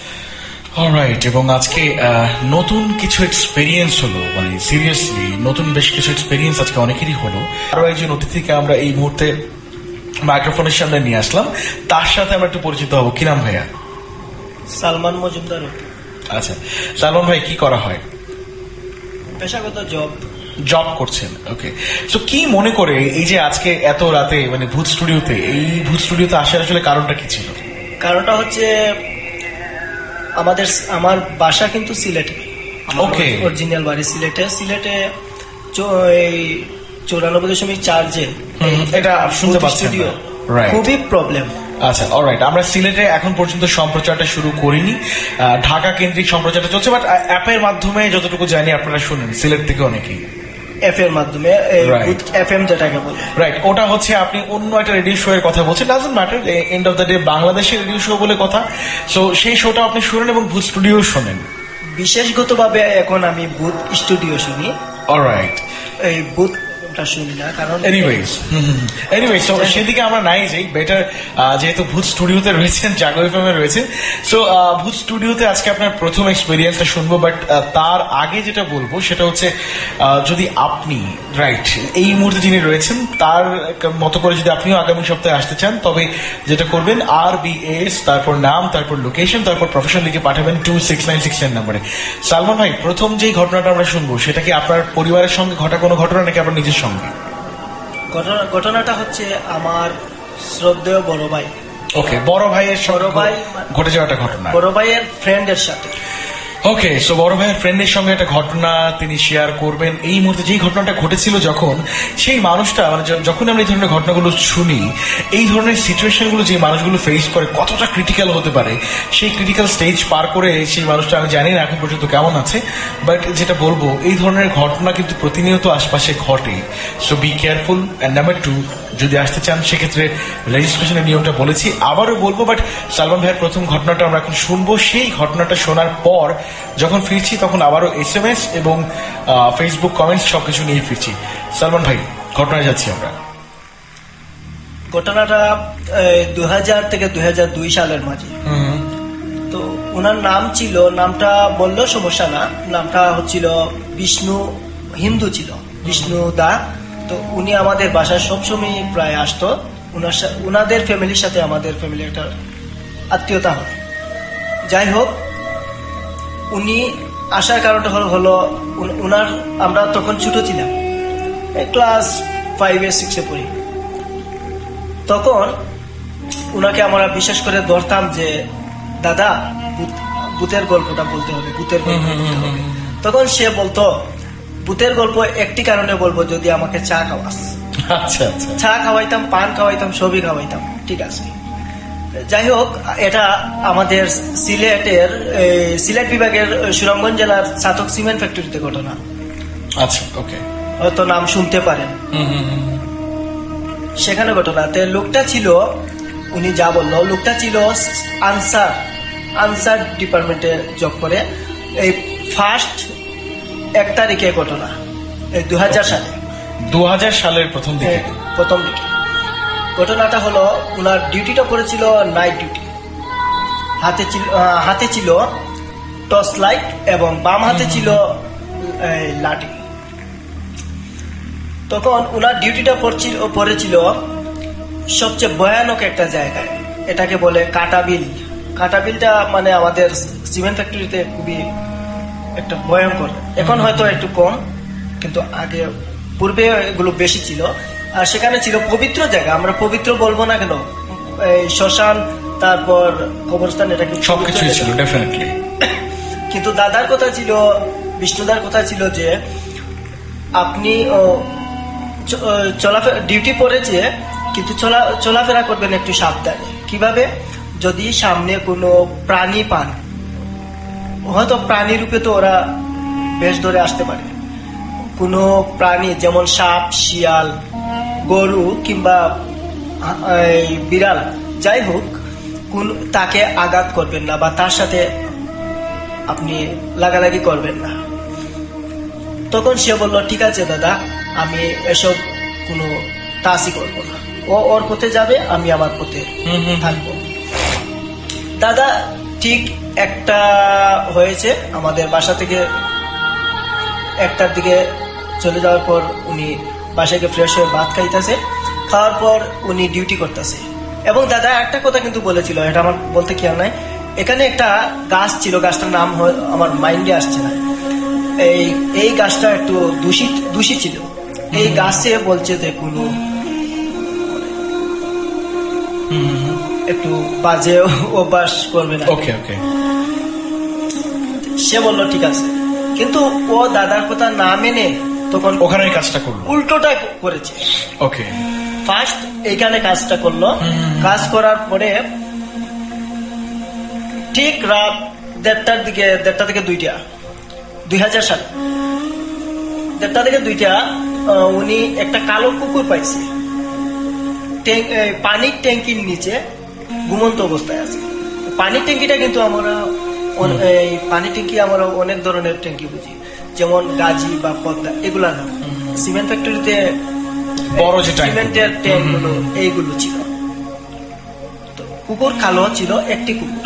অলরাইট, এবং আজকে নতুন কিছু এক্সপেরিয়েন্স হলো, মানে সিরিয়াসলি নতুন বেশ কিছু এক্সপেরিয়েন্স আজকে অনেকেরই হলো। আরো একজন অতিথিকে আমরা এই মুহূর্তে মাইক্রোফোনের সামনে নিয়ে আসলাম, তার সাথে আমরা একটু পরিচিত হবো। কি নাম ভাইয়া?
সালমান মজুমদার।
আচ্ছা, সালমান ভাই কি করা হয়?
পেশাগত জব
জব করছেন। ওকে, সো কি মনে করে এই যে আজকে এত রাতে মানে ভূত স্টুডিওতে, এই ভূত স্টুডিওতে আসার আসলে কারণটা কি ছিল?
কারণটা হচ্ছে আমাদের আমার বাসা কিন্তু সিলেটে,
ওকে,
অরিজিনাল বাড়ি সিলেটে। সিলেটে এই চৌরানব্বই দশমিক চার যে
এটা শুনতে পাচ্ছি,
খুবই প্রবলেম।
আচ্ছা, অলরাইট, আমরা সিলেটে এখন পর্যন্ত সম্প্রচারটা শুরু করিনি, ঢাকা কেন্দ্রিক সম্প্রচারটা চলছে, বাট অ্যাপের মাধ্যমে যতটুকু জানি আপনারা শুনেন সিলেট থেকে অনেকেই।
এফ এর মাধ্যমে
Right.
এফ এম যেটাকে বলে।
রাইট, ওটা হচ্ছে আপনি অন্য একটা রেডিও শো এর কথা বলছেন, doesn't matter, end of the day বাংলাদেশের রেডিও শো বলে কথা। সো সেই শোটা আপনি শুনেন এবং ভূত স্টুডিও শোনেন।
বিশেষগতভাবে এখন আমি ভূত স্টুডিও শুনি,
অলরাইট,
এই ভূতটা শুনি না, কারণ
এনিওয়েজ এনিওয়েজ তো সেদিকে আমরা নাই যাই, বেটার যেহেতু ভূত স্টুডিওতে রয়েছেন, জাগো এফএমে রয়েছেন। সো ভূত স্টুডিওতে আজকে আপনার প্রথম এক্সপিরিয়েন্সটা শুনবো, বাট তার আগে যেটা বলবো সেটা হচ্ছে আহ, যদি আপনি রাইট এই মুহূর্তে যিনি রয়েছেন তার মতো করে যদি আপনিও আগামী সপ্তাহে আসতে চান, তবে যেটা করবেন আর বি এস তারপর নাম তারপর লোকেশন তারপর প্রফেশন লিখে পাঠাবেন two six nine six nine নাম্বারে। সালমান ভাই, প্রথম যেই ঘটনাটা আমরা শুনবো সেটা কি আপনার পরিবারের সঙ্গে ঘটা কোনো ঘটনা নাকি আপনার নিজের সঙ্গে?
ঘটনা- ঘটনাটা হচ্ছে আমার শ্রদ্ধেয় বড় ভাই,
ওকে, বড় ভাইয়ের সঙ্গে
বড় ভাই
ঘটে যাওয়া একটা ঘটনা।
বড় ভাইয়ের ফ্রেন্ডের সাথে।
ওকে, সো বড় ভাইয়ের ফ্রেন্ডের সঙ্গে একটা ঘটনা তিনি শেয়ার করবেন এই মুহূর্তে। যেই ঘটনাটা ঘটেছিল যখন সেই মানুষটা মানে য- যখন আমরা এই ধরনের ঘটনাগুলো শুনি, এই ধরনের সিচুয়েশনগুলো যে মানুষগুলো ফেস করে কতটা ক্রিটিক্যাল হতে পারে, সেই ক্রিটিক্যাল স্টেজ পার করে সেই মানুষটা আমি জানি না এখন পর্যন্ত কেমন আছে, বাট যেটা বলবো এই ধরনের ঘটনা কিন্তু প্রতিনিয়ত আশপাশে ঘটে। So be careful. And number two, যদি আসতে চান সেক্ষেত্রে রেজিস্ট্রেশনের নিয়মটা বলেছি, আবারও বলবো, বাট সালমান ভাইয়ের প্রথম ঘটনাটা আমরা এখন শুনবো। সেই ঘটনাটা শোনার পর যখন ফিরছি তখন আবারও এস এম এস এবং ফেসবুক কমেন্টস সবকিছু নিয়ে ফিরছি। সালমান ভাই, ঘটনায় যাচ্ছি আমরা।
ঘটনাটা দুই হাজার থেকে দুই হাজার দুই সালের মাঝে। তো ওনার নাম ছিল, নামটা বললেও সমস্যা না, নামটা হচ্ছিল বিষ্ণু, হিন্দু ছিল, বিষ্ণু দা। তো উনি আমাদের বাসায় সবসময় প্রায় আসতো, উনার সা- উনাদের ফ্যামিলির সাথে আমাদের ফ্যামিলির একটা আত্মীয়তা হয়। যাই হোক, উনি আসার কারণটা হলো হলো উন- উনার, আমরা তখন ছোট ছিলাম, ক্লাস ফাইভে সিক্সে পড়ি। তখন উনাকে আমরা বিশেষ করে ধরতাম যে দাদা ভূত- ভূতের গল্পটা বলতে হবে, ভূতের গল্প বলতে হবে। তখন সে বলতো ভূতের গল্প একটি কারণে বলবো, যদি আমাকে চা খাওয়াস।
আচ্ছা আচ্ছা,
চা খাওয়াইতাম, পান খাওয়াইতাম, সবই খাওয়াইতাম, ঠিক আছে। যাই হোক, এটা আমাদের সিলেটের এই, সিলেট বিভাগের সুনামগঞ্জ জেলার ছাতক সিমেন্ট ফ্যাক্টরিতে ঘটনা,
আচ্ছা, ওকে,
হয়তো নাম শুনতে পারেন। সেখানে ঘটনাতে লোকটা ছিল, উনি যা বললো, লোকটা ছিল আনসার আনসার ডিপার্টমেন্টে জব করে। এই ফার্স্ট এক তারিখে ঘটনা, এই দু হাজার সালে,
দু হাজার সালের প্রথম দিকে।
এই প্রথম দিকে ঘটনাটা হলো, উনার ডিউটিটা করেছিল নাইট ডিউটি। হাতে ছিল আহ, হাতে ছিল টর্চ লাইট এবং বাম হাতে ছিল এই, লাঠি। তখন উনার ডিউটিটা পড়ছিল পড়েছিল সবচেয়ে ভয়ানক একটা জায়গায়, এটাকে বলে কাটাবিল। কাটাবিলটা মানে আমাদের সিমেন্ট ফ্যাক্টরিতে খুবই একটা ভয়ঙ্কর, এখন হয়তো একটু কম, কিন্তু আগে পূর্বে এগুলো বেশি ছিল। আর সেখানে ছিল পবিত্র জায়গা, আমরা পবিত্র বলবো না কেন, এই শ্মশান, তারপর কবরস্থান, এটা কি
সবকিছুই ছিল ডেফিনেটলি।
কিন্তু দাদার কথা ছিল, বিষ্ণুদার কথা ছিল যে আপনি ও, চ- ও, চলাফেরা ডিউটি পড়েছে, কিন্তু চলা চলাফেরা করবেন একটু সাবধানে। কিভাবে? যদি সামনে কোনো প্রাণী পান, হয়তো প্রাণী রূপে তো ওরা বেশ ধরে আসতে পারে, কোনো প্রাণী যেমন সাপ, শিয়াল, গরু কিংবা আ- এই বিড়াল, যাই হোক, কোন তাকে আঘাত করবেন না বা তার সাথে আপনি লাগালাগি করবেন না। তখন সে বলল, ঠিক আছে দাদা, আমি এসব কোনো তাসি করব না, ও ওর পথে যাবে, আমি আমার পথে থাকবো। দাদা ঠিক একটা হয়েছে, আমাদের বাসা থেকে একটার দিকে চলে যাওয়ার পর উনি বাসায় গিয়ে ফ্রেশ হয়ে ভাত খাইতেছে, খাওয়ার পর উনি ডিউটি করতেছে। এবং দাদা একটা কথা কিন্তু বলেছিল, এটা আমার বলতে খেয়াল নাই, এখানে একটা গাছ ছিল, গাছটার নাম হয়- আমার মাইন্ডে আসছে না, এই এই গাছটা একটু দূষিত দূষিত ছিল। এই গাছে বলছে যে কোনো একটু বাজে অভ্যাস করবে না।
ওকে ওকে,
সে বললো ঠিক আছে, কিন্তু ও দাদার কথা না মেনে তখন
ওখানে এই কাজটা করলো।
উল্টোটা করেছে।
ওকে,
ফার্স্ট এইখানে কাজটা করলো, কাজ করার পরে ঠিক রাত দেড়টার দিকে, দেড়টা থেকে দুইটা, দুই হাজার সালে দেড়টা থেকে দুইটা আহ, উনি একটা কালো কুকুর পাইছে ট্যাঙ্ক- এই পানির ট্যাঙ্কির নিচে ঘুমন্ত অবস্থায় আছে। পানির ট্যাঙ্কিটা কিন্তু আমরা অন- এই পানির ট্যাঙ্কি আমরা অনেক ধরনের ট্যাঙ্কি বুঝি, যেমন গাজী বা পদ্মা, এগুলা না। সিমেন্ট ফ্যাক্টরিতে
বড় যে ট্যাঙ্ক।
সিমেন্টের ট্যাঙ্ক গুলো এইগুলো ছিল। তো কুকুর কালো ছিল, একটি কুকুর।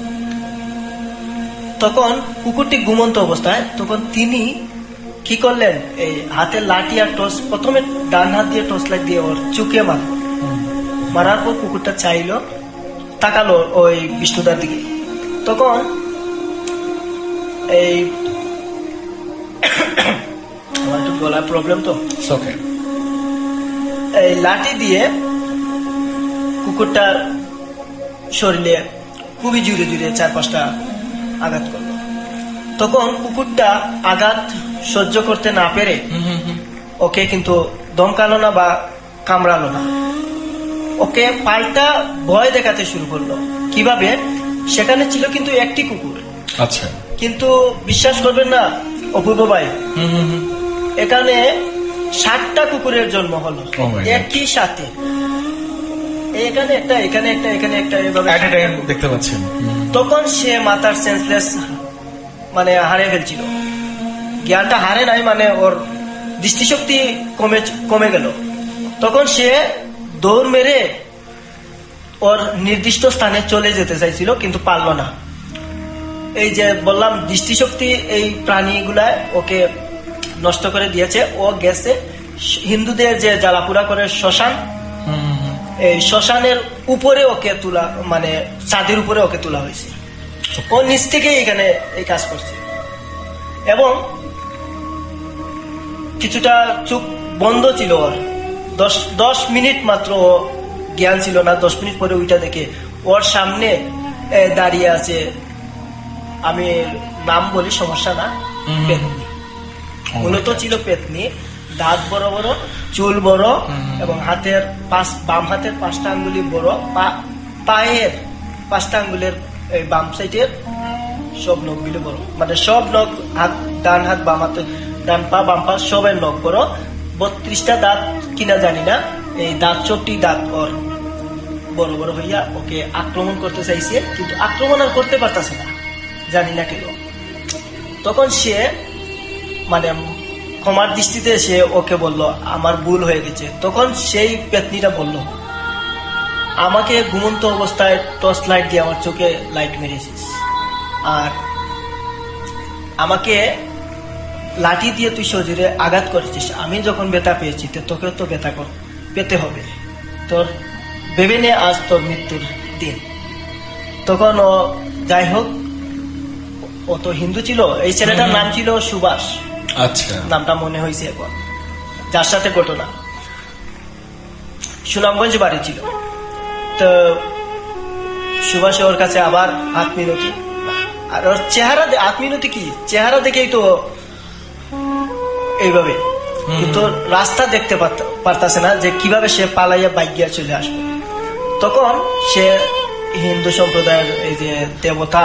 তখন কুকুরটি ঘুমন্ত অবস্থায়, তখন তিনি কি করলেন, এই হাতের লাঠি আর টর্চ, প্রথমে ডান হাত দিয়ে টর্চ লাইট দিয়ে ওর চুকে মারল। মারার পর কুকুরটা চাইলো, তাকালো ওই বিষ্ণুদার দিকে। তখন এই আমার একটু গলার প্রবলেম তো,
ওকে।
এই লাঠি দিয়ে কুকুরটার শরীরে খুবই জুড়ে জুড়ে চার পাঁচটা আঘাত করলো। তখন কুকুরটা আঘাত সহ্য করতে না পেরে ওকে কিন্তু দমকালো না বা কামড়ালো না, ওকে পাল্টা ভয় দেখাতে শুরু করলো। কিভাবে? সেখানে ছিল কিন্তু একটি কুকুর,
আচ্ছা।
কিন্তু বিশ্বাস করবেন না অপূর্ব ভাই, এখানে ষাটটা কুকুরের জন্ম হলো
Oh my God.
একই সাথে। এখানে একটা, এখানে একটা, এখানে একটা, এভাবে
At a time দেখতে পাচ্ছেন।
তখন সে মাথার সেন্সলেস মানে হারিয়ে ফেলছিল, জ্ঞানটা হারে নাই, মানে ওর দৃষ্টিশক্তি কমে কমে গেল। তখন সে দৌড় মেরে ওর নির্দিষ্ট স্থানে চলে যেতে চাইছিল, কিন্তু পারলো না। এই যে বললাম দৃষ্টিশক্তি এই প্রাণীগুলা ওকে নষ্ট করে দিয়েছে। ও গেছে হিন্দুদের যে জ্বালাপুরা করে শ্মশান, এই শ্মশানের উপরে ওকে তোলা, মানে ছাদের উপরে ওকে তোলা হয়েছে। ও নিচ থেকে এখানে এই কাজ করছে, এবং কিছুটা চোখ বন্ধ ছিল ওর। দশ দশ মিনিট মাত্র ও জ্ঞান ছিল না। দশ মিনিট পরে ওইটা দেখে ওর সামনে এ, দাঁড়িয়ে আছে, আমি নাম বলি সমস্যা না, পেতনি। মূলত ছিল পেতনি, দাঁত বড় বড়, চুল বড়, এবং হাতের পাঁচ বাম হাতের পাঁচটা আঙ্গুলি বড়, পা- পায়ের পাঁচটা আঙ্গুলের এই বাম সাইডের সব নখগুলি বড়, মানে সব নখ, হাত ডান হাত বাম হাতে, ডান পা বাম পা সবের নখ বড়। বত্রিশটা দাঁত কিনা জানি না, এই দাঁত চোখটি দাঁত ওর বড় বড় হইয়া ওকে আক্রমণ করতে চাইছে, কিন্তু আক্রমণ আর করতে পারতেছে না, জানি না কেন। তখন সে মানে ক্ষমার দৃষ্টিতে সে ওকে বলল আমার ভুল হয়ে গেছে। তখন সেই পেতনিটা বলল, আমাকে ঘুমন্ত অবস্থায় টর্চ লাইট দিয়ে আমার চোখে লাইট মেরেছিস, আর আমাকে লাঠি দিয়ে তুই শরীরে আঘাত করেছিস। আমি যখন ব্যথা পেয়েছি তো তোকে তো ব্যথা কর পেতে হবে, তোর ভেবে নে আজ তোর মৃত্যুর দিন। তখন ও যাই হোক, ও তো হিন্দু ছিল, এই ছেলেটার নাম ছিল সুভাষ,
আচ্ছা।
নামটা মনে হয়েছে এখন, যার সাথে ঘটনা। সুনামগঞ্জ বাড়ি ছিল। তো সুভাষ ওর কাছে আবার হাত মিনতি, আর ওর চেহারা দে- হাত মিনতি কি চেহারা দেখেই তো এইভাবে, কিন্তু রাস্তা দেখতে পারত- পারতাছে না যে কিভাবে সে পালাইয়া বাইক গিয়া চলে আসবে। তখন সে হিন্দু সম্প্রদায়ের এই যে দেবতা,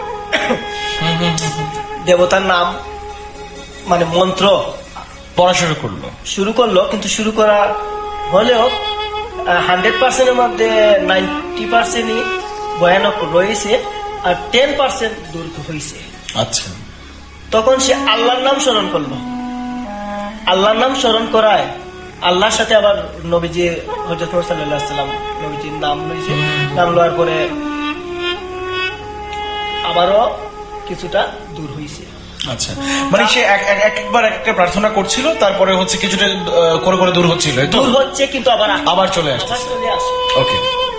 দেবতার নাম মানে মন্ত্র
পড়া শুরু করলো।
শুরু করলো, কিন্তু শুরু করা হলেও হান্ড্রেড পার্সেন্টের মধ্যে নাইনটি পার্সেন্টই ভয়ানক রয়েছে, আর টেন পার্সেন্ট দূর হয়েছে।
আচ্ছা।
তখন সে আল্লাহর নাম স্মরণ করলো। আল্লাহর নাম স্মরণ করায় আল্লাহর সাথে আবার নবীজি হযরত মুহাম্মদ সাল্লাল্লাহু আলাইহি ওয়াসাল্লাম নবীজির নাম লইছে। নাম লওয়ার পরে আবারও কিছুটা দূর হয়েছে।
আচ্ছা, মানে সে এক এক- একবার একটা প্রার্থনা করছিল, তারপরে হচ্ছে কিছুটা আহ, করে করে দূর হচ্ছিল, এই তো?
দূর হচ্ছে, কিন্তু আবার আসছে।
আবার চলে
আবার
আসছে।
চলে আসে।
ওকে।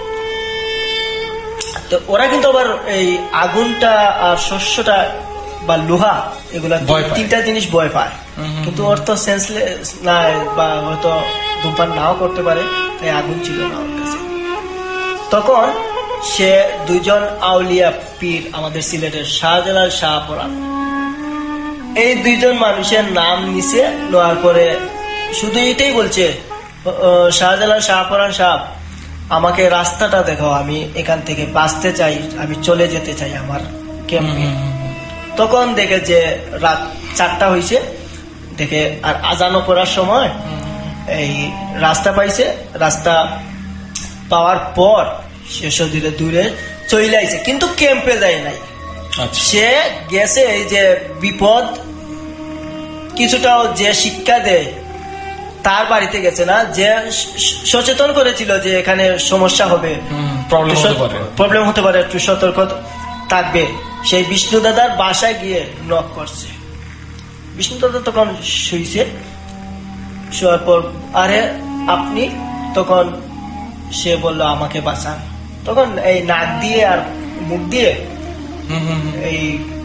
তো ওরা কিন্তু আবার এই আগুনটা আর শস্যটা বা লোহা, এগুলা
ভয় পায়।
তিনটা জিনিস ভয় পায়, কিন্তু ওর তো সেন্সলেস নাই, বা হয়তো ধূমপান নাও করতে পারে, তাই আগুন ছিল না ওর কাছে। তখন সে দুইজন আউলিয়া পীর, আমাদের সিলেটের শাহজালাল শাহপরান, এই দুইজন মানুষের নাম নিচে নেওয়ার পরে শুধু এটাই বলছে, আহ, শাহজালাল শাহপরান সাহেব, আমাকে রাস্তাটা দেখাও, আমি এখান থেকে বাঁচতে চাই, আমি চলে যেতে চাই আমার ক্যাম্পে। তখন দেখে যে রাত চারটা হয়েছে, দেখে আর আজানও করার সময় এই রাস্তা পাইছে, রাস্তা পাওয়ার পর সে সদূরে দূরে চলে আইছে, কিন্তু ক্যাম্পে যায় নাই।
আচ্ছা
সে গেছে এই যে বিপদ কিছুটাও যে শিক্ষা দেয় তার বাড়িতে গেছে না, যে সচেতন করেছিল যে এখানে সমস্যা হবে,
প্রবলেম হতে পারে
প্রবলেম হতে পারে, একটু সতর্ক থাকবে, সেই বিষ্ণু দাদার বাসায় গিয়ে নক করছে। বিষ্ণু দাদা তখন শুইছে, শোয়ার পর আরে আপনি, তখন সে বলল আমাকে বাঁচান। তখন এই নাক দিয়ে আর মুখ দিয়ে এই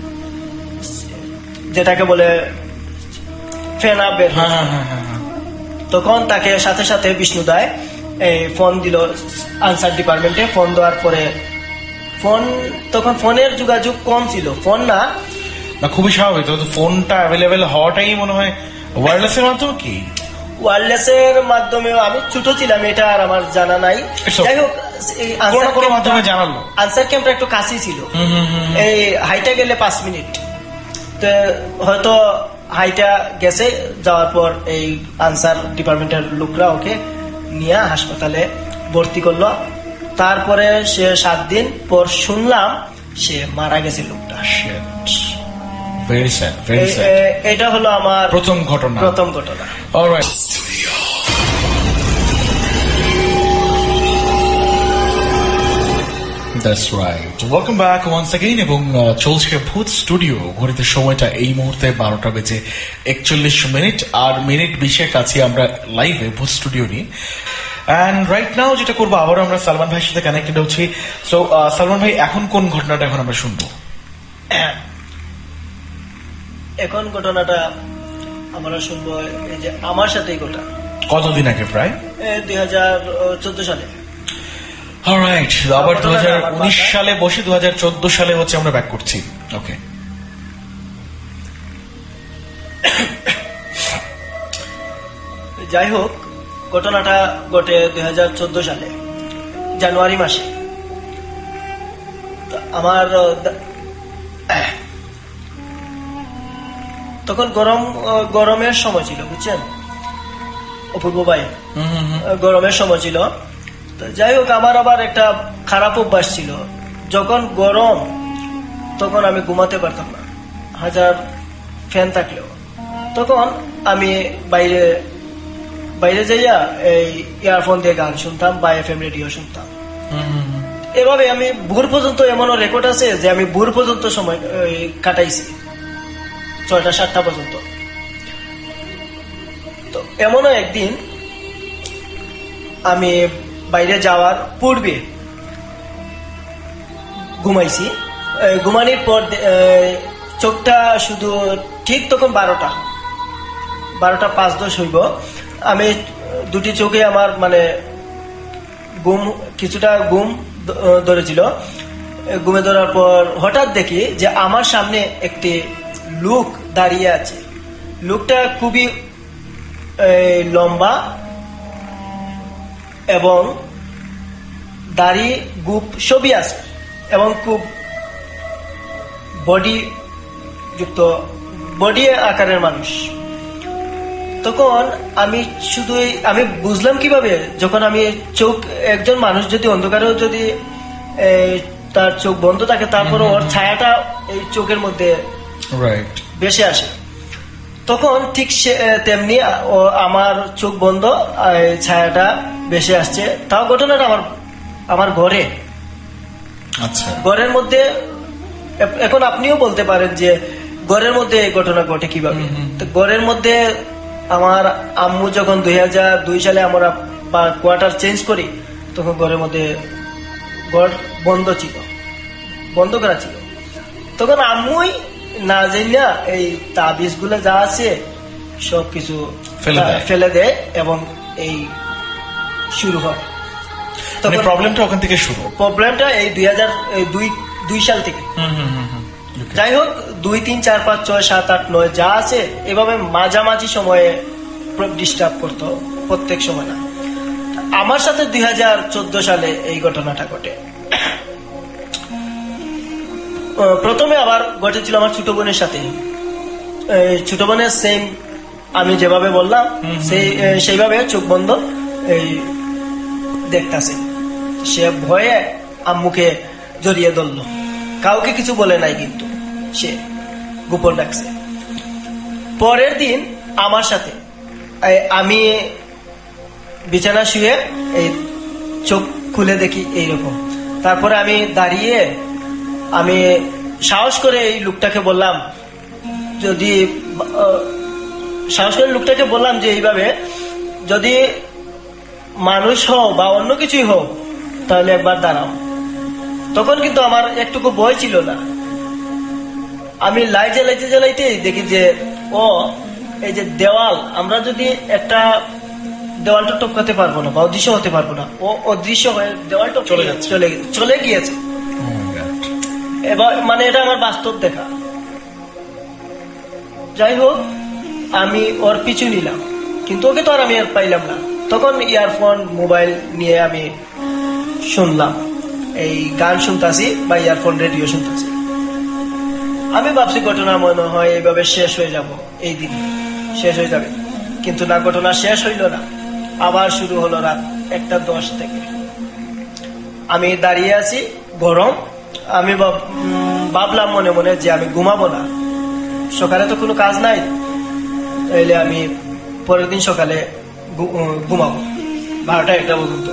যেটাকে বলে ফেনা বের
হ্যাঁ
হয়েছে।
হ্যাঁ হ্যাঁ হ্যাঁ
তখন তাকে সাথে সাথে বিষ্ণুদায় এই ফোন দিল আনসার ডিপার্টমেন্টে। ফোন দেওয়ার পরে ফোন তখন ফোনের যোগাযোগ কম ছিল, ফোন না
না খুবই স্বাভাবিক, তো ফোনটা অ্যাভেলেবেল হওয়াটাই মনে হয় ওয়্যারলেস এর মাধ্যমে কি
ওয়্যারলেস এর মাধ্যমে, আমি ছোট ছিলাম এটা আর আমার জানা নাই।
It's okay.
যাই হোক এই
কোনো না কোনো মাধ্যমে জানালো।
আনসার ক্যাম্পটা একটু কাছেই ছিল,
হুম হুম হুম
এই হাইটা গেলে পাঁচ মিনিট, তো হয়তো হাইটা গেছে, যাওয়ার পর এই আনসার ডিপার্টমেন্টের লোকরা ওকে নিয়ে হাসপাতালে ভর্তি করলো। তারপরে সে সাত দিন পর শুনলাম সে মারা গেছে লোকটা।
Very sad very
uh-
sad
এ- এটা হলো আমার
প্রথম ঘটনা
প্রথম ঘটনা।
Alright that's right, welcome back once again. এবং আহ, চলছে ভূত স্টুডিও। ঘড়িতে সময়টা এই মুহূর্তে বারোটা বেজে একচল্লিশ মিনিট, আর মিনিট বিশের কাছে আমরা লাইভে ভূত স্টুডিও নিয়ে। অ্যান্ড রাইট নাও যেটা করবো, আবারও আমরা সালমান ভাইয়ের সাথে কানেক্টেড হচ্ছি। সো সালমান ভাই, এখন কোন ঘটনাটা এখন আমরা শুনবো?
এখন ঘটনাটা আমরা শুনবো এই যে আমার সাথেই ঘটা,
কতদিন আগে? প্রায়
দুই হাজার চোদ্দ সালে।
অলরাইট, আবার দু
ঘটনাটা
হাজার
আমার
উনিশ
বাসায়।
সালে বসে দু হাজার চোদ্দ সালে হচ্ছে আমরা ব্যাক করছি। ওকে,
যাই হোক, ঘটনাটা ঘটে দুই হাজার চোদ্দ সালে জানুয়ারি মাসে। তো আমার আহ, দা- আহ, তখন গরম আহ, গরমের সময় ছিল, বুঝছেন অপূর্ব ভাই, আহ, গরমের সময় ছিল। তো যাই হোক, আমার আবার একটা খারাপ অভ্যাস ছিল, যখন গরম তখন আমি ঘুমাতে পারতাম না হাজার ফ্যান থাকলেও। তখন আমি বাইরে বাইরে যাইয়া এই ইয়ারফোন দিয়ে গান শুনতাম বা এফ এম রেডিও শুনতাম। এভাবে আমি ভোর পর্যন্ত, এমনও রেকর্ড আছে যে আমি ভোর পর্যন্ত সময় এই, কাটাইছি, ছয়টা সাতটা পর্যন্ত। তো এমনও একদিন আমি বাইরে যাওয়ার পূর্বে ঘুমাইছি। এই, ঘুমানোর পর দে- এই, চোখটা শুধু ঠিক তখন বারোটা বারোটা পাঁচ দশ হইব, আমি দুটি চোখে আমার মানে ঘুম, কিছুটা ঘুম দ- ধরেছিল। ঘুমে ধরার পর হঠাৎ দেখি যে আমার সামনে একটি লোক দাঁড়িয়ে আছে। লোকটা খুবই এই, লম্বা এবং দাড়ি গুপ সবই আছে এবং খুব বডি যুক্ত, বডি আকারের মানুষ। তখন আমি শুধু আমি বুঝলাম কিভাবে, যখন আমি চোখ, একজন মানুষ যদি অন্ধকারেও যদি এই, তার চোখ বন্ধ থাকে, তারপরে ওর ছায়াটা এই চোখের মধ্যে
রাইট,
ভেসে আসে, তখন ঠিক সে তেমনি ও আমার চোখ বন্ধ, এই ছায়াটা ভেসে আসছে। তাও ঘটনাটা আমার আমার ঘরে,
আচ্ছা,
ঘরের মধ্যে। এ- এখন আপনিও বলতে পারেন যে ঘরের মধ্যে এই ঘটনা ঘটে কিভাবে। তো ঘরের মধ্যে আমার আম্মু যখন দুই হাজার দুই সালে আমরা কোয়ার্টার চেঞ্জ করি, তখন ঘরের মধ্যে ঘর বন্ধ ছিল, বন্ধ করা ছিল। তখন আম্মুই না জানি না এই তাবিজ গুলো যা আছে সবকিছু
ফেলে দেয়।
ফেলে দেয় এবং এই শুরু হয়।
মানে
তখন
প্রবলেমটা ওখান থেকে শুরু।
প্রবলেমটা এই দুই হাজার দুই দুই সাল থেকে। যাই হোক, দুই তিন চার পাঁচ ছয় সাত আট নয় যা আছে এভাবে মাঝামাঝি সময়ে ডিস্টার্ব করতো, প্রত্যেক সময় না। আমার সাথে দুই হাজার চোদ্দ সালে এই ঘটনাটা ঘটে। আহ, প্রথমে আবার ঘটেছিল আমার ছোট বোনের সাথে। এই ছোট বোনের সেম আমি যেভাবে বললাম সেই সেইভাবে চোখ বন্ধ এই দেখতাছে। সে ভয়ে আম্মুকে জড়িয়ে ধরলো, কাউকে কিছু বলে নাই, কিন্তু সে গোপন রাখছে। পরের দিন আমার সাথে এই আমি বিছানা শুয়ে এই চোখ খুলে দেখি এইরকম। তারপরে আমি দাঁড়িয়ে আমি সাহস করে এই লোকটাকে বললাম, যদি আহ, সাহস করে লোকটাকে বললাম যে এইভাবে যদি মানুষ হও বা অন্য কিছুই হোক তাহলে একবার দাঁড়াও। তখন কিন্তু আমার একটুকু ভয় ছিল না। আমি লাইট জ্বালাইতে জ্বালাইতে দেখি যে ও এই যে দেওয়াল, আমরা যদি একটা দেওয়ালটা টপকাতে পারবো না বা অদৃশ্য হতে পারবো না, ও অদৃশ্য হয়ে দেওয়ালটা
চলে যাচ্ছে।
চলে চলে গিয়েছে। এবার মানে এটা আমার বাস্তব দেখা। যাই হোক, আমি ওর পিছু নিলাম, কিন্তু ওকে তো আর আমি আর পাইলাম না। তখন ইয়ারফোন মোবাইল নিয়ে আমি শুনলাম, এই গান শুনতাছি বা ইয়ারফোন রেডিও শুনতাছি। আমি ভাবছি ঘটনা মনে হয় এইভাবে শেষ হয়ে যাব, এই দিন শেষ হয়ে যাবে, কিন্তু না, ঘটনা শেষ হইল না। আবার শুরু হলো রাত একটা দশ থেকে। আমি দাঁড়িয়ে আছি, গরম। আমি ভাব- উম, ভাবলাম মনে মনে যে আমি ঘুমাবো না, সকালে তো কোনো কাজ নাই, তাইলে আমি পরের দিন সকালে ঘু- উম, ঘুমাবো বারোটা একটা পর্যন্ত।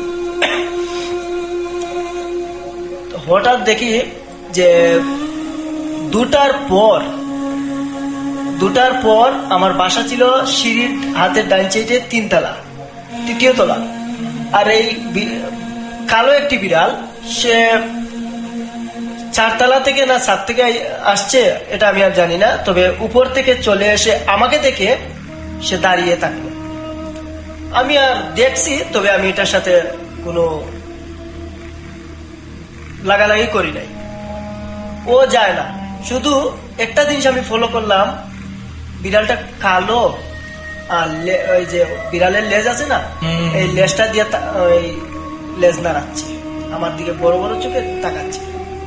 তো হঠাৎ দেখি যে দুটার পর দুটার পর আমার বাসা ছিল সিঁড়ির হাতের ডান সাইডে তিনতলা, তৃতীয় তলা। আর এই বি- কালো একটি বিড়াল, সে চারতলা থেকে না সাত থেকে আসছে এটা আমি আর জানি না, তবে উপর থেকে চলে এসে আমাকে দেখে সে দাঁড়িয়ে থাকলো। আমি আর দেখছি, তবে আমি এটার সাথে কোনো লাগালাগি করি নাই। ও যায় না, শুধু একটা জিনিস আমি ফলো করলাম, বিড়ালটা কালো আর লে- ওই যে বিড়ালের লেজ আছে না,
হুম।
এই লেজটা দিয়ে তা- ওই লেজ নাড়াচ্ছে, আমার দিকে বড় বড় চোখে তাকাচ্ছে।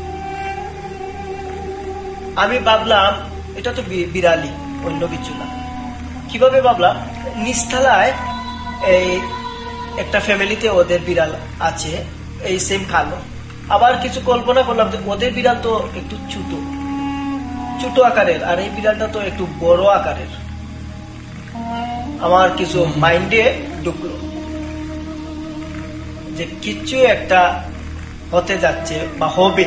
আমি ভাবলাম এটা তো বি- বিড়ালি, অন্য কিছু না। কিভাবে ভাবলাম, নিচতলায় এই একটা ফ্যামিলিতে ওদের বিড়াল আছে, এই সেম কালো। আবার কিছু কল্পনা করলাম যে ওদের বিড়াল তো একটু ছোট ছোট আকারের, আর এই বিড়ালটা তো একটু বড় আকারের। আমার কিছু মাইন্ডে ঢুকলো যে কিছু একটা হতে যাচ্ছে বা হবে।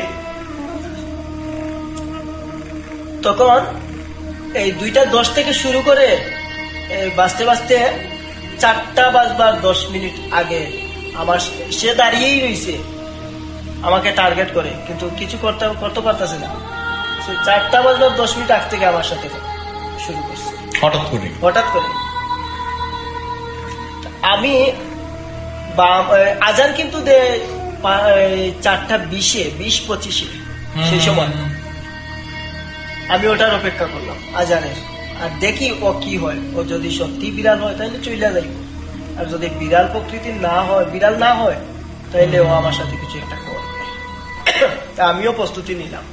তখন এই দুইটা দশ থেকে শুরু করে এই বাঁচতে বাঁচতে চারটা বাজবার দশ মিনিট আগে আমার সে দাঁড়িয়েই রয়েছে আমাকে টার্গেট করে, কিন্তু কিছু করতে করতে পারতেছে না। সে চারটা বাজবার দশ মিনিট আগ থেকে আমার সাথে শুরু করছে
হঠাৎ করে
হঠাৎ করে। আমি বাম- আজান কিন্তু দে পা- এই চারটা বিশে বিশ পঁচিশে সেই সময় আমি ওটার অপেক্ষা করলাম আজানের, আর দেখি ও কি হয়। ও যদি সত্যি বিড়াল হয় তাহলে চইলা যাইব, আর যদি বিড়াল প্রকৃতির না হয়, বিড়াল না হয়, তাহলে ও আমার সাথে কিছু একটা করবে। তা আমিও প্রস্তুতি নিলাম।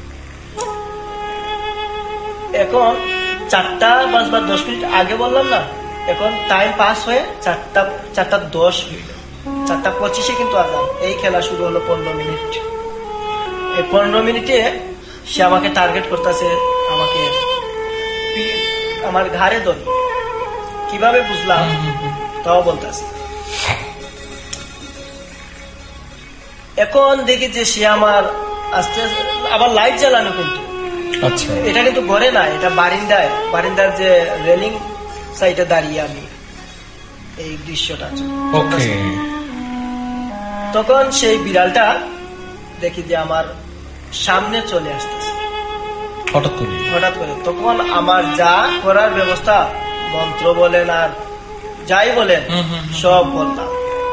এখন চারটা বাজবার দশ মিনিট আগে বললাম না, এখন টাইম পাস হয়ে চারটা চারটা দশ হইল, চারটা পঁচিশে কিন্তু আজান। এই খেলা শুরু হলো পনেরো মিনিট। এই পনেরো মিনিটে সে আমাকে টার্গেট করতেছে, আমাকে পি- আমার ঘাড়ে ধরে। কিভাবে বুঝলাম তাও বলতেছে। এখন দেখি যে সে আমার আস্তে আস্তে আবার লাইট জ্বালানো, কিন্তু
আচ্ছা
এটা কিন্তু ঘরে না, এটা বারিন্দায়, বারিন্দার যে রেলিং সাইডে দাঁড়িয়ে আমি এই দৃশ্যটা আছে।
ওকে
তখন সেই বিড়ালটা দেখি যে আমার সামনে চলে আসতেছে
হঠাৎ করে
হঠাৎ করে। তখন আমার যা করার ব্যবস্থা, মন্ত্র বলেন আর যাই বলেন,
হুম, হুম,
সব বললাম।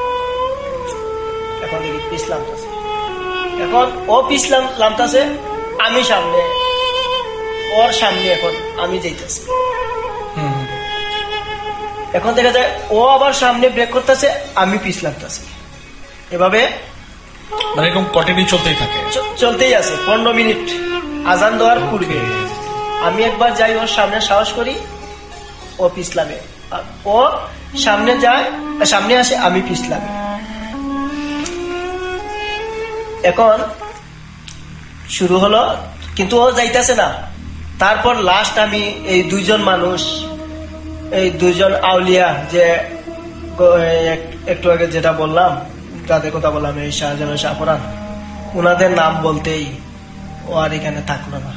এখন দেখি পিছলাম এখন ও পিছলাম লামতাছে, আমি সামনে, ওর সামনে এখন আমি যাইতেছি।
হুম, হুম।
এখন দেখা যায় ও আবার সামনে ব্রেক করতেছে, আমি পিছলামতাছি। এভাবে
মানে এরকম কন্টিনিউ চলতেই থাকে।
চ- চলতেই আছে পনেরো মিনিট আজান দেওয়ার পূর্বে। আমি একবার যাই ওর সামনে, সাহস করি, ও ও পিছলাবে, আর ও সামনে যায়, সামনে আসে, আমি পিছলাবে। এখন শুরু হলো, কিন্তু ও যাইতেছে না। তারপর লাস্ট আমি এই দুইজন মানুষ, এই দুইজন আউলিয়া যে একটু আগে যেটা বললাম, তাদের কথা বললাম, এই শাহজাহান শাহপুরান, ওনাদের নাম বলতেই ও আর এখানে থাকলো না।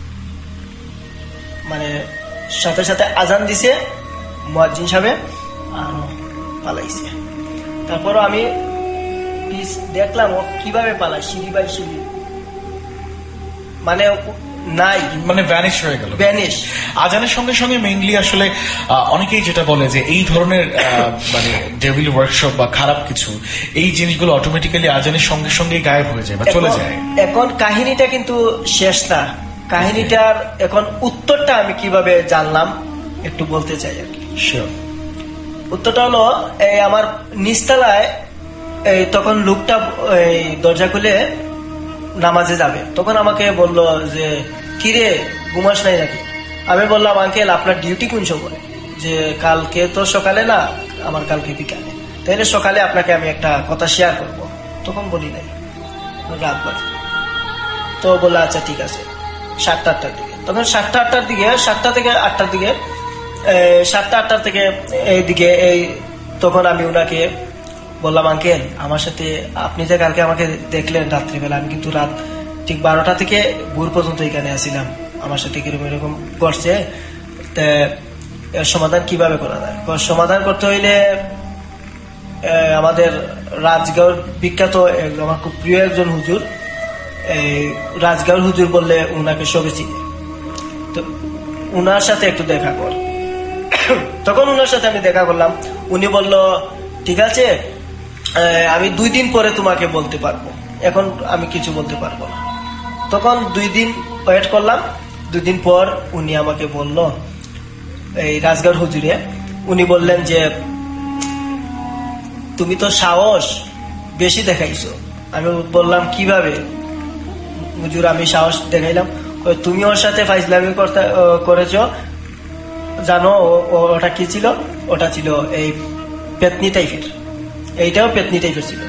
মানে সাথে সাথে আজান দিছে মুয়াজ্জিন সাহেব, আর পালাইছে। তারপরও আমি দেখলাম ও কিভাবে পালায়, সিঁড়ি বাই সিঁড়ি, মানে নাই,
মানে ভ্যানিশ হয়ে গেল।
ভ্যানিশ
আজানের সঙ্গে সঙ্গে মেইনলি আসলে আহ, অনেকেই যেটা বলে যে এই ধরনের আহ, মানে ডেভিল ওয়ার্কশপ বা খারাপ কিছু, এই জিনিসগুলো অটোমেটিক্যালি আজানের সঙ্গে সঙ্গে গায়েব হয়ে যায় বা চলে যায়।
এখন কাহিনীটা কিন্তু শেষ না, কাহিনীটার এখন উত্তরটা আমি কিভাবে জানলাম একটু বলতে চাই আর কি।
শিওর।
উত্তরটা হলো, এই আমার নিচতলায় এই তখন লোকটা এই দরজা খুলে নামাজে যাবে, তখন আমাকে বলল যে কিরে ঘুমাস নাই নাকি? আমি বললাম আঙ্কেল আপনার ডিউটি কোন সময়? যে কালকে তো সকালে না, আমার কালকে বিকালে। তাইলে সকালে আপনাকে আমি একটা কথা শেয়ার করব। তখন বলি নাই, রাত বাজে। তো বললো আচ্ছা ঠিক আছে, সাতটা আটটার দিকে। তখন সাতটা আটটার দিকে, সাতটা থেকে আটটার দিকে, সাতটা আটটার থেকে এইদিকে এই তখন আমি ওনাকে বললাম আঙ্কেল আমার সাথে আপনি যে কালকে আমাকে দেখলেন রাত্রিবেলা, আমি কিন্তু রাত ঠিক বারোটা থেকে ভোর পর্যন্ত এখানে আসছিলাম, আমার সাথে কিরকম এরকম করছে, এর সমাধান কিভাবে করা যায়? সমাধান করতে হইলে আমাদের রাজগাঁওর বিখ্যাত আমার খুব প্রিয় একজন হুজুর, এই রাজগাঁওর হুজুর বললে উনাকে সবে চিনি, তো উনার সাথে একটু দেখা কর। তখন উনার সাথে আমি দেখা করলাম। উনি বলল ঠিক আছে, আমি দুই দিন পরে তোমাকে বলতে পারবো, এখন আমি কিছু বলতে পারবো না। তখন দুই দিন ওয়েট করলাম। দুই দিন পর উনি আমাকে বলল, এই রাজগাঁওর হুজুরে, উনি বললেন যে তুমি তো সাহস বেশি দেখাইছো। আমি বললাম কিভাবে? হুজুর আমি সাহস দেখাইলাম, তুমি ওর সাথে ফাইজলামি করতে করেছ, জানো ওটা কি ছিল? ওটা ছিল এই পেতনি টাইপের, এইটাও পেতনি টাইপের ছিল।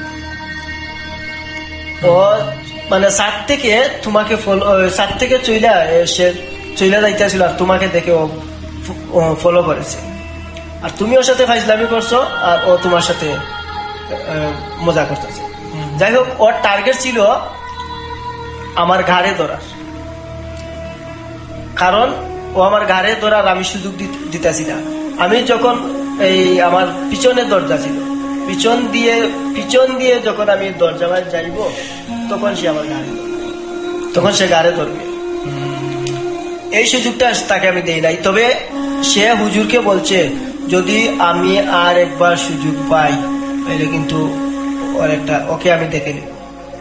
ও মানে সাত থেকে তোমাকে সাত থেকে চইলা সে চইলা যাইতেছিল, আর তোমাকে দেখে ও ফলো করেছে, আর তুমি ওর সাথে ফাইজলামি করছো, আর ও তোমার সাথে মজা করতেছে। যাই হোক, ওর টার্গেট ছিল আমার ঘাড়ে ধরার, কারণ ও আমার ঘাড়ে ধরার আমি সুযোগ দিতেছি না। আমি যখন এই আমার পিছনের দরজা ছিল, পিছন দিয়ে পিছন দিয়ে যখন আমি দরজা যাইব, তখন সে আমার ঘাড়ে ধরবে, তখন সে ঘাড়ে ধরবে। এই সুযোগটা তাকে আমি দেই নাই। তবে সে হুজুরকে বলছে যদি আমি আর একবার সুযোগ পাই তাহলে কিন্তু ওর একটা ওকে আমি দেখে নিব।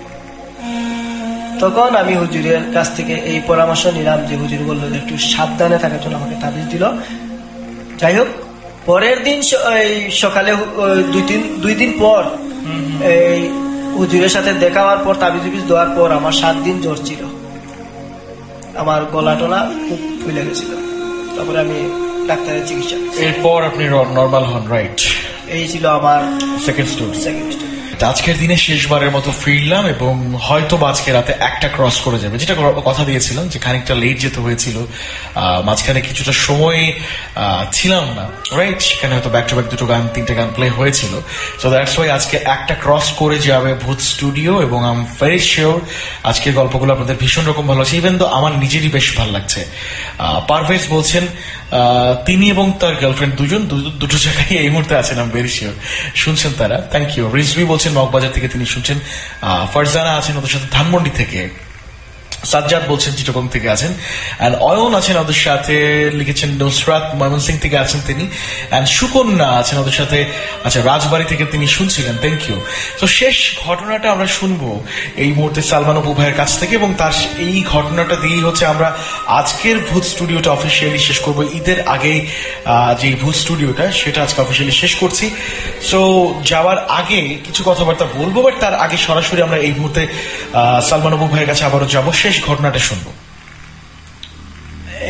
তখন আমি হুজুরের কাছ থেকে এই পরামর্শ নিলাম, যে হুজুর বললো যে একটু সাবধানে থাকার জন্য আমাকে তাবিজ দিল। যাই হোক, পরের দিন সকালে দুই দিন দুই দিন পর এই হুজুরের সাথে দেখা হওয়ার পর তাবিজ উবিজ দেওয়ার পর আমার সাত দিন জ্বর ছিল, আমার গলা টলা খুব ফুলে গেছিল। তারপরে আমি ডাক্তারের চিকিৎসা,
এরপর আপনি নর্মাল হন, রাইট?
এই ছিল আমার
সেকেন্ড স্টোরি।
Second story.
আজকের দিনে শেষবারের মতো ফিরলাম, এবং হয়তো আজকে রাতে একটা ক্রস করে যাবে, যেটা কথা দিয়েছিলাম যে খানিকটা লেট যেতে হয়েছিল, মাঝখানে কিছুটা সময় ছিলাম না, রাইট? সেখানে হয়তো ব্যাক টু ব্যাক দুটো গান তিনটে গান প্লে হয়েছিল। সো দ্যাটস ওয়াই আজকে একটা ক্রস করে যাবে ভূত স্টুডিও, এবং আই এম ভেরি শিওর আজকের গল্পগুলো আপনাদের ভীষণ রকম ভালো লাগছে, ইভেন তো আমার নিজেরই বেশ ভালো লাগছে। পারভেজ বলছেন তিনি এবং তার গার্লফ্রেন্ড দুজন দুটো জায়গায় এই মুহূর্তে আছেন, আমি ভেরি শিওর শুনছেন তারা। Thank you. রিজভি বলছেন মগবাজার থেকে তিনি শুনছেন, ফারজানা আছেন ওদের সাথে ধানমন্ডি থেকে, সাজ্জাদ বলছেন চিটগং থেকে আছেন, অ্যান্ড অয়ন আছেন ওদের সাথে, লিখেছেন নুসরাত ময়মনসিং থেকে আছেন তিনি, অ্যান্ড সুকন্যা আছেন ওদের সাথে, আচ্ছা রাজবাড়ি থেকে তিনি শুনছিলেন। Thank you. তো শেষ ঘটনাটা আমরা শুনবো এই মুহূর্তে সালমান অপু ভাইয়ের কাছ থেকে, এবং তার এই ঘটনাটা দিয়েই হচ্ছে আমরা আজকের ভূত স্টুডিওটা অফিসিয়ালি শেষ করবো। ঈদের আগে যে ভূত স্টুডিওটা সেটা আজকে অফিসিয়ালি শেষ করছি। সো যাওয়ার আগে কিছু কথাবার্তা বলবো, বাট তার আগে সরাসরি আমরা এই মুহূর্তে সালমান অপু ভাইয়ের কাছে আবারও যাবো, শেষ ঘটনাটা শুনবো।
এই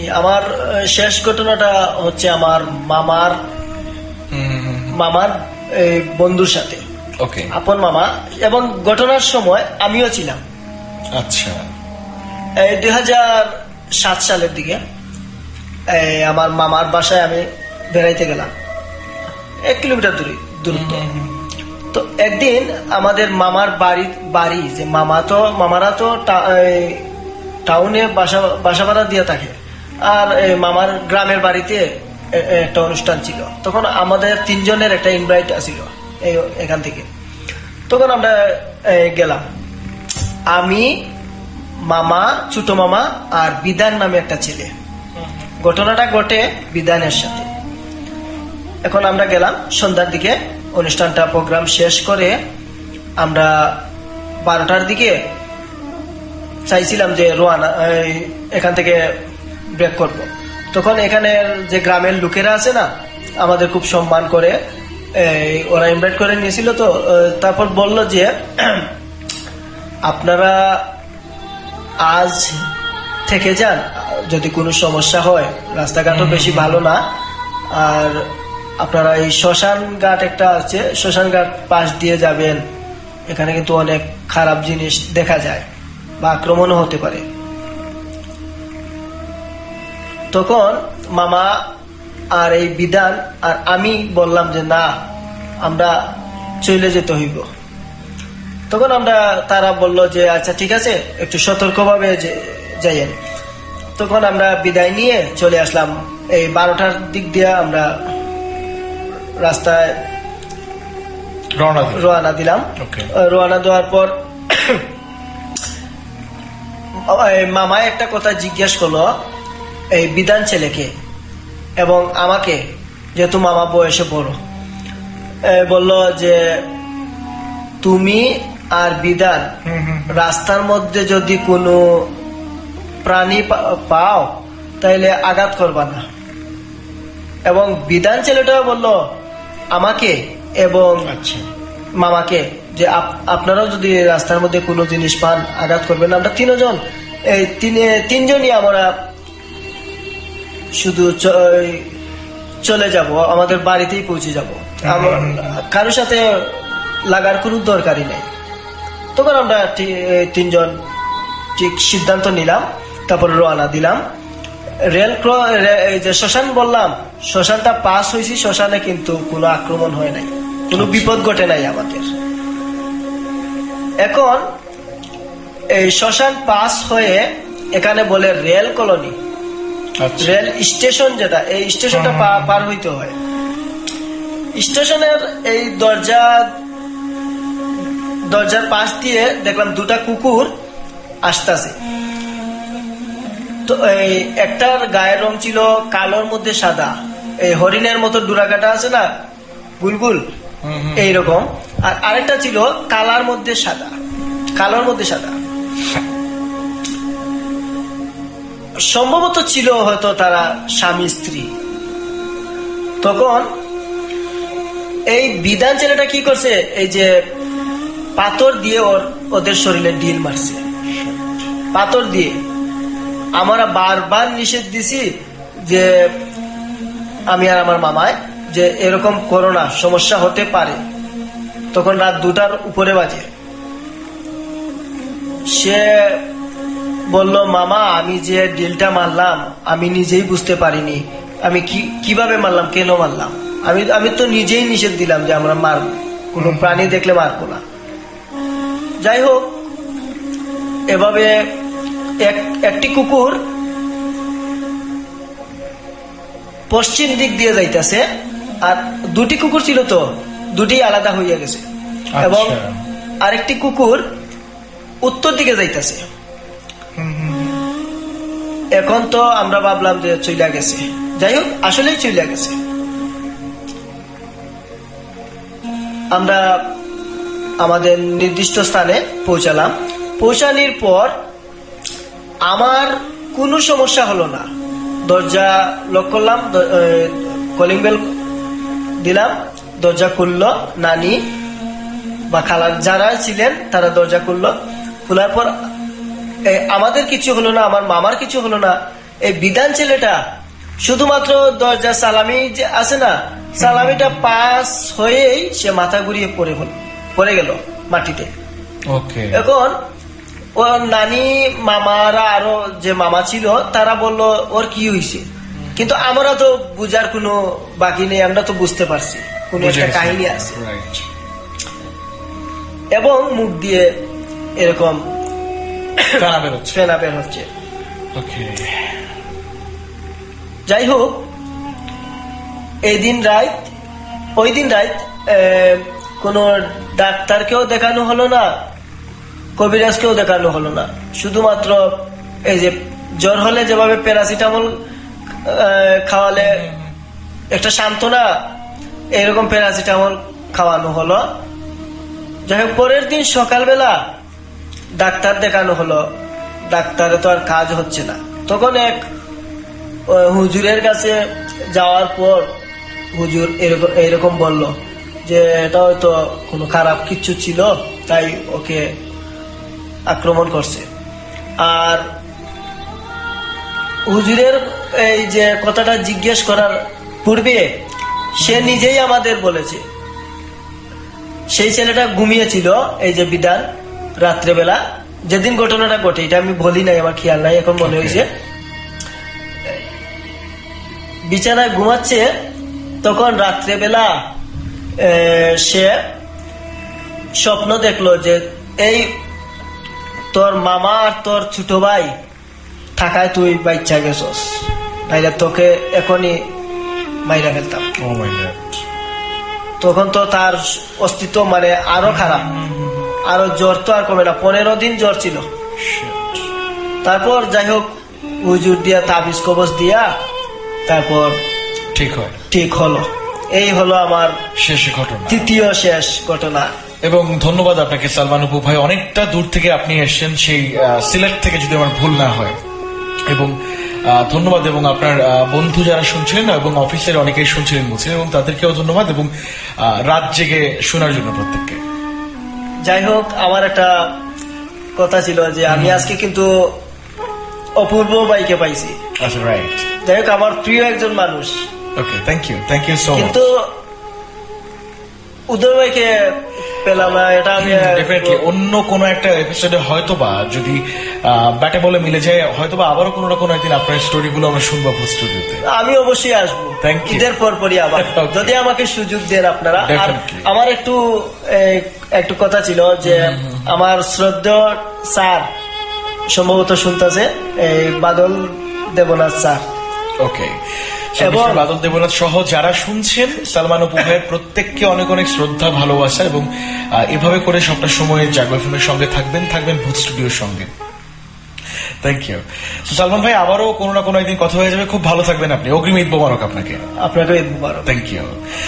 আমার আহ, শেষ ঘটনাটা হচ্ছে আমার মামার মামার এই, বন্ধুর সাথে,
ওকে,
আপন মামা, এবং ঘটনার সময় আমিও ছিলাম।
আচ্ছা,
এই দুই হাজার সাত সালের দিকে এই, আমার মামার বাসায় আমি বেড়াইতে গেলাম, এক কিলোমিটার দূরে দূরত্ব। তো একদিন আমাদের মামার বাড়ি বাড়ি যে মামা তো মামারা তো টা- এই, টাউনে বাসা বাসা ভাড়া দিয়ে থাকে, আর এই মামার গ্রামের বাড়িতে এ- এ- একটা অনুষ্ঠান ছিল। তখন আমাদের তিনজনের একটা ইনভাইট আছিল এই এখান থেকে। তখন আমরা এই, গেলাম, আমি, মামা, ছোট মামা আর বিধান নামে একটা ছেলে। ঘটনাটা ঘটে বিধানের সাথে। এখন আমরা গেলাম সন্ধ্যার দিকে, অনুষ্ঠানটা প্রোগ্রাম শেষ করে আমরা বারোটার দিকে চাইছিলাম যে রোয়ানা এই, এখান থেকে ব্রেক করব। তখন এখানের যে গ্রামের লোকেরা আছে না, আমাদের খুব সম্মান করে, এই, ওরা ইনভাইট করে নিয়েছিল। তো আহ, তারপর বলল যে আপনারা আজ থেকে যান, যদি কোনো সমস্যা হয়, রাস্তাঘাটও বেশি ভালো না, আর আপনারা এই শ্মশান ঘাট একটা আছে, শ্মশান ঘাট পাশ দিয়ে যাবেন, এখানে কিন্তু অনেক খারাপ জিনিস দেখা যায় বা আক্রমণও হতে পারে। তখন মামা আর এই বিধান আর আমি বললাম যে না, আমরা চলে যেতে হইব। তখন আমরা তারা বলল যে আচ্ছা ঠিক আছে, একটু সতর্কভাবে যাইয়েন। তখন আমরা বিদায় নিয়ে চলে আসলাম। এই বারোটার দিক দিয়ে আমরা রাস্তায়
রওনা দিলেন।
রওনা দিলাম।
Okay.
রওনা দেওয়ার পর এই মামায় একটা কথা জিজ্ঞেস করলো এই বিধান ছেলেকে এবং আমাকে, যেহেতু মামা বয়সে বড়, এ, বলল যে তুমি আর বিধান রাস্তার মধ্যে যদি কোনো প্রাণী পা- পাও তাহলে আঘাত করবা না। এবং বিধান ছেলেটা বলল আমাকে এবং
আচ্ছা,
মামাকে যে আপ- আপনারাও যদি রাস্তার মধ্যে কোনো জিনিস পান আঘাত করবেন না। আমরা তিনজন এই তিনে- তিনজনই আমরা শুধু চ- এই চলে যাব, আমাদের বাড়িতেই পৌঁছে যাব, আমার কারোর সাথে লাগার কোনো দরকারই নেই। তখন আমরা তি- এই তিনজন ঠিক সিদ্ধান্ত নিলাম, তারপর রওনা দিলাম। রেল ক্র- রে- এই যে শ্মশান বললাম, শ্মশানটা পাস হয়েছি, শ্মশানে কিন্তু কোনো আক্রমণ হয় নাই, কোনো বিপদ ঘটে নাই আমাদের। এখন এই শ্মশান পাস হয়ে এখানে বলে রেল কলোনি,
আচ্ছা,
রেল স্টেশন, যেটা এই স্টেশনটা পা- পার হইতে হয়। স্টেশনের এই দরজা দরজার পাশ দিয়ে দেখলাম দুটা কুকুর আসতেছে। তো এই একটার গায়ের রং ছিল কালোর মধ্যে সাদা, এই হরিণের মতো ডুরাকাটা আছে না, গুলগুল এইরকম, আর আরেকটা ছিল কালার মধ্যে সাদা, কালোর মধ্যে সাদা। সম্ভবত ছিল হয়তো তারা স্বামী স্ত্রী। তখন এই বিধান ছেলেটা কি করছে, এই যে পাথর দিয়ে ওর ওদের শরীরে ঢিল মারছে, পাথর দিয়ে। আমরা বারবার নিষেধ দিছি যে আমি আর আমার মামায় যে এরকম করো না, সমস্যা হতে পারে। তখন রাত দুটার উপরে বাজে। সে বলল মামা আমি যে ডিলটা মারলাম আমি নিজেই বুঝতে পারিনি, আমি কি কিভাবে মারলাম, কেন মারলাম। আমি আমি তো নিজেই নিষেধ দিলাম যে আমরা মারব, কোনো প্রাণী দেখলে মারবো না। যাই হোক, এভাবে এক- একটি কুকুর পশ্চিম দিক দিয়ে যাইতেছে, আর দুটি কুকুর ছিল তো দুটি আলাদা হইয়া গেছে, এবং আরেকটি কুকুর উত্তর দিকে যাইতেছে। এখন তো আমরা ভাবলাম যে চইলা গেছে, যাই হোক আসলেই চইলা গেছে। আমরা আমাদের নির্দিষ্ট স্থানে পৌঁছালাম। পৌঁছানোর পর আমার কোনো সমস্যা হলো না। দরজা লক করলাম, কলিং বেল দিলাম, দরজা খুললো। নানি বা খালা যারা ছিলেন তারা দরজা খুললো। খোলার পর এ, আমাদের কিছু হলো না, আমার মামার কিছু হলো না, এই বিধান ছেলেটা শুধুমাত্র দরজা সালামি যে আছে না, সালামিটা পাস হয়েই সে মাথা ঘুরিয়ে পড়ে পড়ে গেল মাটিতে।
ওকে,
এখন ওর নানি মামারা আরো যে মামা ছিল তারা বলল ওর কি হয়েছে, কিন্তু আমরা তো বুঝার কোনো বাকি নেই, আমরা তো বুঝতে পারছি কোন একটা কাহিনী আছে।
রাইট।
এবং মুখ দিয়ে এরকম
ফেনা বের হচ্ছে।
ফেনা বের হচ্ছে।
ওকে,
যাই হোক, এই দিন রাত ওই দিন রাত কোন ডাক্তারকেও দেখানো হলো না, কবিরাজকেও দেখানো হলো না, শুধুমাত্র এই যে জ্বর হলে যেভাবে প্যারাসিটামল খাওয়ালে একটা সান্ত্বনা, এরকম প্যারাসিটামল খাওয়ানো হলো। যাই হোক, পরের দিন সকালবেলা ডাক্তার দেখানো হলো, ডাক্তারে তো আর কাজ হচ্ছে না। তখন এক হুজুরের কাছে যাওয়ার পর হুজুর এরকম এরকম বলল যে এটা হয়তো কোনো খারাপ কিছু ছিল, তাই ওকে আক্রমণ করছে। আর হুজুরের এই যে কথাটা জিজ্ঞেস করার পূর্বে সে নিজেই আমাদের বলেছে সেই ছেলেটা ঘুমিয়েছিল, এই যে বিধান রাত্রেবেলা যেদিন ঘটনাটা ঘটে, এটা আমি বলি নাই, আমার খেয়াল নাই, এখন মনে হয়েছে বিছানায় ঘুমাচ্ছে। তখন রাত্রেবেলা সে স্বপ্ন দেখলো যে এই তোর মামা আর তোর ছোট ভাই থাকায় তুই বাচ্চা গেছস, নাইলে তোকে এখনই মাইরা ফেলতাম।
Oh my god.
তখন তো তার অস্তিত্ব মানে আরো খারাপ, আরো জ্বর তো আর কমে না, পনেরো দিন জ্বর ছিল। তারপর যাই হোক হুজুর দিয়া তাবিজ কবজ দিয়া তারপর
ঠিক হয়,
ঠিক হলো। এই হলো আমার
শেষ ঘটনা,
তৃতীয় শেষ ঘটনা।
এবং ধন্যবাদ আপনাকে সালমান অপু ভাই, অনেকটা দূর থেকে আপনি এসেছেন, সেই সিলেট থেকে যদি আমার ভুল না হয়। এবং ধন্যবাদ, এবং আপনার বন্ধু যারা শুনছিলেন এবং অফিসের অনেকেই শুনছিলেন বলছিলেন, এবং তাদেরকেও ধন্যবাদ, এবং রাত জেগে শোনার জন্য প্রত্যেককে।
যাই হোক, আমার একটা কথা ছিল যে আমি আজকে কিন্তু অপূর্ব ভাইকে পাইছি।
আচ্ছা, রাইট।
যাই হোক, আমার প্রিয় একজন মানুষ।
Okay, thank you, thank you so much.
কিন্তু উদয় ভাইকে পেলাম না, এটা আমি
ডেফিনেটলি অন্য কোনো একটা এপিসোডে হয়তোবা যদি ব্যাটে বলে মিলে যায়, হয়তোবা আবারও কোনো না কোনো একদিন আপনার স্টোরিগুলো আমরা শুনবো স্টুডিওতে।
আমি অবশ্যই আসবো
Thank you.
ঈদের পর পরই আবার,
Okay.
যদি আমাকে সুযোগ দেন আপনারা। আর
Definitely.
আমার একটু এই, একটু কথা ছিল যে আমার শ্রদ্ধেয় স্যার সম্ভবত শুনতেছে, এই বাদল দেবনাথ স্যার।
ওকে,
এবং
বাদল দেবনাথ সহ যারা শুনছেন সালমান অপু ভাইয়ের প্রত্যেককে অনেক অনেক শ্রদ্ধা, ভালোবাসা, এবং এভাবে করে সবটা সময় জাগো এফএমের সঙ্গে থাকবেন, থাকবেন ভূত স্টুডিওর সঙ্গে। থ্যাংক ইউ সালমান ভাই, আবারও কোনো না কোনো একদিন কথা হয়ে যাবে, খুব ভালো থাকবেন আপনি। অগ্রিম ঈদ মোবারক আপনাকে।
আপনাকে ঈদ মোবারক।
Thank you.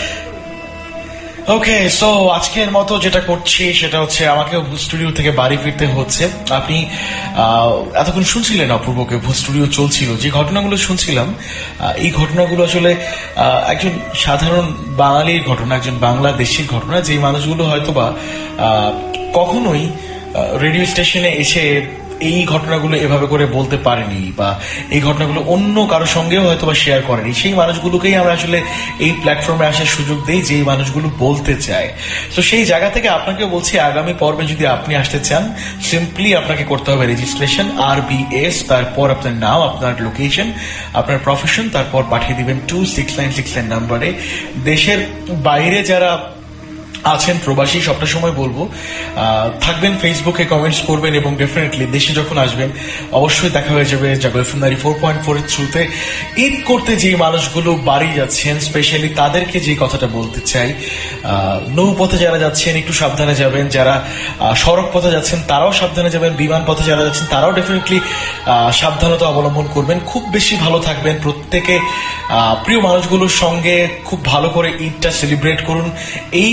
ওকে, সো আজকের মতো যেটা করছি সেটা হচ্ছে আমাকে ভূত স্টুডিও থেকে বাড়ি ফিরতে হচ্ছে। আপনি এতক্ষণ শুনছিলেন অপূর্বকে, ভূত স্টুডিও চলছিল, যে ঘটনাগুলো শুনছিলাম এই ঘটনাগুলো আসলে একজন সাধারণ বাঙালির ঘটনা, একজন বাংলাদেশির ঘটনা, যে মানুষগুলো হয়তোবা কখনোই রেডিও স্টেশনে এসে এই ঘটনাগুলো এভাবে করে বলতে পারেনি, বা এই ঘটনাগুলো অন্য কারোর সঙ্গেও হয়তো বা শেয়ার করেনি, সেই মানুষগুলোকেই আমরা আসলে এই প্ল্যাটফর্মে আসার সুযোগ দেই, যে মানুষগুলো বলতে চায়। তো সেই জায়গা থেকে আপনাকে বলছি, আগামী পর্বে যদি আপনি আসতে চান, সিম্পলি আপনাকে করতে হবে রেজিস্ট্রেশন, আর বি এস, তারপর আপনার নাম, আপনার লোকেশন, আপনার প্রফেশন, তারপর পাঠিয়ে দিবেন two six nine six nine নাম্বারে। দেশের বাইরে যারা আছেন প্রবাসী, সবটা সময় বলবো থাকবেন ফেসবুকে, কমেন্টস করবেন, এবং ডেফিনেটলি দেশে যখন আসবেন অবশ্যই দেখা হয়ে যাবে Jago FM ninety four point four এর থ্রুতে। ঈদ করতে যে মানুষগুলো বাড়ি যাচ্ছেন, স্পেশালি তাদেরকে যে কথাটা বলতে চাই, নৌপথে যারা যাচ্ছেন একটু সাবধানে যাবেন, যারা সড়ক পথে যাচ্ছেন তারাও সাবধানে যাবেন, বিমান পথে যারা যাচ্ছেন তারাও ডেফিনেটলি সাবধানতা অবলম্বন করবেন। খুব বেশি ভালো থাকবেন প্রত্যেকে, প্রিয় মানুষগুলোর সঙ্গে খুব ভালো করে ঈদটা সেলিব্রেট করুন। এই শুভ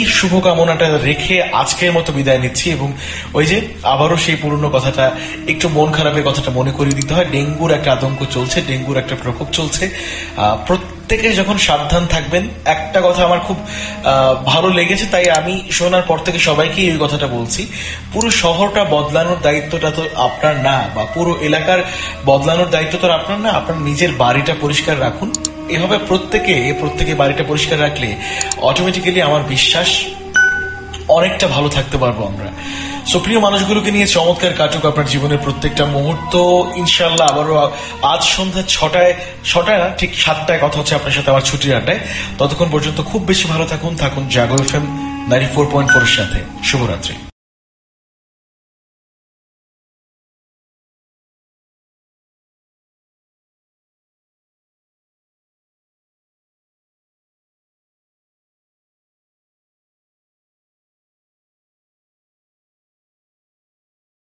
শুভকামনাটা রেখে আজকের মতো বিদায় নিচ্ছি। এবং ওই যে আবারও সেই পুরনো কথাটা, একটু মন খারাপের কথাটা মনে করিয়ে দিতে হয়। ডেঙ্গুর একটা আতঙ্ক চলছে, ডেঙ্গুর একটা প্রকোপ চলছে। আহ, প্রত্যেকে যখন সাবধান থাকবেন, একটা কথা আমার খুব আহ, ভালো লেগেছে, তাই আমি শোনার পর থেকে সবাইকে এই কথাটা বলছি, পুরো শহরটা বদলানোর দায়িত্বটা তো আপনার না, বা পুরো এলাকার বদলানোর দায়িত্ব তো আপনার না, আপনার নিজের বাড়িটা পরিষ্কার রাখুন। এভাবে প্রত্যেকে প্রত্যেকে বাড়িটা পরিষ্কার রাখলে অটোমেটিক্যালি আমার বিশ্বাস অনেকটা ভালো থাকতে পারবো আমরা। সো প্রিয় মানুষগুলোকে নিয়ে চমৎকার কাটুক আপনার জীবনের প্রত্যেকটা মুহূর্ত। ইনশাল্লাহ আবারও আজ সন্ধ্যা ছটায় ছটায় না ঠিক সাতটায় কথা হচ্ছে আপনার সাথে আমার ছুটির আড্ডায়। ততক্ষণ পর্যন্ত খুব বেশি ভালো থাকুন, থাকুন Jago F M ninety four point four এর সাথে। শুভরাত্রি।